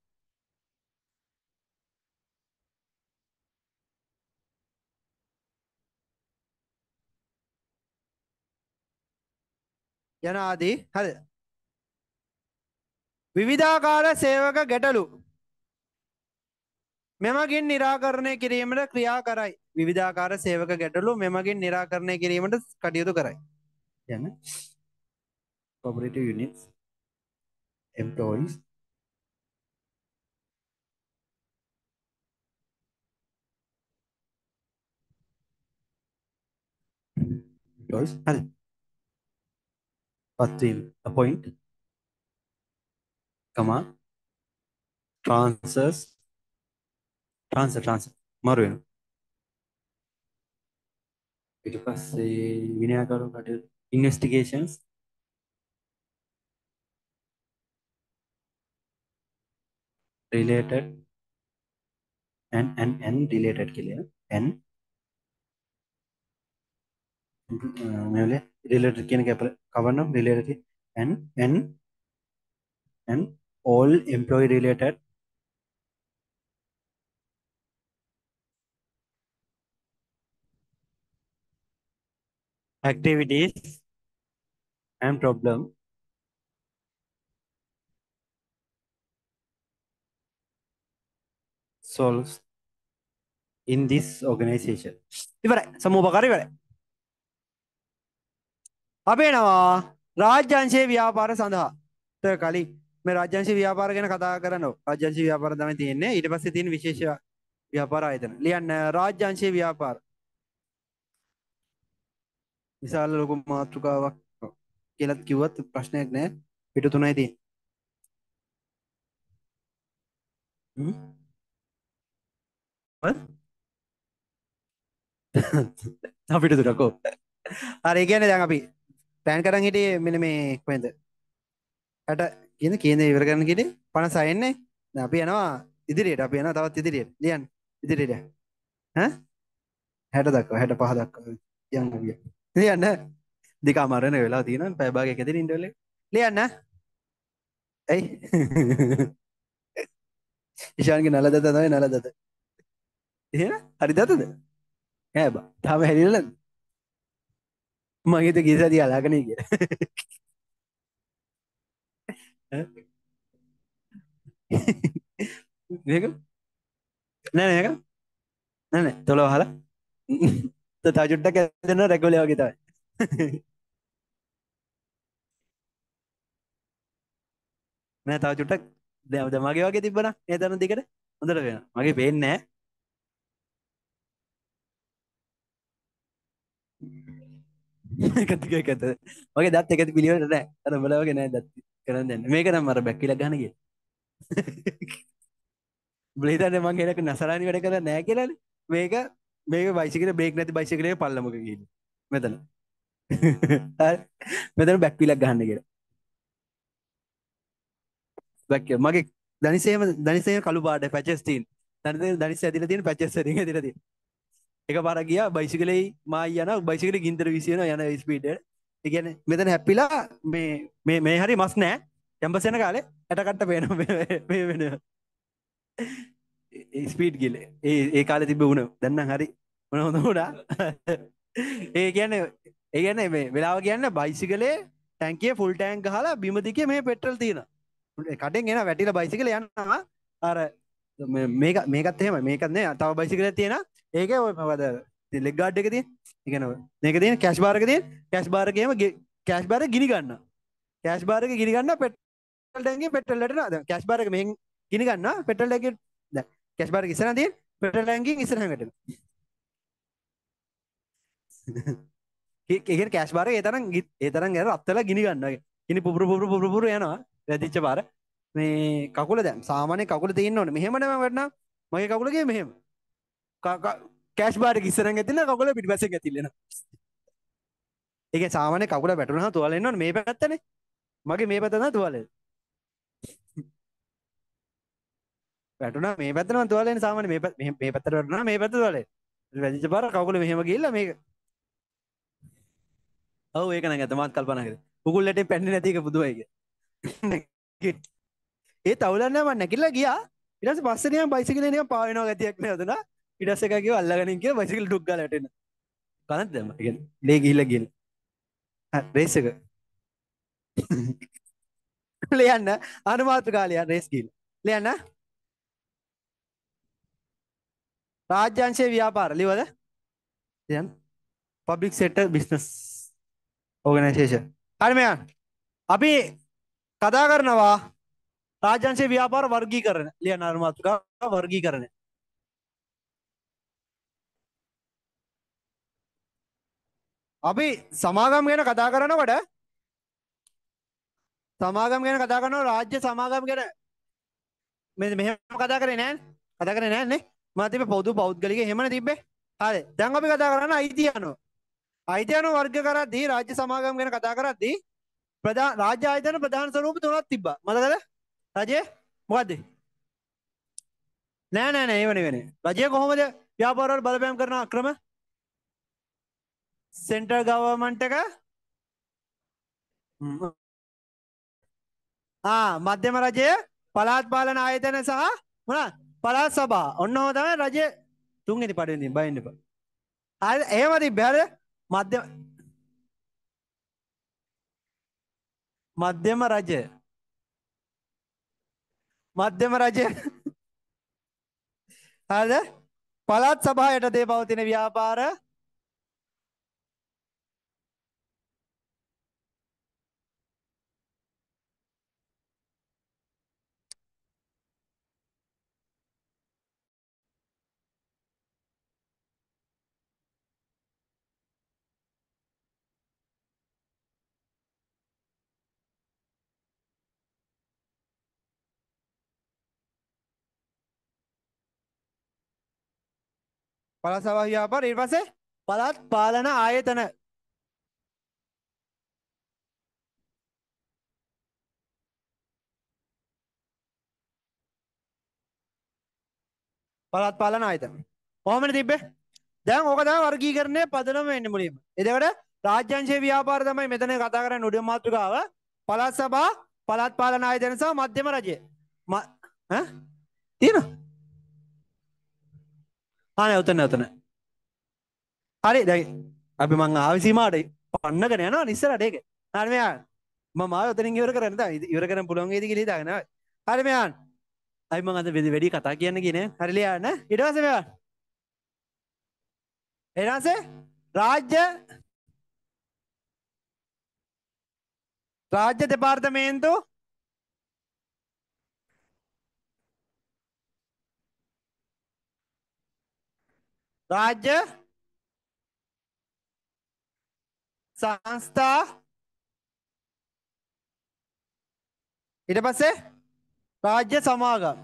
යන ආදී හරිද? විවිධාකාර සේවක ගැටලු මෙමගින් නිරාකරණය කිරීමට ක්‍රියා කරයි. විවිධාකාර සේවක ගැටලු මෙමගින් නිරාකරණය කිරීමට කටයුතු කරයි. යන cooperative units employees employees හරි පත්වීම appoint comma transfers transfer transfer මරු වෙනවා ඊට පස්සේ විනයාකරු කටයුතු investigations related and and and related කියලා and මෙවල related කියන එක කවරනම් related and and and all employee related activities and problem solves in this organization ඉවරයි සමූපකාරී ඉවරයි අපි එනවා රාජ්‍යංශයේ ව්‍යාපාර සඳහා තව කලින් මේ රාජ්‍යංශයේ ව්‍යාපාර ගැන කතා කරනවා රාජ්‍යංශයේ ව්‍යාපාර තමයි තියෙන්නේ ඊට පස්සේ තියෙන විශේෂ ව්‍යාපාර ආයතන ලියන්න රාජ්‍යංශයේ ව්‍යාපාර විශාල ලොකු මාතෘකාවක් කියලා කිව්වත් ප්‍රශ්නයක් නෑ පිට තුනයි තියෙන්නේ හ්ම් අපිට දුරකෝ හරි ඒ කියන්නේ දැන් අපි ප්ලෑන් කරන් හිටියේ මෙන්න මේ කොහෙන්ද අට කියන කේන්දර ඉවර කරන්න කිව්වේ පනසයි එන්නේ දැන් අපි යනවා ඉදිරියට අපි යනවා තවත් ඉදිරියට ලියන්න ඉදිරියට ඈ හැට දක්වා හැට පහ දක්වා යන්න අපි ලියන්න දෙකමාරනේ වෙලා තියෙනවා පැය භාගයක් ඇදින් ඉන්ටර්වල් එක ලියන්න ඇයි ඉෂාන්ගේ නල දත තමයි නල දත එහෙම හරි දතද ඈ බා තාම හැරිලා නැද්ද මම හිත ගියසදී අලාගෙන ගිය මේක නෑ නෑ මේක නෑ නෑ තොල වහලා තව චුට්ටක් ඇදෙන රෙගුලර් වගේ තමයි නෑ තව චුට්ටක් දැන් දැන් මගේ වගේ තිබ්බනම් ඒ තරම් දිගට හොඳට වෙනවා මගේ පේන්නේ නෑ එක ටික එක ඇත මගේ දත් එක පිළිවෙලට නෑ අර උඹලා වගේ නෑ දත් කරන් දෙන්න මේක නම් අර බැක් කියලා ගන්න ගියේ උඹලා හිතන්නේ මං එනක නසරානි වැඩ කරන්නේ නෑ කියලානේ මේක මේක බයිසිකලේ බ්‍රේක් නැති බයිසිකලේ පල්ලමක ගිහින් මෙතන හරි මෙතන බැක් වීලක් ගහන්න කියලා බැක් මගේ දනිසේම දනිසේම කළු පාට පැචස් තියෙන දනිසේ දනිස ඇදලා තියෙන පැචස් වලින් ඇදලා තියෙන එකපාරක් ගියා බයිසිකලේ මායි යන බයිසිකලේ ගින්දර විසින යන ස්පීඩ් එක ඒ කියන්නේ මෙතන හැප්පිලා මේ මේ මේ හරි මස් නෑ කැම්පස් යන කාලේ ඇට කට්ට පේනවා මේ වෙනවා ස්පීඩ් ගිල ඒ ඒ කාලේ තිබ්බ උණ දැන් නම් හරි මොන හොඳ උණා ඒ කියන්නේ ඒ කියන්නේ මේ වෙලාව කියන්නේ බයිසිකලේ ටැංකියේ ෆුල් ටැංක් ගහලා බිම දිගේ මේ පෙට්‍රල් තියෙනවා කඩෙන් එන වැටිලා බයිසිකලේ යනවා අර මේක මේකත් එහෙමයි මේකත් නේ තව බයිසිකලයක් තියෙනවා ඒකේ ඔය මොකද ලෙග් ගාඩ් එක තියෙන ඒ කියන්නේ මේක තියෙන කැෂ් බාර් එක තියෙන කැෂ් බාර් එකේම කැෂ් බාර් එක ගිනි ගන්නවා කැෂ් බාර් එක ගිනි ගන්නවා පෙට්‍රල් ටැංකියේ පෙට්‍රල් වැටෙනවා දැන් කැෂ් බාර් එක මෙහෙන් ගිනි ගන්නවා පෙට්‍රල් ටැංකියේ දැන් කැෂ් බාර් එක ඉස්සරහ තියෙන පෙට්‍රල් ටැංකියෙන් ඉස්සරහට වැටෙනවා ඒ කියන්නේ කැෂ් බාර් එක ඒ තරම් ඒ තරම් අර අත්තලා ගිනි ගන්නවා ගිනි පුපුරු පුපුරු පුපුරු පුපුරු යනවා වැදිච්ච බාර මේ කකුල දැන් සාමාන්‍ය කකුල තියෙන්න ඕනේ මෙහෙම නම වටනා මගේ කකුල ගියේ මෙහෙම කැෂ් බාර් එක ඉස්සරහින් ඇතින කකුල පිටිපස්සෙන් ඇතිල්ලෙනවා ඒකේ සාමාන්‍ය කකුල වැටුණා තුවාල එන්න ඕනේ මේ පැත්තනේ මගේ මේ පැත්ත තමයි තුවාල වැටුණා මේ පැත්තට මම තුවාල එන්නේ සාමාන්‍ය මේ පැත්ත මේ පැත්තට වැටුණා මේ පැත්ත තුවාල වැදිච්ච පාර කකුල මෙහෙම ගිහිල්ලා මේක ඔව් ඒක නම් ඇත්ත මාත් කල්පනා කරේ කුකුල් ලැටේ පැන්නේ නැති එක බුදුවයි කිය ඒ තවුලන්නේ මම නැගිටලා ගියා ඊට පස්සේ පස්සේ නිකන් බයිසිකලේ නිකන් පා වෙනවා ගතියක් නේද නා ඊට පස්සේ එකා කිව්වා අල්ලගෙන කියලා බයිසිකල් ඩුක් ගාලා වැටෙන්න කනත් දැම්ම ඒ කියන්නේ ලේ ගිහිල්ලා ගිහිල්ලා හරි රේස් එක ලියන්න අනුමාත්‍රිකා ලියන්න රේස් ගිහිල්ලා ලියන්න රාජ්‍යංශයේ ව්‍යාපාර ලියවද ලියන්න පබ්ලික් සෙක්ටර් බිස්නස් ඕගනයිසේෂන් හරි මෙයා අපි කතා කරනවා රාජ්‍යංශයේ ව්‍යාපාර වර්ගීකරණ ලියන්න අනුමාත්‍රිකා වර්ගීකරණ අපි සමාගම් ගැන කතා කරනකොට සමාගම් ගැන කතා කරනවා රාජ්‍ය සමාගම් ගැන මෙ මෙහෙම කතා කරේ නෑ කතා කරේ නෑනේ මම තිබ්බේ පොදු පෞද්ගලික එහෙමනේ තිබ්බේ හරි දැන් අපි කතා කරන්නේ අයිතිය අනුව අයිතිය අනුව වර්ග කරද්දී රාජ්‍ය සමාගම් ගැන කතා කරද්දී ප්‍රධාන රාජ්‍ය ආයතන ප්‍රධාන ස්වරූප තුනක් තිබ්බා මතකද රජය මොකද්ද නෑ නෑ නෑ ඒව නෙවෙයි රජය කොහොමද ව්‍යාපාර වල බලපෑම් කරන ක්‍රම සෙන්ටරල් ගවර්න්මන්ට් එක ආ මධ්‍යම රජය පළාත් පාලන ආයතන සහ මොනවද පළාත් සභා ඔන්න ඔහොම තමයි රජය තුන්වෙනි පඩුවෙන් බයින්න එපා හරි එහෙම තිබ්බේ හරිද මධ්‍යම මධ්‍යම රජය මධ්‍යම රජය හරිද පළාත් සභා යටතේ පවතින ව්‍යාපාර පළාත් සභා ව්‍යාපාර ඊට පස්සේ පළාත් පාලන ආයතන පළාත් පාලන ආයතන කොහොමද තිබ්බේ දැන් ඕක තමයි වර්ගීකරණය පදනම වෙන්නේ මුලින්ම එතකොට රාජ්‍යංශීය ව්‍යාපාර තමයි මෙතන කතා කරන්නේ උඩින් මාතෘකාව පළාත් සභා පළාත් පාලන ආයතන සහ මධ්‍යම රජය ඈ තියෙනවා ආනේ උතන උතන හරි දැන් අපි මං ආවේ සීමාවට පන්නගෙන යනවා ඉස්සරහට ඒක හරි මෙයා මම ආවේ උතනින් ඉවර කරන්න තමයි ඉවර කරන්න පුළුවන් වේද කියලා හිතාගෙන ආවේ හරි මෙයා අයි මං අද වැඩි කතා කියන්න ගියේ නෑ හරි ලියන්න ඊට පස්සේ මෙයා ඊට රාජ්‍ය රාජ්‍ය දෙපාර්තමේන්තු රාජ්‍ය සංස්ථා ඊට පස්සේ රාජ්‍ය සමාගම්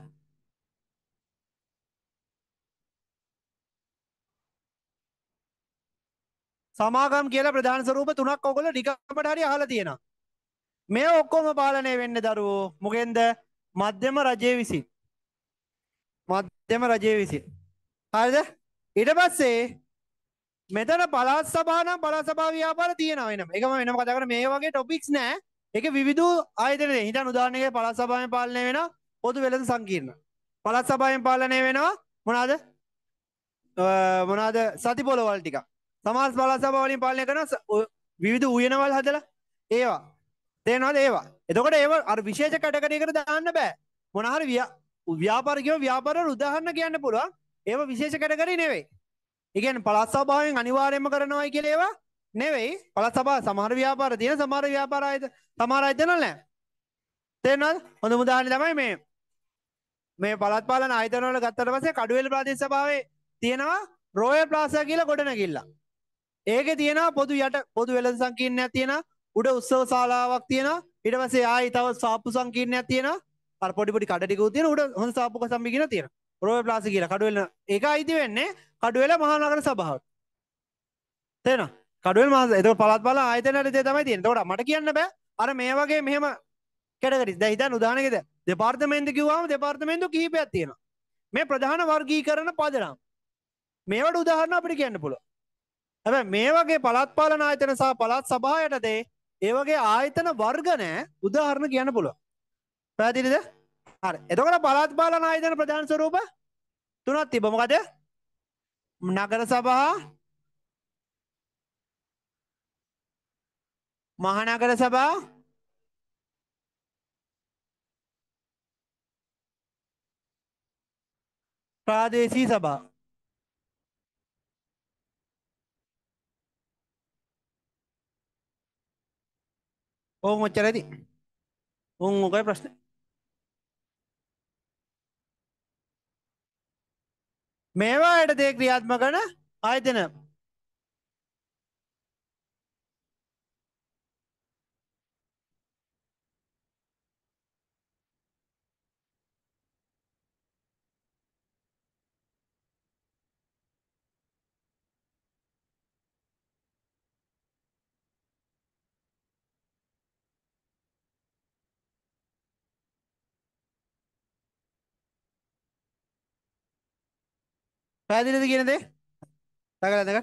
සමාගම් කියලා ප්‍රධාන ස්වරූප තුනක් ඔයගොල්ලෝ නිකම්මට හරි අහලා තියෙනවා. මේ ඔක්කොම පාලනය වෙන්නේ දරුවෝ මොකෙන්ද? මධ්‍යම රජය විසින්. මධ්‍යම රජය විසින්. හරිද? ඊට පස්සේ මෙතන පළාත් සභා නම් පළාත් සභා ව්‍යාපාර තියෙනවා වෙනම. ඒක මම වෙනම කතා කරන්නේ මේ වගේ ටොපික්ස් නෑ. ඒක විවිධ ආයතන දෙක. හිතන්න උදාහරණයකට පළාත් සභාවෙන් පාලනය වෙනවා පොදු වෙළඳ සංකීර්ණ. පළාත් සභාවෙන් පාලනය වෙනවා මොනවාද? මොනවාද සති පොළවල් ටික. සමාජ පළාත් සභාව වලින් පාලනය කරන විවිධ උයනවල් හදලා ඒවා. තේරෙනවද ඒවා? එතකොට ඒව අර විශේෂ කැටගරියකට දාන්න බෑ. මොන හරි ව්‍යාපාර කියව ව්‍යාපාර වල උදාහරණ කියන්න පුළුවන්. ඒව විශේෂ කැටගරි නෙවෙයි. ඒ කියන්නේ පළාත් සභාවෙන් අනිවාර්යයෙන්ම කරනවායි කියලා ඒවා නෙවෙයි. පළාත් සභාව සමහර ව්‍යාපාර තියෙන සමහර ව්‍යාපාර ආයත සමහර ආයතන වල නැහැ. තේරෙනවද? හොඳ උදාහරණය තමයි මේ මේ පළාත් පාලන ආයතන වල ගත්තට පස්සේ කඩුවෙල ප්‍රාදේශ සභාවේ තියෙනවා රොයල් ප්ලාසා කියලා ගොඩනැගිල්ල. ඒකේ තියෙනවා පොදු යට පොදු වෙළඳ සංකීර්ණයක් තියෙනවා. උඩ උත්සව ශාලාවක් තියෙනවා. ඊට පස්සේ ආයි තව සාප්පු සංකීර්ණයක් තියෙනවා. අර පොඩි පොඩි කඩ ටිකක් තියෙනවා. උඩ හොඳ සාප්පු කසම්බි කියන තියෙනවා. රොයල් ප්ලාසා කියලා කඩුවෙල ඒක අයිති වෙන්නේ කඩුවෙල මහා නගර සභාවට. තේරෙනවද? කඩුවෙල මහා ඒක පළාත් පාලන ආයතනවල දේ තමයි තියෙන්නේ. ඒකට මට කියන්න බෑ. අර මේ වගේ මෙහෙම කැටගරිස්. දැන් හිතන්න උදාහරණයකද දෙපාර්තමේන්තු කිව්වම දෙපාර්තමේන්තු කිහිපයක් තියෙනවා. මේ ප්‍රධාන වර්ගීකරණ පදනම්. මේවට උදාහරණ අපිට කියන්න පුළුවන්. හැබැයි මේ වගේ පළාත් පාලන ආයතන සහ පළාත් සභා යටතේ ඒ වගේ ආයතන වර්ග නැහැ උදාහරණ කියන්න පුළුවන්. පැහැදිලිද? හරි. එතකොට පළාත් පාලන ආයතන ප්‍රධාන ස්වරූප තුනක් තිබ්බ. මොකද? නගර සභා, මහනගර සභා, ප්‍රාදේශීය සභා. ඕක ඔච්චරයි. උන් මොකයි ප්‍රශ්නේ? මේවා යටතේ ක්‍රියාත්මක කරන ආයතන පැහැදිලිද කියන දේ? දාගන්න දාගන්න.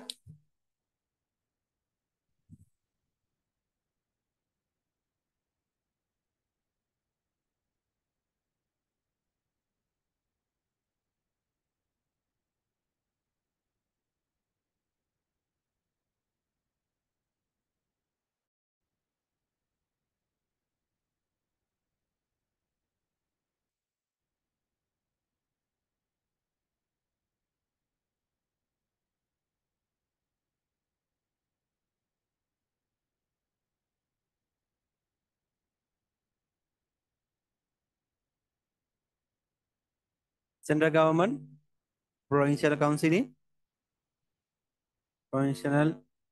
Central government, provincial council, provincial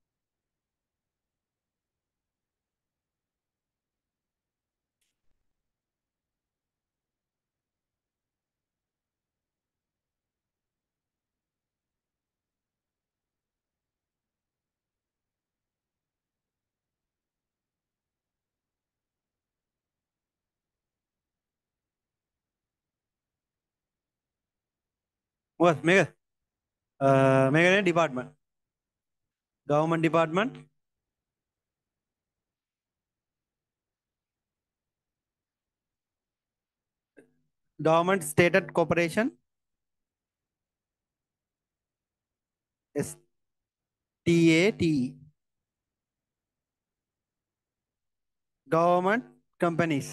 what mega uh mega department, government department, government stated corporation, S T A T E, government companies.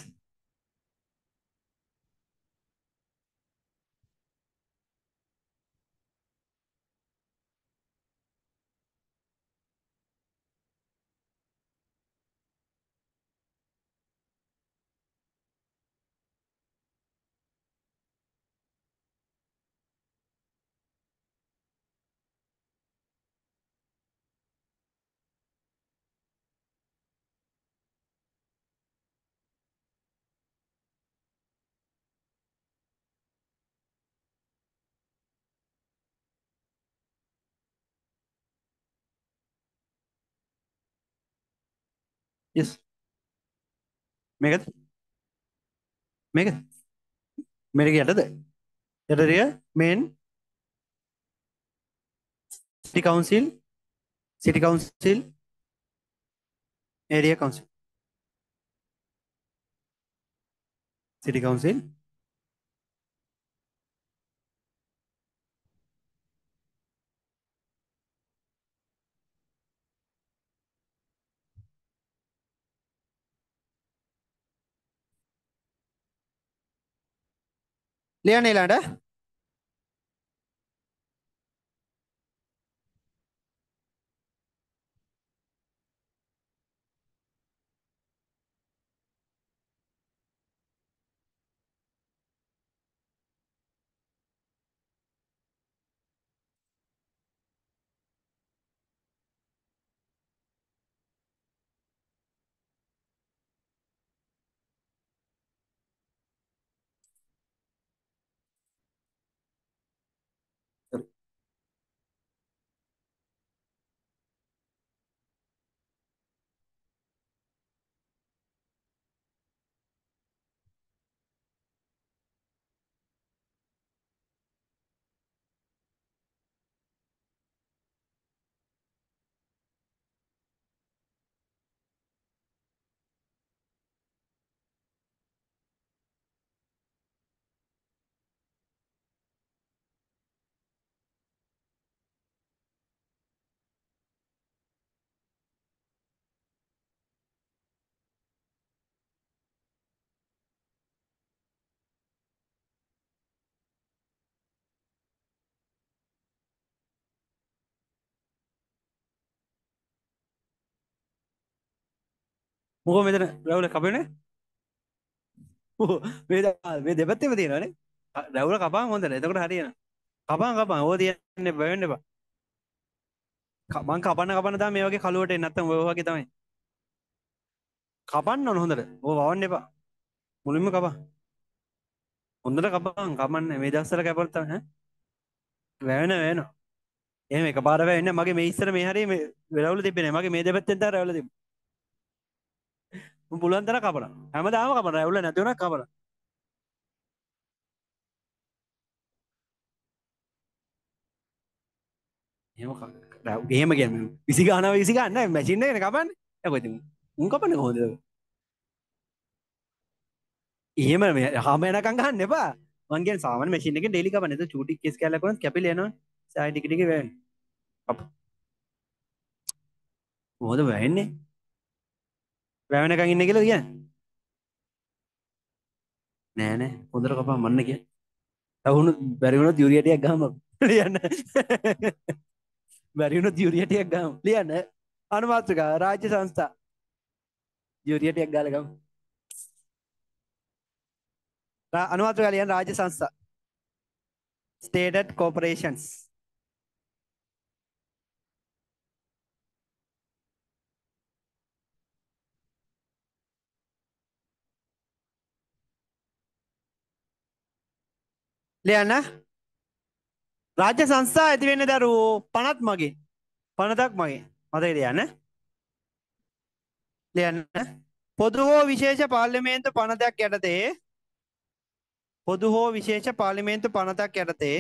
Yes, mega mega mega යටද යටද main city council, city council, area council, city council, ලියන්න ඊළඟට. මොකෝ මෙතන රැවුල කපන්නේ මේ මේ දෙපැත්තේම තියෙනවානේ රැවුල කපාම හොඳට එතකොට හරියනවා කපන් කපන් ඕක තියන්න බයවෙන්න එපා මං කපන්න කපන්න තමයි මේ වගේ කලුවට එන්නේ නැත්තම් ඔය වගේ තමයි කපන්න ඕන හොඳට ඕක වවන්න එපා මුලින්ම කපන් හොඳට කපන් කපන්න මේ දවස්වල කැපුවොත් තමයි ඈ වැවෙන වැවෙනවා එහෙම එකපාර වැවෙන්නේ මගේ මේ ඉස්සර මේ හරිය මේ රැවුල තිබ්බේ නෑ මගේ මේ දෙපැත්තෙන් තමයි රැවුල තිබ්බේ මම පුළුවන් තරම් කපනවා හැමදාම කපනවා රැවුල නැති වුණා කපනවා එහෙම එහෙම කියන්නේ විසි ගන්නවා විසි ගන්න මැෂින් එකනේ කපන්නේ. එතකොට ඉතින් උන් කපන්නේ කොහොමද? එහෙම මේ හැම එනකන් ගන්න එපා. මං කියන්නේ සාමාන්‍ය මැෂින් එකෙන් ඩේලි කපන්නේ. ඒක චූටි කේස් කැලක් වුණත් කැපිලා යනවා. සායි ටික ටික වැවෙන්නේ. අප මොකද වැවෙන්නේ? වැවෙනකන් ඉන්නේ කියලා කියන්නේ. නෑ නෑ හොඳට කපා මන්න කිය. තවුණු බැරි වුණොත් යූරියා ටිකක් ගහමු. ලියන්න. බැරි වුණොත් යූරියා ටිකක් ගහමු. ලියන්න. අනුමාත්‍රිකා රාජ්‍ය සංස්ථා යූරියා ටිකක් ගාලා ගමු. අනුමාත්‍රිකා ලියන්න රාජ්‍ය සංස්ථා. Stated corporations. ලියන්න. රාජ්‍ය සංස්ථා ඇති වෙන්නේ දරුවෝ පනත් මගින්. පනතක් මගින්. මතකද ලියන්න. ලියන්න. පොදු හෝ විශේෂ පාර්ලිමේන්තු පනතක් යටතේ පොදු හෝ විශේෂ පාර්ලිමේන්තු පනතක් යටතේ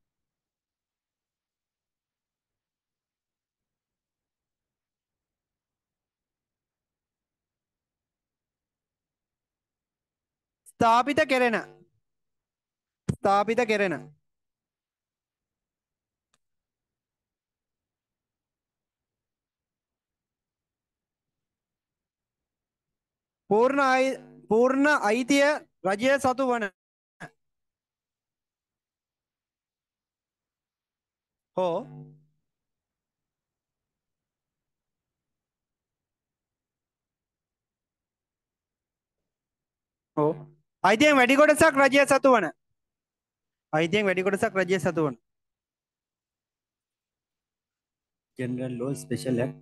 ස්ථාපිත කෙරෙන ස්ථාපිත කෙරෙන පූර්ණ අයි පූර්ණ අයිතිය රජය සතු වන හෝ හෝ අයිතියෙන් වැඩි කොටසක් රජය සතු වන අයිතියෙන් වැඩි කොටසක් රජය සතු වන General Law Special Act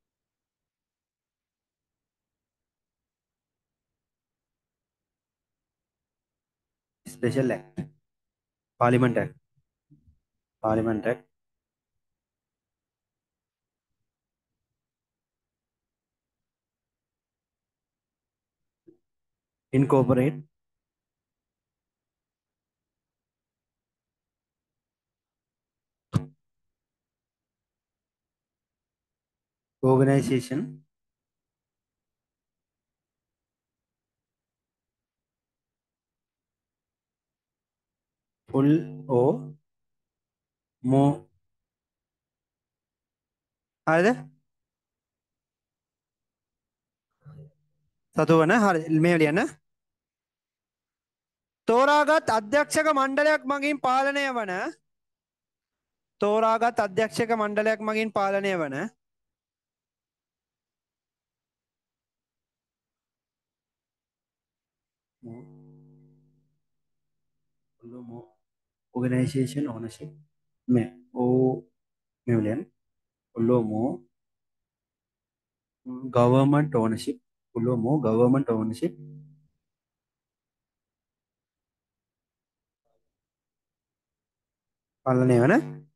Special Act Parliament Act Parliament Act incorporate organization full or more හරිද සතු වන හරි මේ ලියන්න තෝරාගත් අධ්‍යක්ෂක මණ්ඩලයක් මගින් පාලනය වන තෝරාගත් අධ්‍යක්ෂක මණ්ඩලයක් මගින් පාලනය වන organization ownership මේ ඕ මෙවලියන් ඔල්ලෝමෝ government ownership ඔල්ලෝමෝ government ownership පාලනය වන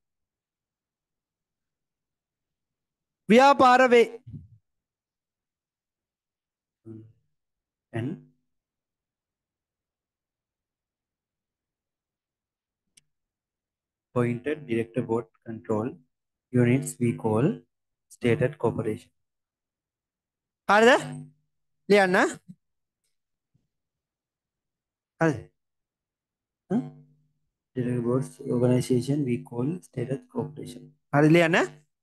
ව්‍යාපාර වේ and appointed director board control units we call stated corporation හරිද ලියන්න හරි director board organization we call stated corporation හරි ලියන්න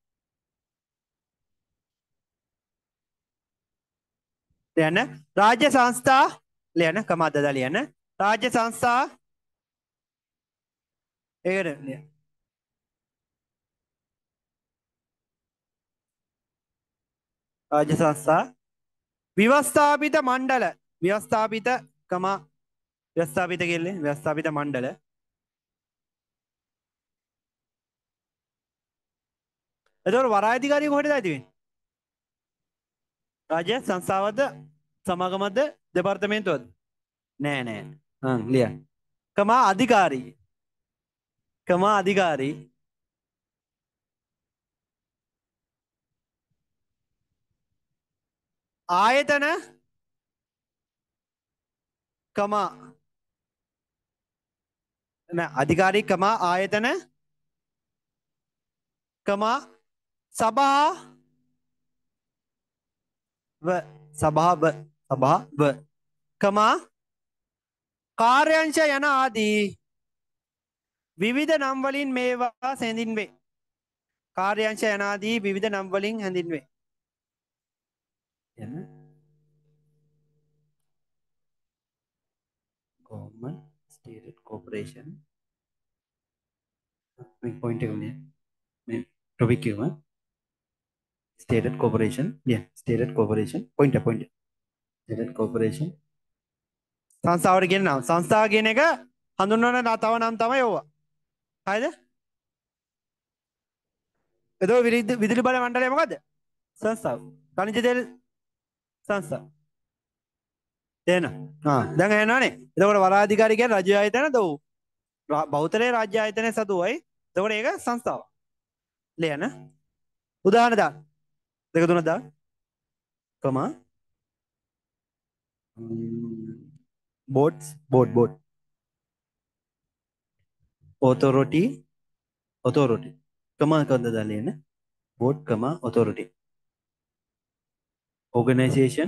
ලියන්න රාජ්‍ය සංස්ථා ලියන්න කමාද්දද ලියන්න රාජ්‍ය සංස්ථා ඒකට ලියන්න රාජ්‍ය සංස්ථා ව්‍යවස්ථාපිත මණ්ඩල ව්‍යවස්ථාපිත කමා ව්‍යවස්ථාපිත කියන්නේ ව්‍යවස්ථාපිත මණ්ඩල එතකොට වරායධිකාරිය කොහෙටද ඇති වෙන්නේ රාජ්‍ය සංස්ථාවද සමාගමද දෙපාර්තමේන්තුවද නෑ නෑ හ්ම් ලියන්න කමා අධිකාරී කමා අධිකාරී ආයතන කමා නෑ අධිකාරී කමා ආයතන කමා සභා ව සභාව සභාව කමා කාර්යංශ යන ආදී විවිධ නම් වලින් මේවා සැඳින්වේ. කාර්යංශ යන ආදී විවිධ නම් වලින් හැඳින්වේ. යන government stated corporation මේ point එක උනේ මේ topic එක stated corporation yeah stated corporation point a point stated corporation සංස්ථාවට කියන නම් සංස්ථාව කියන එක හඳුන්වන තව නම් තමයි ඕවා. හරිද? එතකොට විදුලි විදුලි බල මණ්ඩලය මොකද්ද? සංස්ථාව. ඛනිජ තෙල් සංස්ථාව. එන. ආ දැන් එනවනේ. එතකොට වරාධිකාරී කියන්නේ රාජ්‍ය ආයතන දෝ. බෞද්ධලේ රාජ්‍ය ආයතනයේ සතුවයි. එතකොට ඒක සංස්ථාව. ලියන්න. උදාහරණ දාන්න. දෙක තුනක් දාන්න. කමා boards board board authority authority कमा कर डालिए ना board कमा authority organization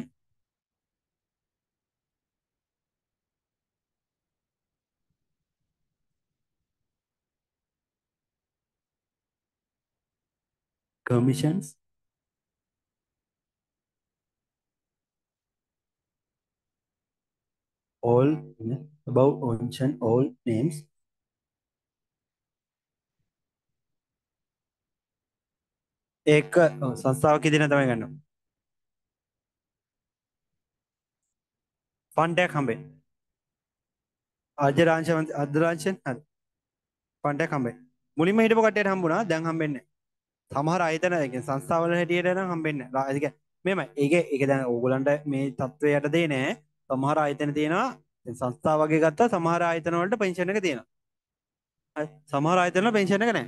commissions all above mention all names एक संस्थाओं की दिन तमें करना फंटेक हमें අජරාංශ අද්‍රාංශෙන් හරි ෆන්ට් එක හම්බෙන්නේ මුලින්ම හිටපු කට්ටියට හම්බුණා දැන් හම්බෙන්නේ සමහර ආයතන ඒ කියන්නේ සංස්ථාවල හැටියට නම් හම්බෙන්නේ නැහැ ඒක මෙහෙමයි ඒක ඒක දැන් ඕගොල්ලන්ට මේ තත්ත්වය යටතේ නෑ සමහර ආයතන තියෙනවා දැන් සංස්ථාව වගේ ගත්තා සමහර ආයතන වලට පෙන්ෂන් එක තියෙනවා හරි සමහර ආයතන වල පෙන්ෂන් එක නැහැ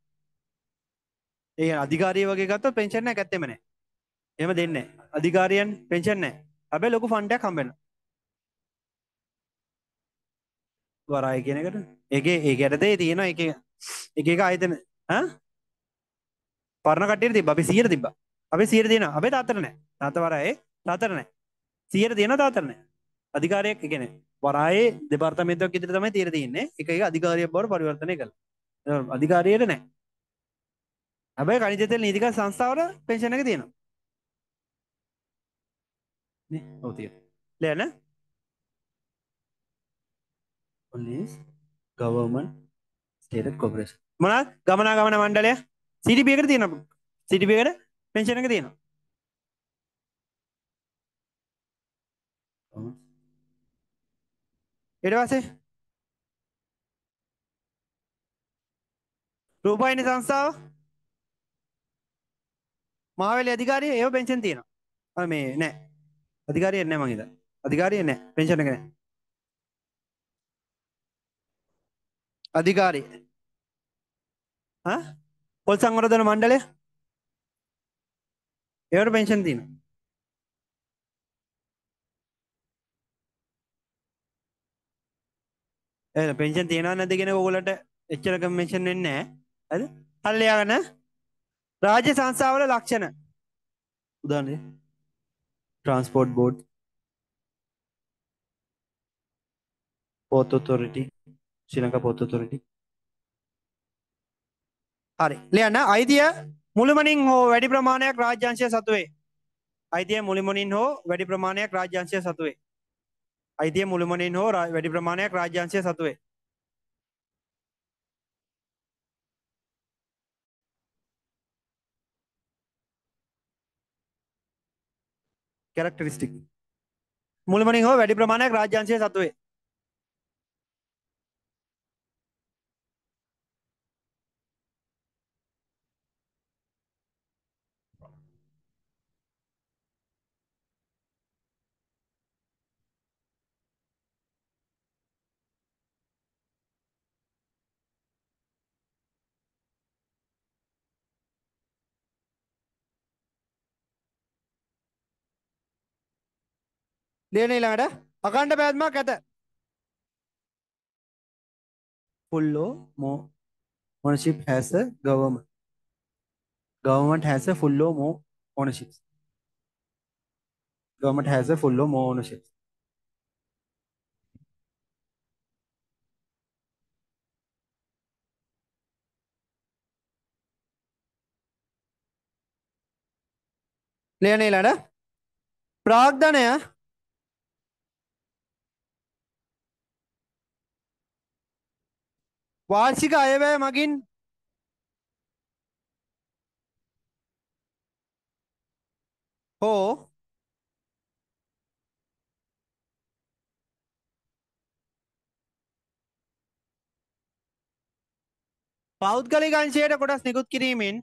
ඒ කියන්නේ අධිකාරිය වගේ ගත්තොත් පෙන්ෂන් එකක් ඇත්තෙම නැහැ එහෙම දෙන්නේ නැහැ අධිකාරියන් පෙන්ෂන් නැහැ හැබැයි ලොකු ෆන්ඩ් එකක් හම්බෙනවා වරාය කියන එකට ඒකේ ඒක යටතේ තියෙනවා එක එක එක ආයතන ඈ පරණ කට්ටියට තිබ්බා අපි සියයට තිබ්බා අපි සියයට තියෙනවා අපි තාත්තට නැහැ තාත්ත වරායේ තාත්තට නැහැ සියයට තියෙනවා තාත්තට නැහැ අධිකාරියක් කියන්නේ වරායේ දෙපාර්තමේන්තුවක් විතර තමයි තියෙන්නේ තියෙන්නේ එක එක අධිකාරියක් බවට පරිවර්තනය කළා අධිකාරියට නැහැ හැබැයි කනිජ තෙල් නීතිගත සංස්ථාවල පෙන්ෂන් එක තියෙනවා නේ ඔව් තියෙනවා ලියන්න police government stated corporation මොනවාද ගමනාගමන මණ්ඩලය C D B එකට තියෙනවා C D B එකට පෙන්ෂන් එක තියෙනවා ඊට පස්සේ රූපවාහිනී සංස්ථාව මහවැලි අධිකාරිය ඒව පෙන්ෂන් තියෙනවා මේ නෑ අධිකාරියක් නෑ මං හිතන්නේ අධිකාරියක් නෑ පෙන්ෂන් එක නෑ අධිකාරිය හා පොල් සංවර්ධන මණ්ඩලය ඒවට පෙන්ෂන් තියෙනවා එහෙනම් පෙන්ෂන් තියනවා නැද්ද කියන ඕගොල්ලන්ට එච්චර කන්වෙන්ෂන් වෙන්නේ නැහැ හරිද හරි ලියාගන්න රාජ්‍ය සංස්ථාවල ලක්ෂණ උදාහරණයක් transport board port authority Sri Lanka port authority හරි ලියන්න අයිතිය මුළුමනින් හෝ වැඩි ප්‍රමාණයක් රාජ්‍ය අංශය සතු වේ අයිතිය මුළුමනින් හෝ වැඩි ප්‍රමාණයක් රාජ්‍ය අංශය සතු වේ අයිතිය මුළුමනින් හෝ වැඩි ප්‍රමාණයක් රාජ්‍ය අංශය සතු වේ characteristic මුළුමනින් හෝ වැඩි ප්‍රමාණයක් රාජ්‍ය අංශය සතු වේ ලියන ඊළඟට අඛණ්ඩ පැවැත්මක් ඇත full law more ownership as a government government has a full or more ownership. Government has a full or more ownership. ලියන ඊළඟ ප්‍රාග්ධනය වාර්ෂික අයවැය මගින් හෝ පෞද්ගලික අංශයට කොටස් නිකුත් කිරීමෙන්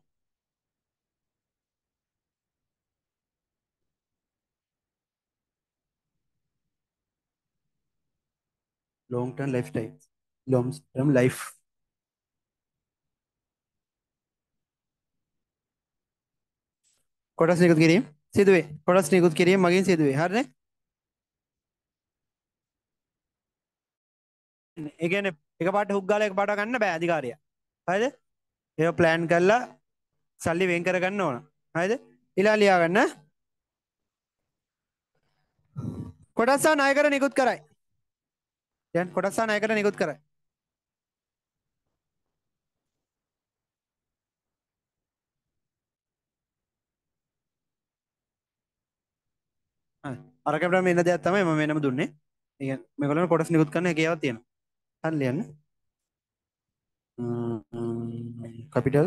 Long term lifetime. Long term life. කොටස් නිකුත් කිරීම සිදුවේ. කොටස් නිකුත් කිරීම මගින් සිදුවේ. හරිනේ? ඒ කියන්නේ එකපාරට හුක් ගාලා එකපාරට ගන්න බෑ අධිකාරිය. හරිද? ඒක ප්ලෑන් කරලා සල්ලි වෙන් කර ගන්න ඕන. හරිද? ඊළඟ ලියා ගන්න. කොටස් සහ ණය කර නිකුත් කරයි. දැන් කොටස් සහ ණය කර නිකුත් කරයි. අරක අපිට මෙන්න දෙයක් තමයි මම වෙනම දුන්නේ. ඒ කියන්නේ මේගොල්ලෝ කොටස් නිකුත් කරන හැකියාවක් තියෙනවා. හරි ලියන්න. capital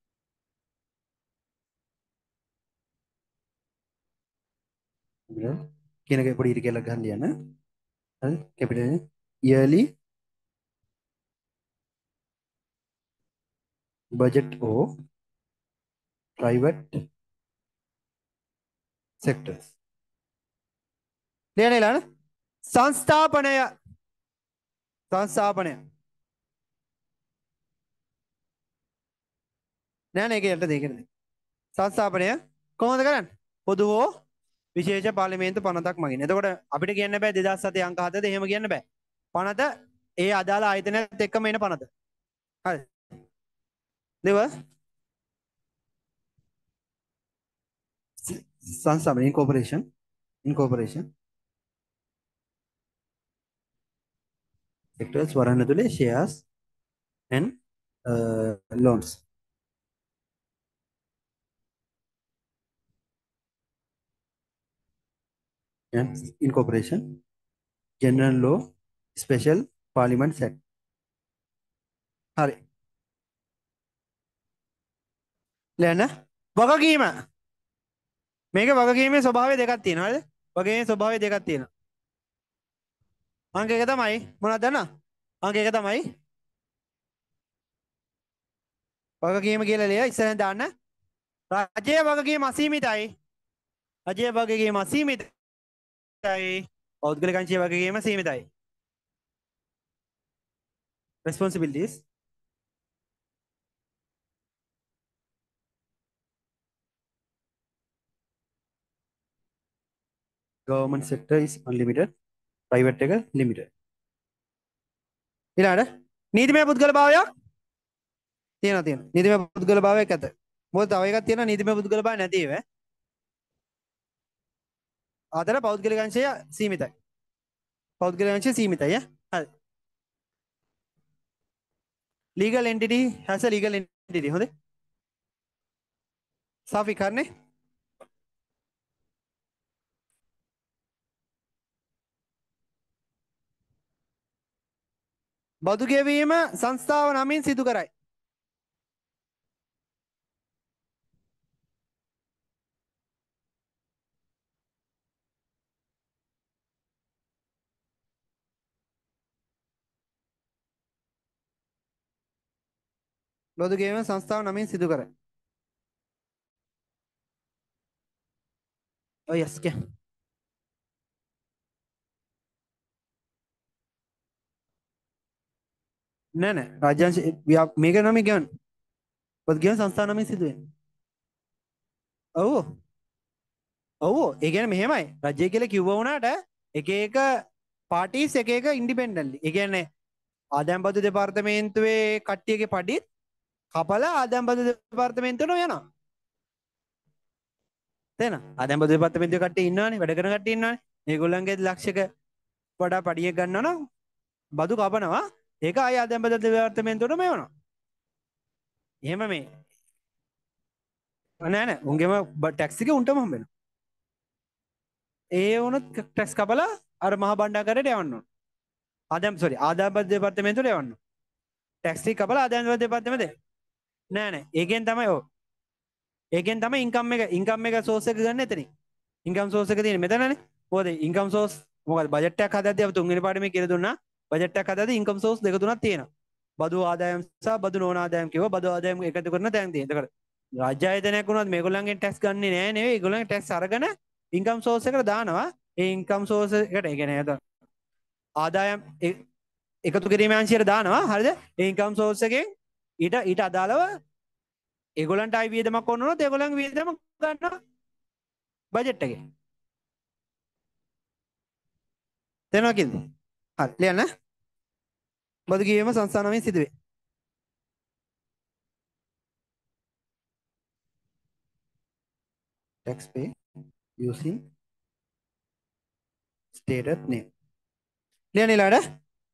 කියන එක පොඩි ඉරි කියලා ගන්න ලියන්න. හරි capital yearly budget or private sectors. ලියන ඊළඟ සංස්ථාපනය සංස්ථාපනය නෑ නේ ඒකට දෙකට සංස්ථාපනය කොහොමද කරන්නේ? පොදු හෝ විශේෂ පාර්ලිමේන්තු පනතක් මගින්. එතකොට අපිට කියන්න බෑ දෙදාස් සතේ අංක හතද එහෙම කියන්න බෑ. පනත ඒ අදාළ ආයතනයත් එක්කම එන පනත. හරි. දෙව සංස්ථාපන incorporation incorporation sectors වරන්න තුලේ shares and uh, loans. And incorporation general law special parliament act. හරි. ලියන්න වගකීම මේක වගකීමේ ස්වභාවය දෙකක් තියෙනවා. හරිද? වගකීමේ ස්වභාවය දෙකක් තියෙනවා. අංක එක තමයි මොනවද දන්නවද? අංක එක තමයි වගකීම කියලා ලිය ඉස්සරහින් දාන්න. රජයේ වගකීම අසීමිතයි. රජයේ වගකීම අසීමිතයි. පෞද්ගලික අංශයේ වගකීම සීමිතයි. responsibilities government sector is unlimited, private එක limited. ඊළඟට නීතිමය පුද්ගල භාවයක් තියෙනවා තියෙනවා. නීතිමය පුද්ගල භාවයක් ඇත. මොකද තව එකක් තියෙනවා නීතිමය පුද්ගල භාවය නැති ඒවා. අතර පෞද්ගලික අංශය සීමිතයි. පෞද්ගලික අංශය සීමිතයි ඈ. හරි. legal entity has a legal entity. හොඳේ. සාෆි කරන්නේ. බදු ගෙවීම සංස්ථාව නමින් සිදු කරයි. බදු ගෙවීම සංස්ථාව නමින් සිදු කරයි. ඔය යස් කිය. නෑ නෑ රාජ්‍යාංශ මේක නම කියන්න. බදු ගෙවීම සංස්ථාව නමින් සිදු වෙන්නේ. ඔව්. ඔව් ඒ කියන්නේ මෙහෙමයි. රජය කියලා කිව්ව වුණාට එක එක පාටිස් එක එක ඉන්ඩිපෙන්ඩන්ට්ලි. ඒ කියන්නේ ආදායම් බදු දෙපාර්තමේන්තුවේ කට්ටියගේ පඩිත් කපලා ආදායම් බදු දෙපාර්තමේන්තුවට යනවා. තේන ආදායම් බදු දෙපාර්තමේන්තුවේ කට්ටිය ඉන්නවනේ වැඩ කරන කට්ටිය ඉන්නවනේ. ඒගොල්ලන්ගේ ලක්ෂයක වඩා පඩියක් ගන්නවා නම් බදු කපනවා. ඒක ආය ආදායම් බදු දෙපාර්තමේන්තුවට මෙවනවා. එහෙම මේ නෑ නෑ උන්ගේම ටැක්ස් එක උන්ටම හම්බෙනවා. ඒ වුණොත් ටැක්ස් කපලා අර මහා බණ්ඩාගාරයට යවන්න ඕන. ආදායම් සෝරි ආදායම් බදු දෙපාර්තමේන්තුවට යවන්න ඕන. ටැක්ස් ටික කපලා ආදායම් බදු දෙපාර්තමේන්තුවට නෑ නෑ ඒකෙන් තමයි ඔව්. ඒකෙන් තමයි ඉන්කම් එක ඉන්කම් එක සෝස් එක ගන්න එතනින්. ඉන්කම් සෝස් එක තියෙන්නේ මෙතනනේ. මොකද ඉන්කම් සෝස් මොකද බජට් එකක් හදද්දී අපි තුන්වෙනි පාඩමේ කියලා දුන්නා. බජට් එකක් හදද්දී ඉන්කම් සෝස් දෙක තුනක් තියෙනවා. බදු ආදායම් සහ බදු නොවන ආදායම් කිව්වා. බදු ආදායම් එකතු කරන තැන් තියෙනවා. එතකොට රාජ්‍ය ආයතනයක් වුණත් මේගොල්ලන්ගෙන් ටැක්ස් ගන්නෙ නෑ නෙවෙයි. ඒගොල්ලන්ගේ ටැක්ස් අරගෙන ඉන්කම් සෝස් එකට දානවා. ඒ ඉන්කම් සෝස් එකට ඒ කියන්නේ එතන ආදායම් එකතු කිරීමේ අංශයට දානවා. හරිද? ඒ ඉන්කම් සෝස් එකෙන් ඊට ඊට අදාළව ඒගොල්ලන්ට ආයි වියදමක් ඕන වුණොත් ඒගොල්ලන්ගේ වියදම ගන්නවා බජට් එකේ. තේරෙනවද කිව්ද? හරි ලියන්න. බදු ගෙවීම සංස්ථානමෙන් සිදුවේ. tax pay using stated name. ලියන්න ඊළඟට.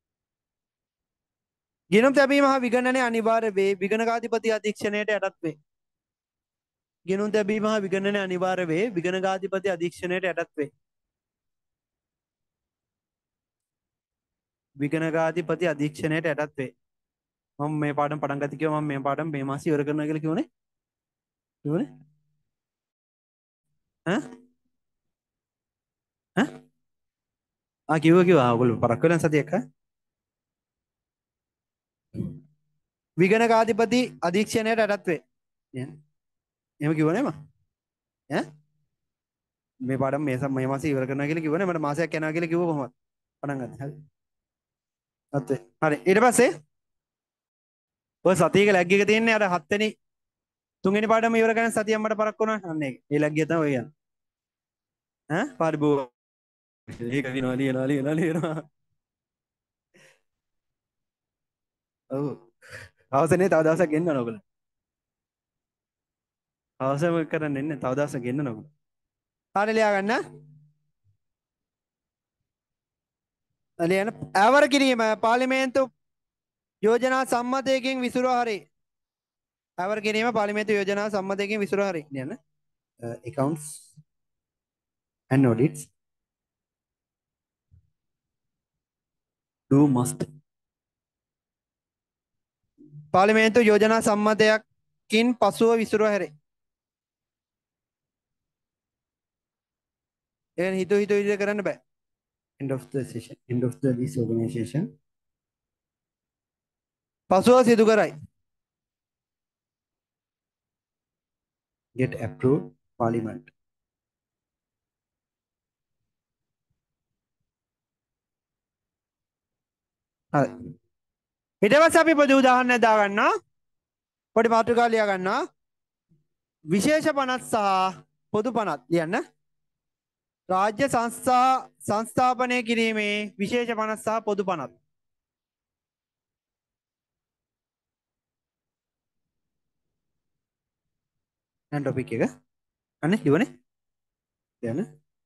ගෙනුම් තැබීම හා විගණනය අනිවාර්ය වේ. විගණකාධිපති අධීක්ෂණයට යටත් වේ. ගෙනුම් තැබීම හා විගණනය අනිවාර්ය වේ. විගණකාධිපති අධීක්ෂණයට යටත් වේ. විගණකාධිපති අධීක්ෂණයට යටත් වේ. මම මේ පාඩම් පටන් ගත්ත කිව්වා මම මේ පාඩම් මේ මාසෙ ඉවර කරනවා කියලා කිව්වනේ. කිව්වනේ? ඈ? ඈ? ආ කිව්වා කිව්වා. ඔයගොල්ලෝ පරක්කු වෙන සතියක් ඈ? විගණකාධිපති අධීක්ෂණයට යටත් වේ. එහෙම කිව්වනේ මම. ඈ? මේ පාඩම් මේ මේ මාසෙ ඉවර කරනවා කියලා කිව්වනේ. මට මාසයක් යනවා කියලා කිව්ව කොහොමද? පටන් ගන්න. හරි. අත් හරි. ඊට පස්සේ ඔය සතියක ලැග් එක තියෙන්නේ අර හත් වෙනි තුන්වෙනි පාඩම ඉවර කරන සතියක් මට පරක්කු වුණා. අන්න ඒක. ඒ ලැග් එක තමයි ඔය යන්නේ. ඈ? පාරිබෝ. ඒක විනවා ලියනවා ලියනවා ලියනවා. ඔව්. අවසනේ තව දවසක් ගෙන්නන ඔයගොල්ලෝ. අවසම කරන්න එන්නේ තව දවසක් ගෙන්නන ඔයගොල්ලෝ. හරි ලියා ගන්න. ලියන්න. ඇවර කිරීම පාර්ලිමේන්තු යෝජනා සම්මතයකින් විසුරුවා හරි. ඇවර කිරීම පාර්ලිමේන්තු යෝජනා සම්මතයකින් විසුරුවා හරි. ලියන්න. accounts and audits do must පාර්ලිමේන්තු යෝජනා සම්මතයකින් පසුව විසුරුවා හැරේ. එහෙනම් හිතු හිතු විදිහට කරන්න බෑ. End of the session. End of the disorganization. පසුව සිදු කරයි. Get approved parliament. හරි. ඊට පස්සේ අපි පොදු උදාහරණයක් දාගන්නවා. පොඩි මාතෘකාවක් ලියා ගන්නවා. විශේෂ පනත් සහ පොදු පනත් ලියන්න. රාජ්‍ය සංස්ථා සංස්ථාපනය කිරීමේ විශේෂ පනත් සහ පොදු පනත්. දැන් ටොපික් එක. අන්න ඉවනේ. ලියන්න.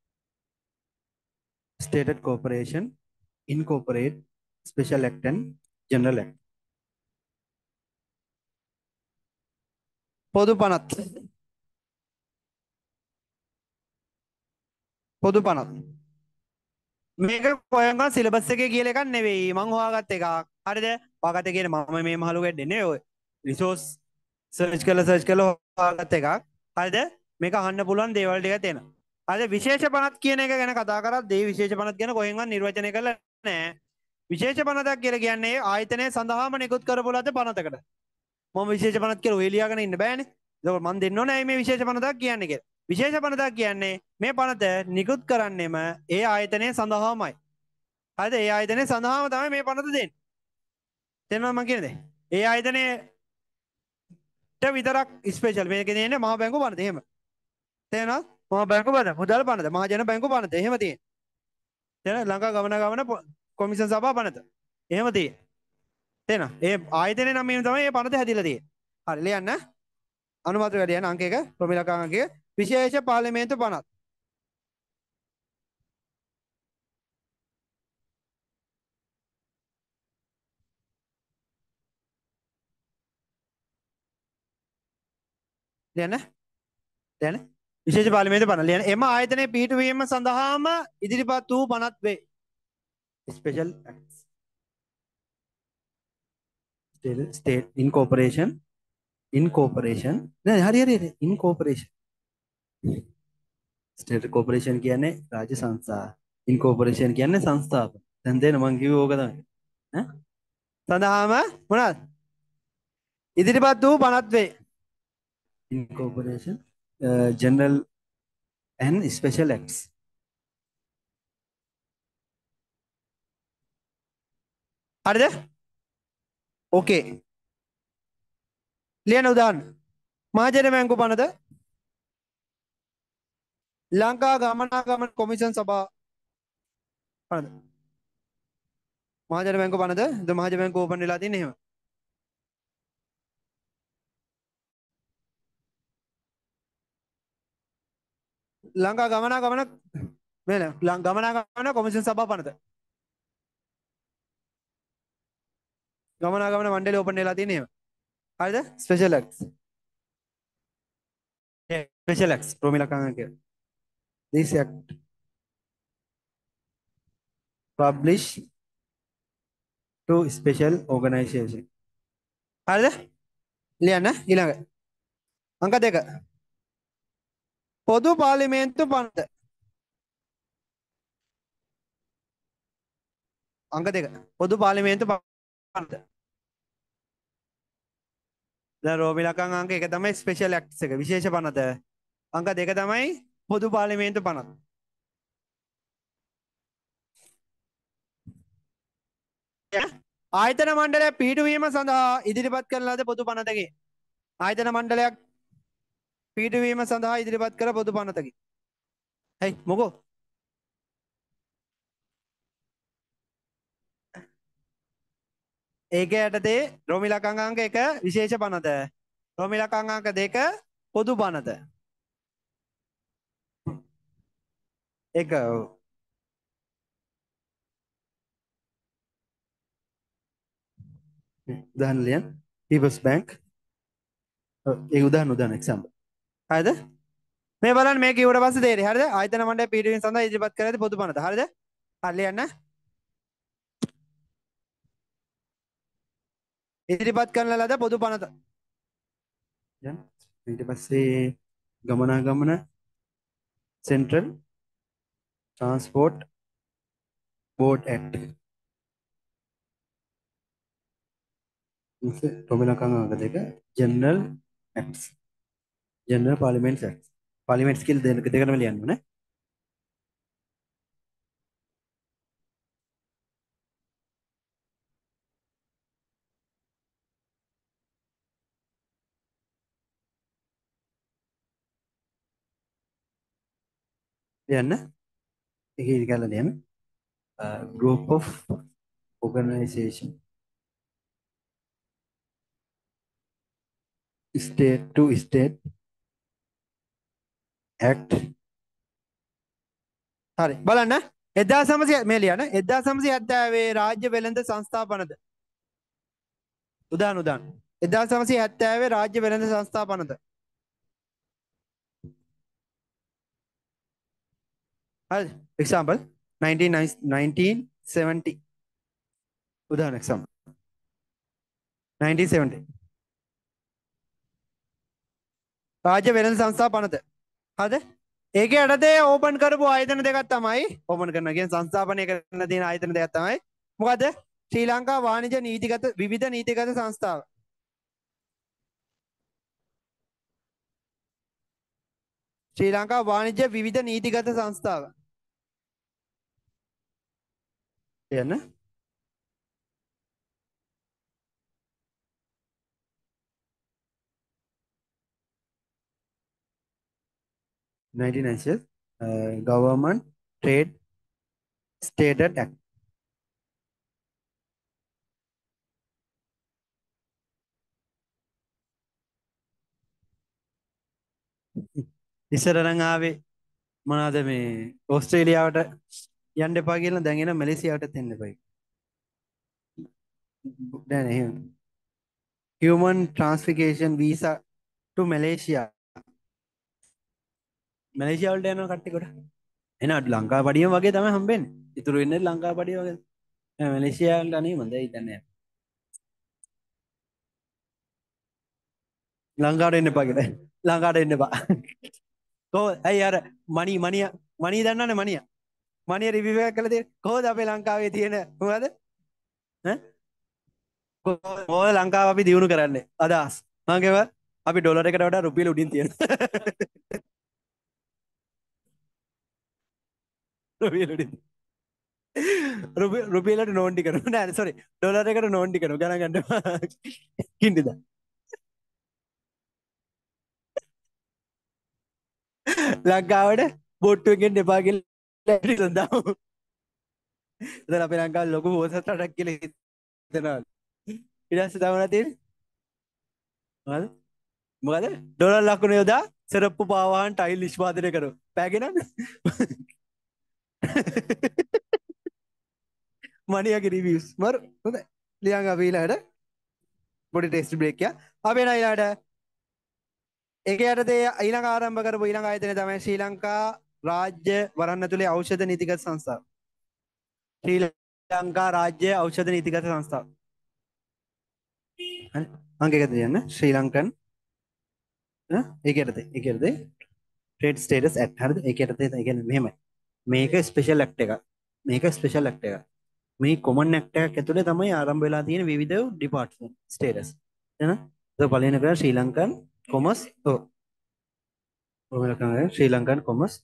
Stated corporation, incorporate, special act and general act. පොදු පනත්. පොදු පනත්. මේක කොහෙන්වත් සිලබස් එකේ කියලා එකක් නෙවෙයි. මං හොයාගත්ත එකක්. හරිද? හොයාගත්ත කියන්නේ මම මේ මහලු ගැඩෙන්නේ ඔය. රිසෝස් සර්ච් කරලා සර්ච් කරලා හොයාගත්ත එකක්. හරිද? මේක අහන්න පුළුවන් දේවල් ටික තියෙනවා. හරිද? විශේෂ පනත් කියන එක ගැන කතා කරද්දී විශේෂ පනත් ගැන කොහෙන්වත් නිර්වචනය කරලා නැහැ. විශේෂ පනතක් කියලා කියන්නේ ආයතනය සඳහාම නිකුත් කරපු ලද පනතකට. මම විශේෂ පනත් කියලා ඔය ලියාගෙන ඉන්න බෑනේ. ඒක මම දෙන්න ඕනේ මේ විශේෂ පනතක් කියන්නේ කියලා. විශේෂ පනතක් කියන්නේ මේ පනත නිකුත් කරන්නෙම ඒ ආයතනය සඳහාමයි. හරිද? ඒ ආයතනය සඳහාම තමයි මේ පනත දෙන්නේ. තේරෙනවද මම කියන්නේ? ඒ ආයතනයට විතරක් ස්පෙෂල් මේක දෙන්නේ මහා බැංකුව පනත. එහෙම. තේරෙනවද? මහා බැංකුව පනත, මුදල් පනත, මහා ජන බැංකුව පනත. එහෙම තියෙන්නේ. තේරෙනවද? ලංකා ගමන ගමන කොමිෂන් සභාව පනත. එහෙම තියෙන්නේ. තේරෙනවද? ඒ ආයතනය නම් මේ තමයි මේ පනත හැදිලා තියෙන්නේ. හරි ලියන්න. අනුමත වැඩ යන අංක එක ප්‍රමිලක අංකය විශේෂ පාර්ලිමේන්තු පනත්. ලියන්න. ලියන්න. විශේෂ පාර්ලිමේන්තු පනත ලියන්න. එම ආයතනයේ පිහිටුවීම සඳහාම ඉදිරිපත් වූ පනත් වේ. Special acts. State, state incorporation incorporation නෑ හරි හරි හරි incorporation state corporation කියන්නේ රාජ්‍ය සංස්ථා incorporation කියන්නේ සංස්ථාව දැන් දෙන්න මං කිව්වේ ඕක තමයි ඈ සඳහාම මොනවද ඉදිරිපත් වූ පනත් වේ. incorporation uh, general and special acts හරිද? ඕකේ. ලියන්න උදාහරණ. මහජන බැංකු පනත ලංකා ගමනාගමන කොමිෂන් සභා පනත. මහජන බැංකු පනත ද මහජන බැංකු ඕපන් වෙලා තියෙන්නේ එහෙම. ලංකා ගමනාගමන මේ ගමනාගමන කොමිෂන් සභා පනත. ගමනාගමන මණ්ඩලය ඕපන් වෙලා තියෙන්නේ එහෙම. හරිද? Special acts. ඒ ස්පෙෂල් ඇක්ට්ස් රෝමිලා කංගක. This act publish to special organization. හරිද? ලියන්න ඊළඟ. අංක දෙක. පොදු පාර්ලිමේන්තු පනත. අංක දෙක. පොදු පාර්ලිමේන්තු පනත. දැන් රෝමිලකන් අංක එක තමයි ස්පෙෂල් ඇක්ට්ස් එක විශේෂ පනත. අංක දෙක තමයි පොදු පාර්ලිමේන්තු පනත. ආයතන මණ්ඩලයක් පිහිටුවීම සඳහා ඉදිරිපත් කරන ලද පොදු පනතකි. ආයතන මණ්ඩලයක් පිහිටුවීම සඳහා ඉදිරිපත් කළ පොදු පනතකි. ඇයි මොකෝ? ඒක යටතේ රෝමිලකන් අංක එක විශේෂ පනත. රෝමිලකන් අංක දෙක පොදු පනත. ඒක උදාහරණ ලියන්න. People's Bank ඒ උදාහරණ උදාහරණ එක්සැම්පල්. හරිද? මේ බලන්න මේක කිව්වට පස්සේ තේරෙයි. හරිද? ආයතන මණ්ඩලය පිහිටුවීම සඳහා ඉදිරිපත් කළ ඇති පොදු පනත. හරිද? හරි ලියන්න. ඉදිරිපත් කරන ලද පොදු පනත. දැන් ඊට පස්සේ ගමනාගමන සෙන්ට්‍රල් ට්‍රාන්ස්පෝර්ට් බෝඩ් ඇක්ට්. රෝමිලකන් අංක දෙක ජනරල් ඇක්ට්ස්. ජනරල් පාර්ලිමේන්ට්ස් ඇක්ට්ස්. පාර්ලිමේන්ට්ස් කියලා දෙක දෙකම ලියන්න ඕනේ. ලියන්න. ඒක ඉරි කරලා ලියන්න. group of organization state to state act. හරි බලන්න එදදාස් නවසිය මේ ලියන්න එදදාස් නවසිය හැත්තෑවේ රාජ්‍ය වෙළඳ සංස්ථා පනත. උදාහරණ උදාහරණ. එදදාස් නවසිය හැත්තෑවේ රාජ්‍ය වෙළඳ සංස්ථා පනත. හරි example nineteen seventy. උදාහරණ example nineteen seventy. රාජ්‍ය වෙළඳ සංස්ථා පනත. හරිද? ඒක යටතේ ඕපන් කරපු ආයතන දෙකක් තමයි ඕපන් කරන කියන සංස්ථාපනය කරන තියෙන ආයතන දෙකක් තමයි මොකද? ශ්‍රී ලංකා වාණිජ නීතිගත විවිධ නීතිගත සංස්ථාව. ශ්‍රී ලංකා වාණිජ්‍ය විවිධ නීතිගත සංස්ථාව. එන්න nineteen ninety uh, government trade stated act. ඉස්සර නම් ආවේ මොනවාද මේ ඕස්ට්‍රේලියාවට යන්න එපා කියලා දැන් එන මැලේසියාවටත් එන්න එපා. දැන් එහෙම human transfication visa to Malaysia. Malaysia වලට යනවා කට්ටිය කොට. එන ලංකාව පඩියම වගේ තමයි හම්බෙන්නේ. ඉතුරු වෙන්නේ ලංකාව පඩිය වගේ. මැලේසියා වලට අනේ මන්ද හිතන්නේ. ලංකාවට එන්න එපා කියලා. ලංකාවට එන්න එපා. කොහොමද? ඇයි අර මණි මණිය මණිය දන්නවනේ මණිය. මණිය රිවිව් එකක් කළා තියෙන්නේ. කොහොමද අපේ ලංකාවේ තියෙන මොකද? ඈ? කොහොමද ලංකාව අපි දියුණු කරන්නේ? අදහස්. මම කියවා අපි ඩොලර් එකට වඩා රුපියල උඩින් තියෙනවා. රුපියල උඩින්. රුපියලට නෝන්ටි කරනවා. නෑ සෝරි. ඩොලර් එකට නෝන්ටි කරනවා. ගණන් ගන්න. කින්දිද? ලංකාවට බොට්ටුවෙන් එපා කියලා රිසන් දාමු. එතන අපේ ලංකාවේ ලොකු හොසත් රටක් කියලා හිතනවා. ඊට පස්සේ තමයි තියෙන්නේ. මොකද? මොකද? ඩොලර් ලකුණු යොදා සරප්පු පාවාහන් ටයිල් නිෂ්පාදනය කරමු. පෑගෙනද? මණියගේ රිවිව්ස් මර හොඳයි. ලියන් අපි ඊළඟට පොඩි ටෙස්ට් බ්‍රේක් එක. අපි එන ඊළඟට ඒක යටතේ ඊළඟ ආරම්භ කරපු ඊළඟ ආයතනය තමයි ශ්‍රී ලංකා රාජ්‍ය වරන්න ඇතුලේ ඖෂධ නීතිගත සංස්ථාව. ශ්‍රී ලංකා රාජ්‍ය ඖෂධ නීතිගත සංස්ථාව. හරි. අංක එකද කියන්න ශ්‍රී ලංකන් ඈ ඒක යටතේ ඒක යටතේ ට්‍රේඩ් ස්ටේටස් ඇක්ට් හරිද? ඒක යටතේ ඒ කියන්නේ මෙහෙමයි. මේක ස්පෙෂල් ඇක්ට් එකක්. මේක ස්පෙෂල් ඇක්ට් එකක්. මේ කොමන් ඇක්ට් එකක් ඇතුලේ තමයි ආරම්භ වෙලා තියෙන විවිධ ඩිපාර්ට්මන්ට් ස්ටේටස්. එහෙනම් ඒක පළවෙනි කරා ශ්‍රී ලංකන් කොමර්ස් ඔව් ඔබලා කරන්නේ ශ්‍රී ලංකන් කොමර්ස්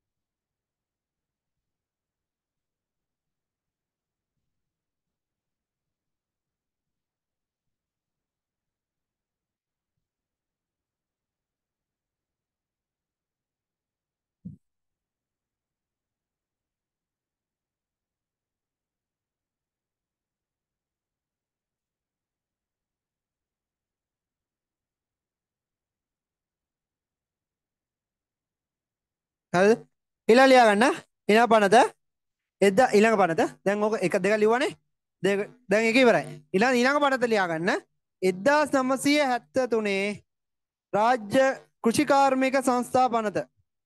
හරිද? ඊළඟ ලියා ගන්න. ඊළඟ පනත එද්ද ඊළඟ පනත. දැන් ඕක එක දෙක ලියුවානේ. දෙක දැන් ඒක ඉවරයි. ඊළඟ ඊළඟ පනත ලියා ගන්න. එක්දාස් නවසිය හැත්තෑ තුනේ රාජ්‍ය කෘෂිකාර්මික සංස්ථා පනත.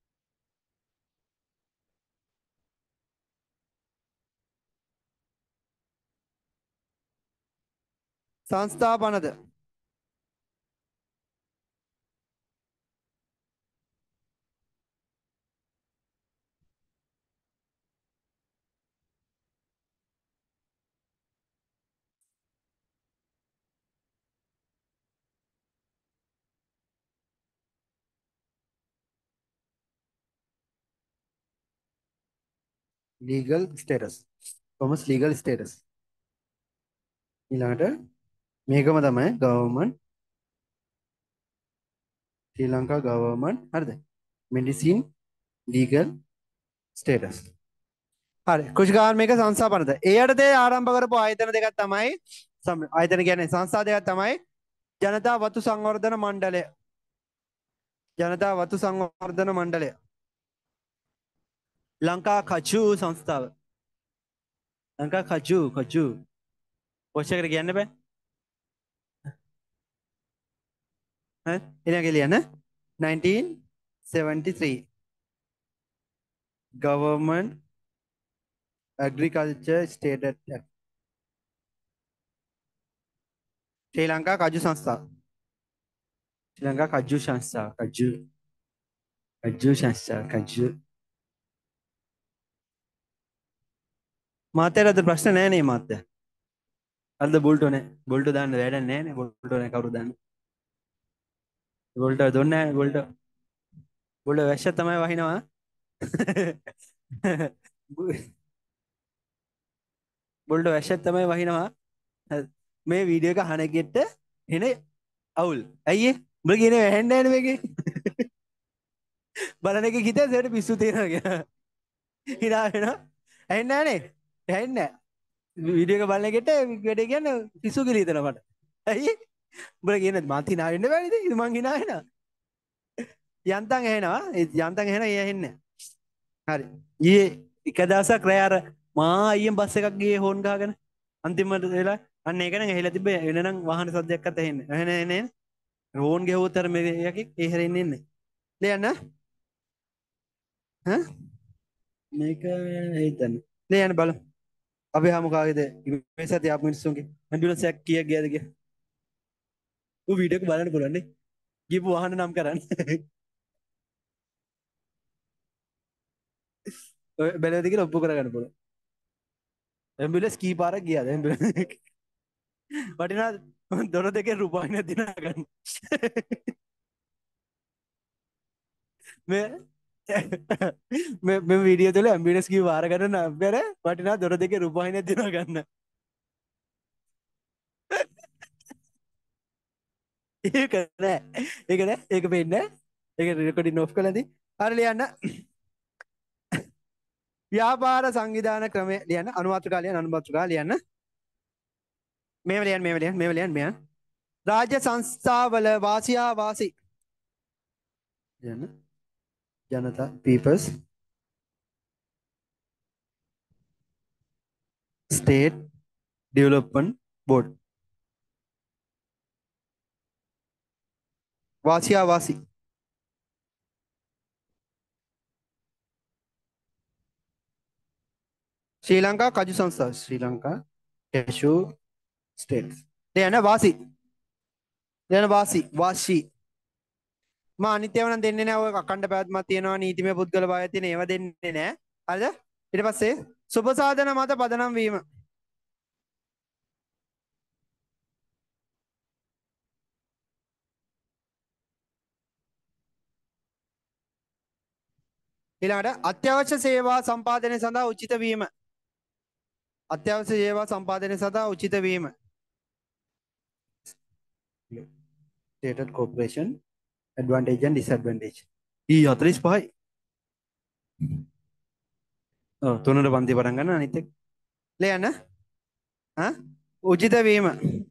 සංස්ථා පනත. legal status commerce legal status ඊළඟට මේකම තමයි government ශ්‍රී ලංකා government හරිද? medicine legal status හරි. කෘෂිකාර්මික සංස්ථා පනත. ඒ යටතේ ආරම්භ කරපු ආයතන දෙකක් තමයි සම- ආයතන කියන්නේ සංස්ථා දෙකක් තමයි ජනතා වතු සංවර්ධන මණ්ඩලය. ජනතා වතු සංවර්ධන මණ්ඩලය. ලංකා කචු සංස්ථාව ලංකා කචු කචු පොෂ්‍යකට කියන්න බෑ හරි. ඊළඟ ලියන්න. nineteen seventy-three government agriculture status act ශ්‍රී ලංකා කජු සංස්ථාව. ශ්‍රී ලංකා කජු සංස්ථාව කජු කජු සංස්ථාව කජු මාතේට අද ප්‍රශ්න නෑ නේ මාත්‍ය අද බොල්ටෝ නෑ බොල්ටෝ දාන්න වැඩක් නෑ නේ බොල්ටෝ නෑ කවුරු දාන්න බොල්ටෝ දුන්නේ නෑ බොල්ටෝ බොල්ටෝ වැස්ස තමයි වහිනවා බොල්ටෝ වැස්ස තමයි වහිනවා මේ වීඩියෝ එක අහන එකෙට එන අවුල් ඇයි ඒ උඹ කියන්නේ වැහෙන්නේ නෑනේ මේකේ බලන එක හිතේ සේට පිස්සු තියෙනවා කියලා හිනා වෙනවා ඇහෙන්නේ නෑනේ ඇහෙන්නේ නෑ වීඩියෝ එක බලන එකට වැඩේ කියන්නේ පිස්සු කියලා හිතනවා මට ඇයි උඹ කියන්නේ මාත් hina වෙන්න බෑනේ ඉතින් මං hina වෙනවා යන්තම් ඇහෙනවා. ඒ යන්තම් ඇහෙනවා ඒ ඇහෙන්නේ. හරි. ඊයේ එක දවසක් රෑ අර මා අයියෙන් බස් එකක් ගියේ හෝන් ගහගෙන අන්තිමට වෙලා අන්න ඒක නම් ඇහිලා තිබ්බේ වෙනනම් වාහන සද්දයක්වත් ඇහෙන්නේ. ඇහෙන්නේ නේ. හෝන් ගෙවුවොත් අර මේ යකෙක් ඒ හැරෙන්නේ ඉන්නේ. ලියන්න. ඈ මේක හිතන්න. ලියන්න බලමු. අපි හමු කාගේද මේ සතිය ආපු මිනිස්සුන්ගේ ඇම්බියුලන්ස් එකක් කීයක් ගියද කියලා. ඌ වීඩියෝ එක බලන්න පුළුවන් නේ. ගිහපු වාහන නම් කරන්න. ඔය බැලුවද කියලා ඔප්පු කරගන්න පුළුවන්. ඇම්බියුලන්ස් කී පාරක් ගියාද ඇම්බියුලන්ස් වටිනා දොර දෙකේ රුපියල් දිනා ගන්න. මේ මේ මේ වීඩියෝ තුල ඇම්බියුලන්ස් කී වාර ගන්න නම්බර වටිනා දොර දෙකේ රුපියල් දිනා ගන්න. ඒක නෑ. ඒක නෑ. ඒක වෙන්නේ නෑ. ඒක රෙකෝඩින් ඔෆ් කළාදී. හරි ලියන්න. ව්‍යාපාර සංවිධාන ක්‍රමය ලියන්න. අනුමාත්‍රිකා ලියන්න. අනුමාත්‍රිකා ලියන්න. මේව ලියන්න. මේව ලියන්න. මේව ලියන්න. මෙයන්. රාජ්‍ය සංස්ථාවල වාසියා වාසි. ලියන්න. ජනතා people's state development board. වාසියා වාසි. ශ්‍රී ලංකා කජු සංස්ථාව. ශ්‍රී ලංකා cashew states. ලියන්න වාසි. ලියන්න වාසි. වාසි. මා අනිත් ඒවා නම් දෙන්නේ නැහැ. ඔය අකණ්ඩ පැවැත්මක් තියෙනවා, නීතිමය පුද්ගල භාවය තියෙන ඒවා දෙන්නේ නැහැ. හරිද? ඊට පස්සේ සුබසාධන මත පදනම් වීම. ඊළඟට අත්‍යවශ්‍ය සේවා සම්පාදනය සඳහා උචිත වීම. අත්‍යවශ්‍ය සේවා සම්පාදනය සඳහා උචිත වීම. Stated corporation advantage and disadvantage. ඊ හතළිස් පහයි. ඔව් තුනට පන්ති පටන් ගන්න අනිත් එක. ලියන්න. ආ උචිත වීම.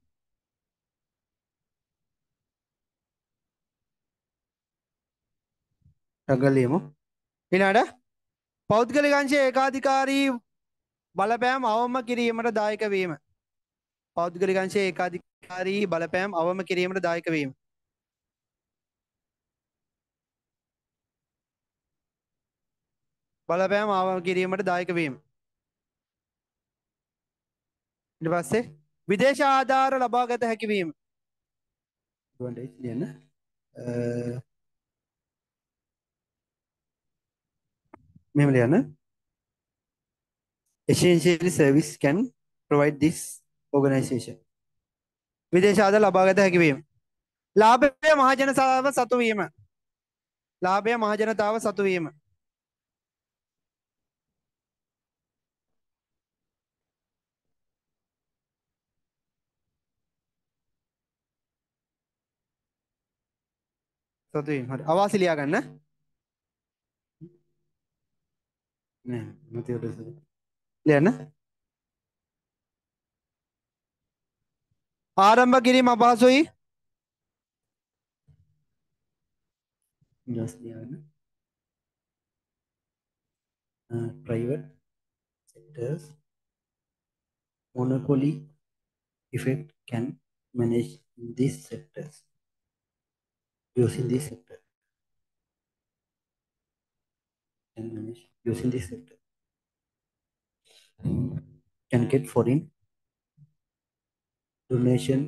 රගලියමු. ඊළඟට පෞද්ගලික අංශයේ ඒකාධිකාරී බලපෑම් අවම කිරීමට දායක වීම. පෞද්ගලික අංශයේ ඒකාධිකාරී බලපෑම් අවම කිරීමට දායක වීම. බලපෑම් අවම කිරීමට දායක වීම. ඊට පස්සේ විදේශ ආධාර ලබා ගත හැකි වීම. advantage ලියන්න. මෙහෙම ලියන්න. essentially service can provide this organization. විදේශ ආධාර ලබා ගත හැකි වීම. ලාභය මහජනතාව සතු වීම. ලාභය මහජනතාව සතු වීම. සතු වීම. හරි. අවාසි ලියා ගන්න. නෑ නැති උදේට. ලියන්න. ආරම්භ කිරීම අපහසුයි. just ලියන්න. Uh, private sectors monopoly effect can manage these sectors using this sector can manage using this sector can get foreign donation.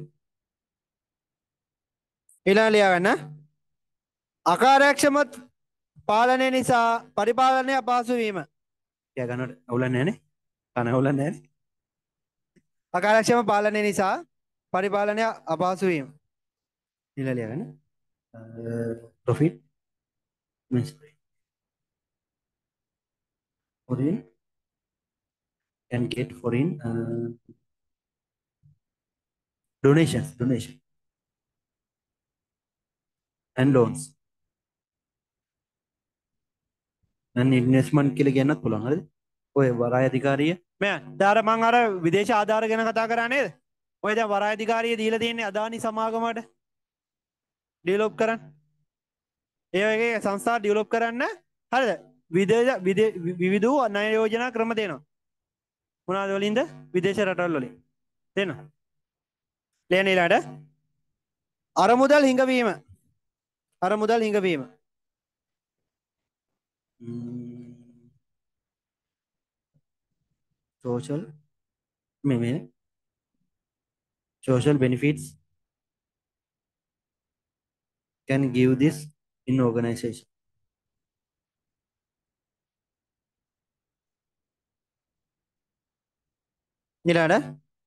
ඊළඟ ලියා ගන්න. අකාර්යක්ෂම පාලනය නිසා පරිපාලනය අපහසු වීම. ලියා ගන්නට අවුලක් නැහැ නේ. කන අවුලක් නැහැ නේ. අකාර්යක්ෂම පාලනය නිසා පරිපාලනය අපහසු වීම. ඊළඟ ලියා ගන්න. profit means foreign can get foreign uh, donations donation and loans and investment කියලා කියන්නත් පුළුවන් හරිද? ඔය වරාය අධිකාරිය මම දාර මං අර විදේශ ආධාර ගැන කතා කරා නේද? ඔය දැන් වරාය අධිකාරිය දීලා තියෙන්නේ අදානි සමාගමට ඩෙවලොප් කරන්න. ඒ වගේ සංස්ථා ඩෙවලොප් කරන්න හරිද විදේශ විදේ- විවිධ වූ ණය යෝජනා ක්‍රම තියෙනවා මොනවාද වලින්ද විදේශ රටවල් වලින් තේරෙනවද ලියන්න ඊළඟට අරමුදල් හිඟවීම අරමුදල් හිඟවීම social මේ මේ social benefits can give this in organization ඊළඟට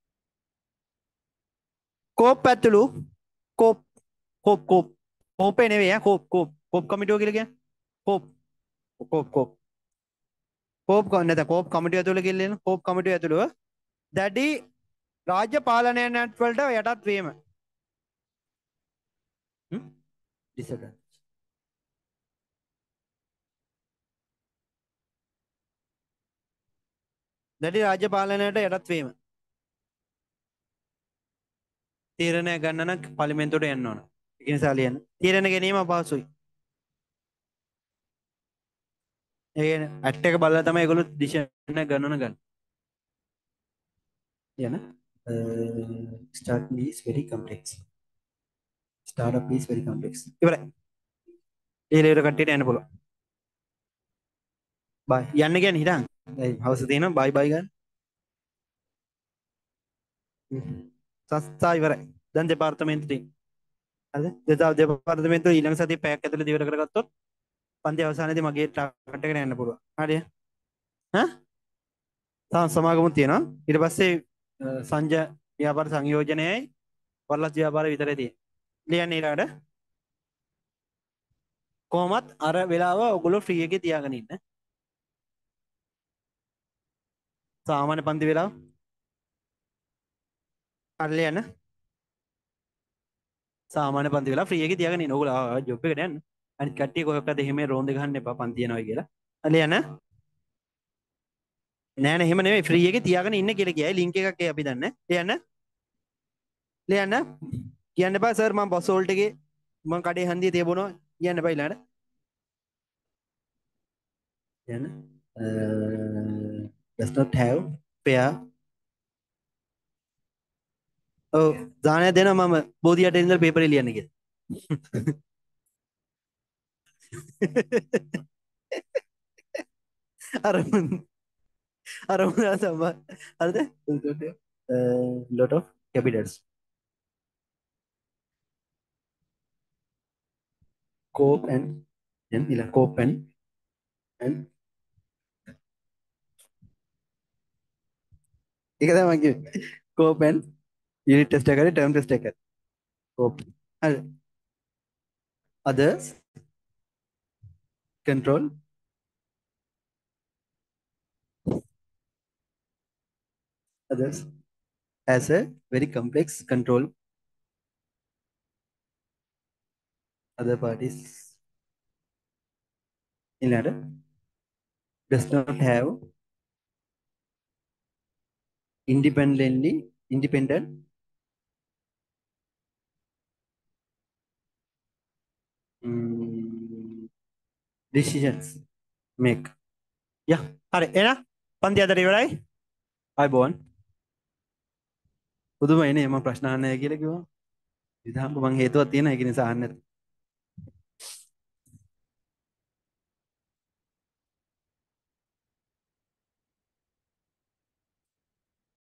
කෝප් ඇතුළු කෝප් කෝප් කෝප් කෝපේ නෙවෙයි ඈ කෝප් කෝප් කෝප් කමිටුව කියලා කියන්නේ කෝප් කෝප් කෝප් කෝප් ක- නැත්නම් කෝප් කමිටුව ඇතුළේ කියලා කෝප් කමිටුව ඇතුළව දැඩි රාජ්‍ය පාලනයන් වලට යටත් වීම හ්ම්? disadvantage දැඩි රාජ්‍ය පාලනයට යටත් වීම තීරණය ගන්න නම් පාර්ලිමේන්තුවට යන්න ඕන ඒ නිසා ලියන්න තීරණ ගැනීම අපහසුයි ඒ කියන්නේ ඇක්ට් එක බලලා තමයි ඒගොල්ලෝ ඩිසිෂන් එක ගන්න ඕන ගන්න යන start is very complex startup is very complex ඉවරයි ඒ ලේවර කට්ටියට යන්න පුළුවන් බයි යන්න කියන්නේ හිටන් ඒ හවස තියෙනවා බයි බයි ගන්න සංස්ථා ඉවරයි දැන් දෙපාර්තමේන්තුවේ හරිද දෙතා දෙපාර්තමේන්තුව ඊළඟ සතියේ පැයක් ඇතුළත ඉවර කරගත්තොත් පන්ති අවසානයේදී මගේ ටාගට් එකට යන්න පුළුවන් හරිය ඈ තා සමාගමුත් තියෙනවා ඊට පස්සේ අ, සංජ ව්‍යාපාර සංයෝජනයයි වරලත් ව්‍යාපාර විතරයි තියෙන්නේ ලියන්නේ ඊළඟට කොහොමත් අර වෙලාව ඔයගොල්ලෝ ෆ්‍රී එකේ තියාගෙන ඉන්න සාමාන්‍ය පන්ති වෙලාව අර ලියන්න සාමාන්‍ය පන්ති වෙලාව ෆ්‍රී එකේ තියාගෙන ඉන්න ඔයගොල්ලෝ ජොබ් එකට යන්න අනිත් කට්ටිය කොහොමද එහෙම රෝන්ද ගහන්න එපා පන්ති යනවා කියලා අර ලියන්න නෑ නෑ එහෙම නෙමෙයි ෆ්‍රී එකේ තියාගෙන ඉන්න කියලා කියයි ලින්ක් එකක් ඒ අපි දන්නේ ලියන්න ලියන්න කියන්න එපා සර් මම බස් හෝල්ට් එකේ මම කඩේ හන්දියේ තියබනවා කියන්න එපා ඊළඟට ලියන්න uh, does not have fair ඔව් දානය දෙනවා මම බෝධියට ඉඳලා පේපරේ ලියන්න කියලා අර අර මොනවා තමයි හරිද uh, lot of capitals cope and then ila cope and and ඒක තමයි මම කිව්වේ cope and unit test එකේ term test එකේ cope හරි others control others has a very complex control other parties ඊළඟට does not have independently independent mm, decisions make yeah හරි එහෙනම් පන්ති අතර ඉවරයි ආයිබෝන් පුදුමයිනේ මම ප්‍රශ්න අහන්නේ නැහැ කියලා කිව්වා විධාම්ප මං හේතුවක් තියෙනවා ඒක නිසා අහන්නේ නැත